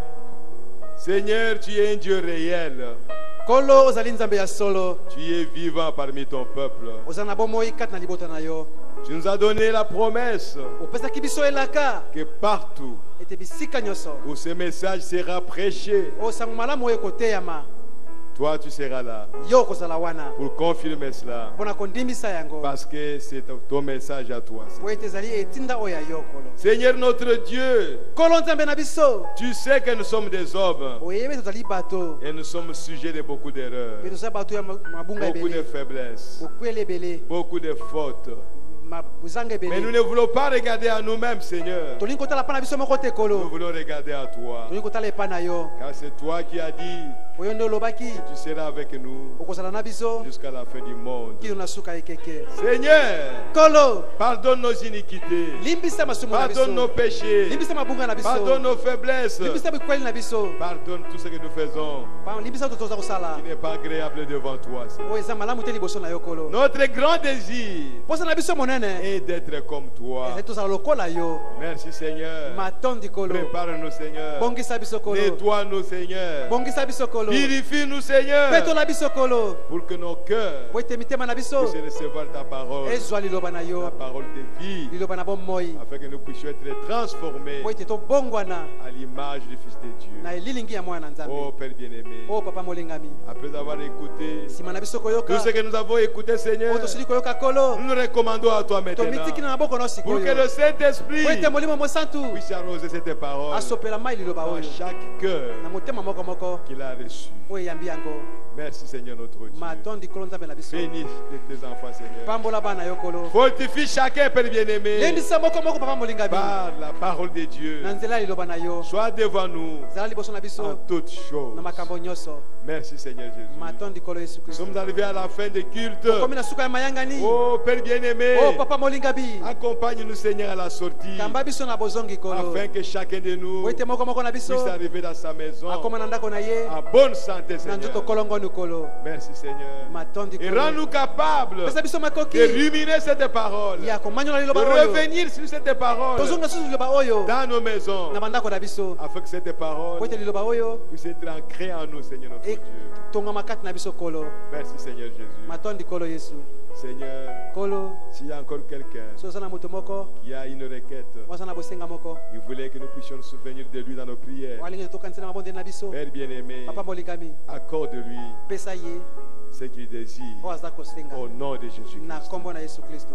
Speaker 2: Seigneur, tu es un Dieu réel.
Speaker 3: Kolo ozali nzambe ya solo,
Speaker 2: Tu es vivant parmi ton peuple.
Speaker 3: ozali na bomoi kati na libota na yo.
Speaker 2: Tu nous as donné la promesse
Speaker 3: opesaki biso elaka
Speaker 2: que partout
Speaker 3: ete bisika nyonso
Speaker 2: où ce message sera prêché,
Speaker 3: osango malamu oyo ekoteyama,
Speaker 2: toi tu seras là
Speaker 3: yo kozala wana
Speaker 2: pour confirmer cela.
Speaker 3: mpona kondimisa yango,
Speaker 2: Parce que c'est ton message à toi.
Speaker 3: po ete ezali etinda oyo ya yo kolo.
Speaker 2: Seigneur notre Dieu,
Speaker 3: kolo nzambe na biso,
Speaker 2: tu sais que nous sommes des hommes
Speaker 3: oyebi tozali bato
Speaker 2: et nous sommes sujets de beaucoup d'erreurs,
Speaker 3: mpe tozali bato ya mabunga
Speaker 2: beaucoup de
Speaker 3: ebele,
Speaker 2: faiblesses,
Speaker 3: bokwele ebele,
Speaker 2: beaucoup de fautes.
Speaker 3: buzanga
Speaker 2: Mais nous
Speaker 3: ebele.
Speaker 2: ne voulons pas regarder à nous-mêmes, Seigneur.
Speaker 3: tolingi kotala mpa na biso moko te
Speaker 2: Nous
Speaker 3: kolo,
Speaker 2: voulons regarder à toi.
Speaker 3: tolingi kotala epa na yo,
Speaker 2: Car c'est toi qui as dit
Speaker 3: oyo nde olobaki
Speaker 2: que tu seras avec nous
Speaker 3: okozala na biso
Speaker 2: jusqu'à la fin du monde.
Speaker 3: kino na suka ekeke.
Speaker 2: Seigneur,
Speaker 3: kolo
Speaker 2: pardonne nos iniquités,
Speaker 3: limbisa masumu na
Speaker 2: pardonne nos
Speaker 3: biso,
Speaker 2: péchés,
Speaker 3: limbisa mabunga na biso,
Speaker 2: pardonne nos faiblesses,
Speaker 3: limbisa bikweli na biso,
Speaker 2: pardonne tout ce que nous faisons
Speaker 3: limbisa toza kosala
Speaker 2: qui n'est pas agréable devant toi, Seigneur.
Speaker 3: oyo eza malamu te liboso na yo kolo.
Speaker 2: Notre grand désir
Speaker 3: posa na biso monene
Speaker 2: est d'être comme toi.
Speaker 3: ezali tozala lokola yo.
Speaker 2: Merci, Seigneur.
Speaker 3: matondi kolo,
Speaker 2: Prépare-nous, Seigneur.
Speaker 3: bongisa biso kolo,
Speaker 2: Nettoie-nous, Seigneur.
Speaker 3: bongisa biso kolo,
Speaker 2: Purifie-nous, Seigneur,
Speaker 3: petola biso kolo,
Speaker 2: pour que nos cœurs
Speaker 3: po ete mitema na biso
Speaker 2: puissent recevoir ta parole,
Speaker 3: ezwa liloba na
Speaker 2: la
Speaker 3: yo,
Speaker 2: parole de vie,
Speaker 3: liloba na bomoi,
Speaker 2: afin que nous puissions être transformés
Speaker 3: po ete tobongwana
Speaker 2: à l'image du Fils de Dieu.
Speaker 3: na elilingi ya mwana na nzambe.
Speaker 2: Oh Père bien-aimé,
Speaker 3: o papa molingami,
Speaker 2: après avoir écouté
Speaker 3: nsima na biso
Speaker 2: tout
Speaker 3: koyoka
Speaker 2: ce que nous avons écouté, Seigneur,
Speaker 3: oyo tosili koyoka kolo,
Speaker 2: nous nous recommandons à toi maintenant
Speaker 3: tomitiki na maboko na yo
Speaker 2: pour que
Speaker 3: sikoyo,
Speaker 2: le Saint-Esprit
Speaker 3: po ete molimo mosantu
Speaker 2: puisse arroser cette parole
Speaker 3: asopela mai liloba
Speaker 2: dans
Speaker 3: oyo
Speaker 2: chaque cœur
Speaker 3: na motema moko moko
Speaker 2: qu'il a reçu.
Speaker 3: oyo eyambi yango.
Speaker 2: Merci, Seigneur notre Dieu.
Speaker 3: matondi kolo nzambe na biso,
Speaker 2: Bénis tes enfants, Seigneur.
Speaker 3: pambola bana yo kolo,
Speaker 2: Fortifie chacun, Père bien-aimé,
Speaker 3: lendisa moko moko papa molingami
Speaker 2: par la parole de Dieu.
Speaker 3: na nzela ya liloba na yo,
Speaker 2: Sois devant nous
Speaker 3: zala liboso na
Speaker 2: en
Speaker 3: biso
Speaker 2: toutes choses.
Speaker 3: na makambo nyonso.
Speaker 2: Merci, Seigneur Jésus.
Speaker 3: matondi kolo yesu
Speaker 2: Nous
Speaker 3: kristo,
Speaker 2: sommes arrivés à la fin des cultes.
Speaker 3: komi na suka ya mayangani.
Speaker 2: Oh Père bien-aimé,
Speaker 3: o papa molingami,
Speaker 2: accompagne-nous, Seigneur, à la sortie,
Speaker 3: kamba biso na bozongi kolo,
Speaker 2: afin que chacun de nous
Speaker 3: po ete moko moko na biso
Speaker 2: puisse arriver dans sa maison
Speaker 3: akoma na ndako na ye
Speaker 2: en bonne santé,
Speaker 3: na nzoto
Speaker 2: Seigneur.
Speaker 3: kolongoni kolo.
Speaker 2: Merci, Seigneur.
Speaker 3: matondi
Speaker 2: Et
Speaker 3: kolo,
Speaker 2: rends-nous capables
Speaker 3: pesa biso
Speaker 2: de
Speaker 3: makoki
Speaker 2: ruminer cette parole,
Speaker 3: ya komanyola
Speaker 2: de
Speaker 3: liloba oyo,
Speaker 2: revenir sur cette parole
Speaker 3: tozonga susu liloba oyo
Speaker 2: dans nos maisons,
Speaker 3: na bandako na biso,
Speaker 2: afin que cette parole
Speaker 3: po ete liloba oyo
Speaker 2: puisse être ancrée en nous, Seigneur notre Dieu.
Speaker 3: etongama kati na biso kolo.
Speaker 2: Merci, Seigneur Jésus.
Speaker 3: matondi kolo yesu
Speaker 2: Seigneur,
Speaker 3: kolo,
Speaker 2: s'il y a encore quelqu'un
Speaker 3: so oza na moto moko
Speaker 2: qui a une requête,
Speaker 3: oza na bosenga moko
Speaker 2: il voulait que nous puissions nous souvenir de lui dans nos prières.
Speaker 3: oalingi tokanisa na mabondeli na biso,
Speaker 2: Père bien-aimé,
Speaker 3: papa molingami,
Speaker 2: accorde-lui
Speaker 3: pesa ye
Speaker 2: ce qu'il désire
Speaker 3: oyo aza kosenga
Speaker 2: au nom de
Speaker 3: na
Speaker 2: Jésus-Christ.
Speaker 3: kombo na yesu kristo.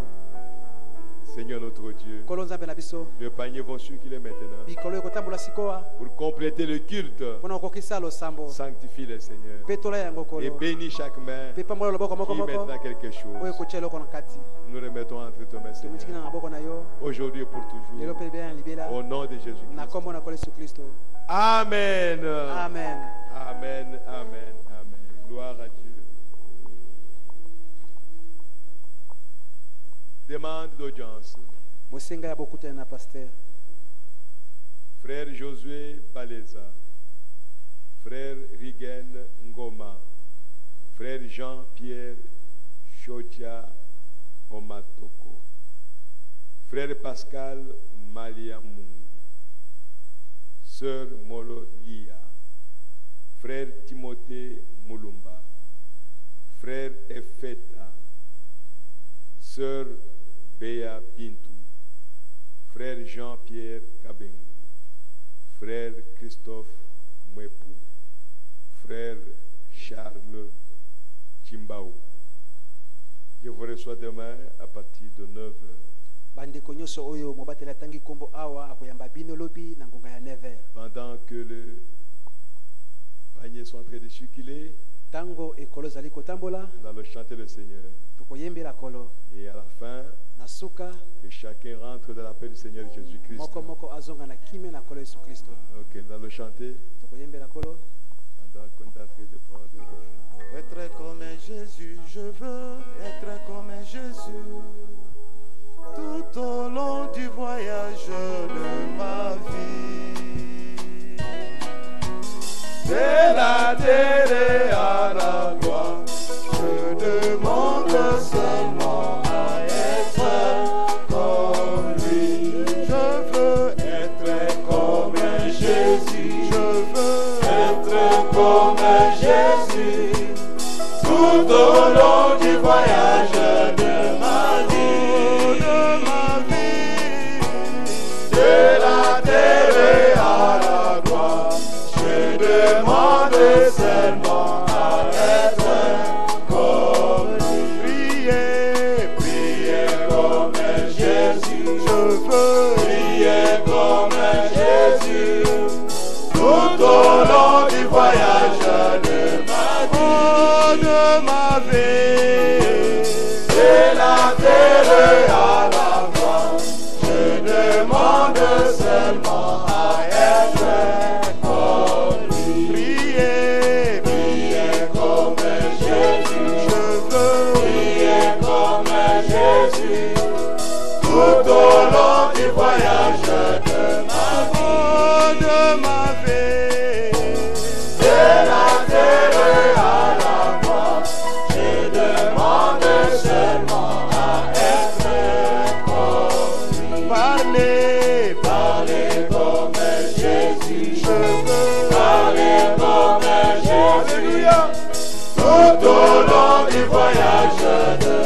Speaker 2: Seigneur notre Dieu,
Speaker 3: kolo nzambe na biso,
Speaker 2: le panier vont sur qu'il est maintenant.
Speaker 3: bikolo ekotambola sikoa
Speaker 2: Pour compléter le culte,
Speaker 3: mpona kokokisa losambo,
Speaker 2: sanctifie le Seigneur.
Speaker 3: petola yango
Speaker 2: Et
Speaker 3: kolo,
Speaker 2: bénis chaque main
Speaker 3: mpe pambola loboko moko
Speaker 2: qui
Speaker 3: moko
Speaker 2: mettra quelque
Speaker 3: oyo
Speaker 2: chose.
Speaker 3: ekotia eloko na kati,
Speaker 2: Nous remettons entre tes mains,
Speaker 3: tomitiki
Speaker 2: Seigneur.
Speaker 3: na maboko na yo
Speaker 2: Aujourd'hui et pour
Speaker 3: lelo
Speaker 2: toujours.
Speaker 3: mpe libela ya libela
Speaker 2: Au nom de
Speaker 3: na
Speaker 2: Jésus-Christ.
Speaker 3: kombo na kolo yesu kristo.
Speaker 2: Amen.
Speaker 3: amen.
Speaker 2: Amen. Amen. Amen. Gloire à Dieu. Demande d'audience.
Speaker 3: bosenga ya bokutani na paster.
Speaker 2: Frère Josué Baleza, frère Rigen Ngoma, frère Jean-Pierre Chotia Omatoko, frère Pascal Maliamungu, sœur Molo Lia, frère Timothée Moulumba, frère Efeta, sœur Béa Bintou, frère Jean-Pierre Kabengu, frère Christophe Mwepou, frère Charles Chimbaou. Je vous reçois demain à partir de 9h.
Speaker 3: bandeko nyonso oyo mobateli atangi kombo awa akoyamba bino lobi na ngonga ya 9h.
Speaker 2: Pendant que le panier sont en train de circuler,
Speaker 3: Tango ekolo zali kotambola,
Speaker 2: nous allons chanter le Seigneur.
Speaker 3: tokoyembela kolo.
Speaker 2: Et à la fin,
Speaker 3: Na suka
Speaker 2: que chacun rentre dans la paix du Seigneur Jésus-Christ.
Speaker 3: moko moko azonga na kimia na kolo Yesu Kristo.
Speaker 2: Ok, nous allons chanter
Speaker 3: Tokoyembela kolo.
Speaker 2: pendant qu'on est en train de prendre le...
Speaker 1: Être comme Jésus, je veux être comme Jésus. Tout au long du voyage de ma vie. De la terre à la gloire, je demande seulement à être comme lui. Je veux être comme Jésus. Je veux être comme Jésus. Tout au long du voyage de ma vie, de la terre à la gloire, je demande seulement à être comme lui. Prier comme Jésus, je veux prier comme Jésus, tout au long du voyage de ma vie, de la terre à la gloire, je demande seulement à être comme lui. Prier comme Jésus, je veux prier comme Jésus, tout au long du voyage de ma vie, de la terre à la gloire, je demande seulement à être comme lui. Parler comme Jésus, je veux parler comme Jésus. Alléluia. Tout au long du voyage de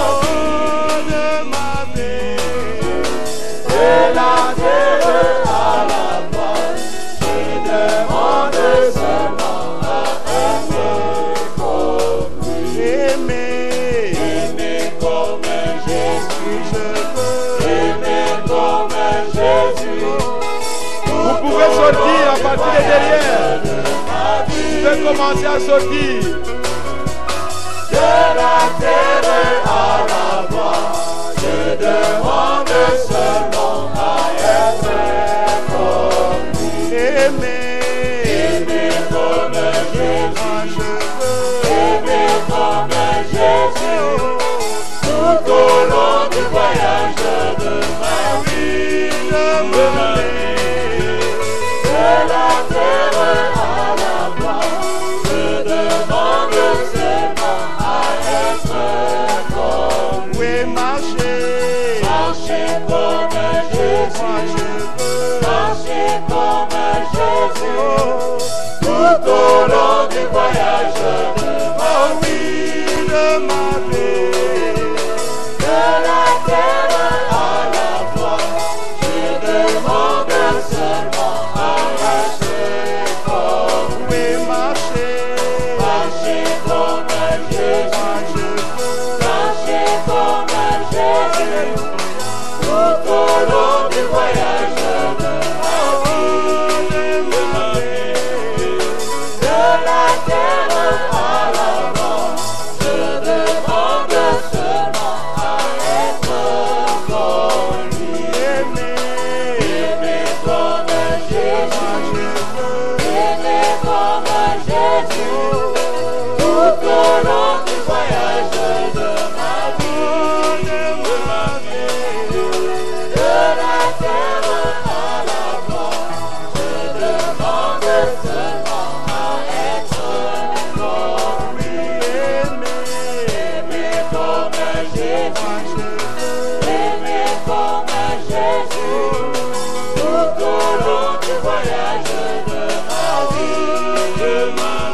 Speaker 1: ma vie, de la terre à la gloire, je demande seulement à être comme lui. Aimer comme Jésus, je veux aimer comme Jésus.
Speaker 2: Vous pouvez sortir à partir de derrière. Vous pouvez commencer à sortir.
Speaker 1: De la terre à la gloire, je demande seulement à être comme lui. Aimer comme Jésus, je veux aimer comme Jésus, tout au long du voyage de ma vie, de la terre à la gloire, je demande seulement à être comme lui. Oui, marcher comme Jésus, je veux marcher comme Jésus, tout au long du voyage de ma vie, de la terre à la gloire, je demande seulement à être comme lui. Marcher comme Jésus, je veux marcher comme Jésus, tout au long du voyage de ma vie, de la terre à la gloire, je demande seulement à être comme lui. Aimer comme Jésus, je veux aimer comme Jésus, tout au long du voyage de ma vie, de la terre à la gloire, je demande seulement à être comme lui. Aimer comme Jésus, je veux aimer comme Jésus, tout au long du voyage de ma vie,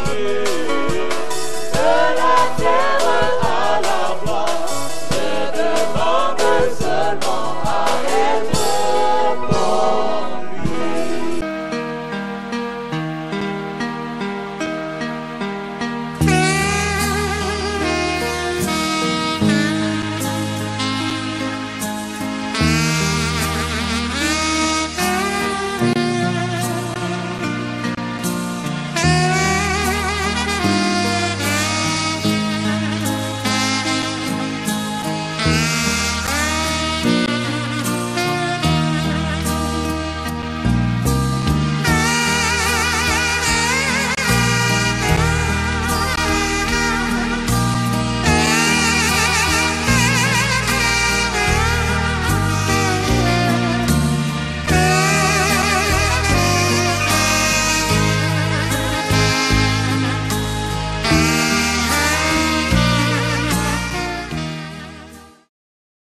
Speaker 1: de la terre à la gloire, je demande seulement à être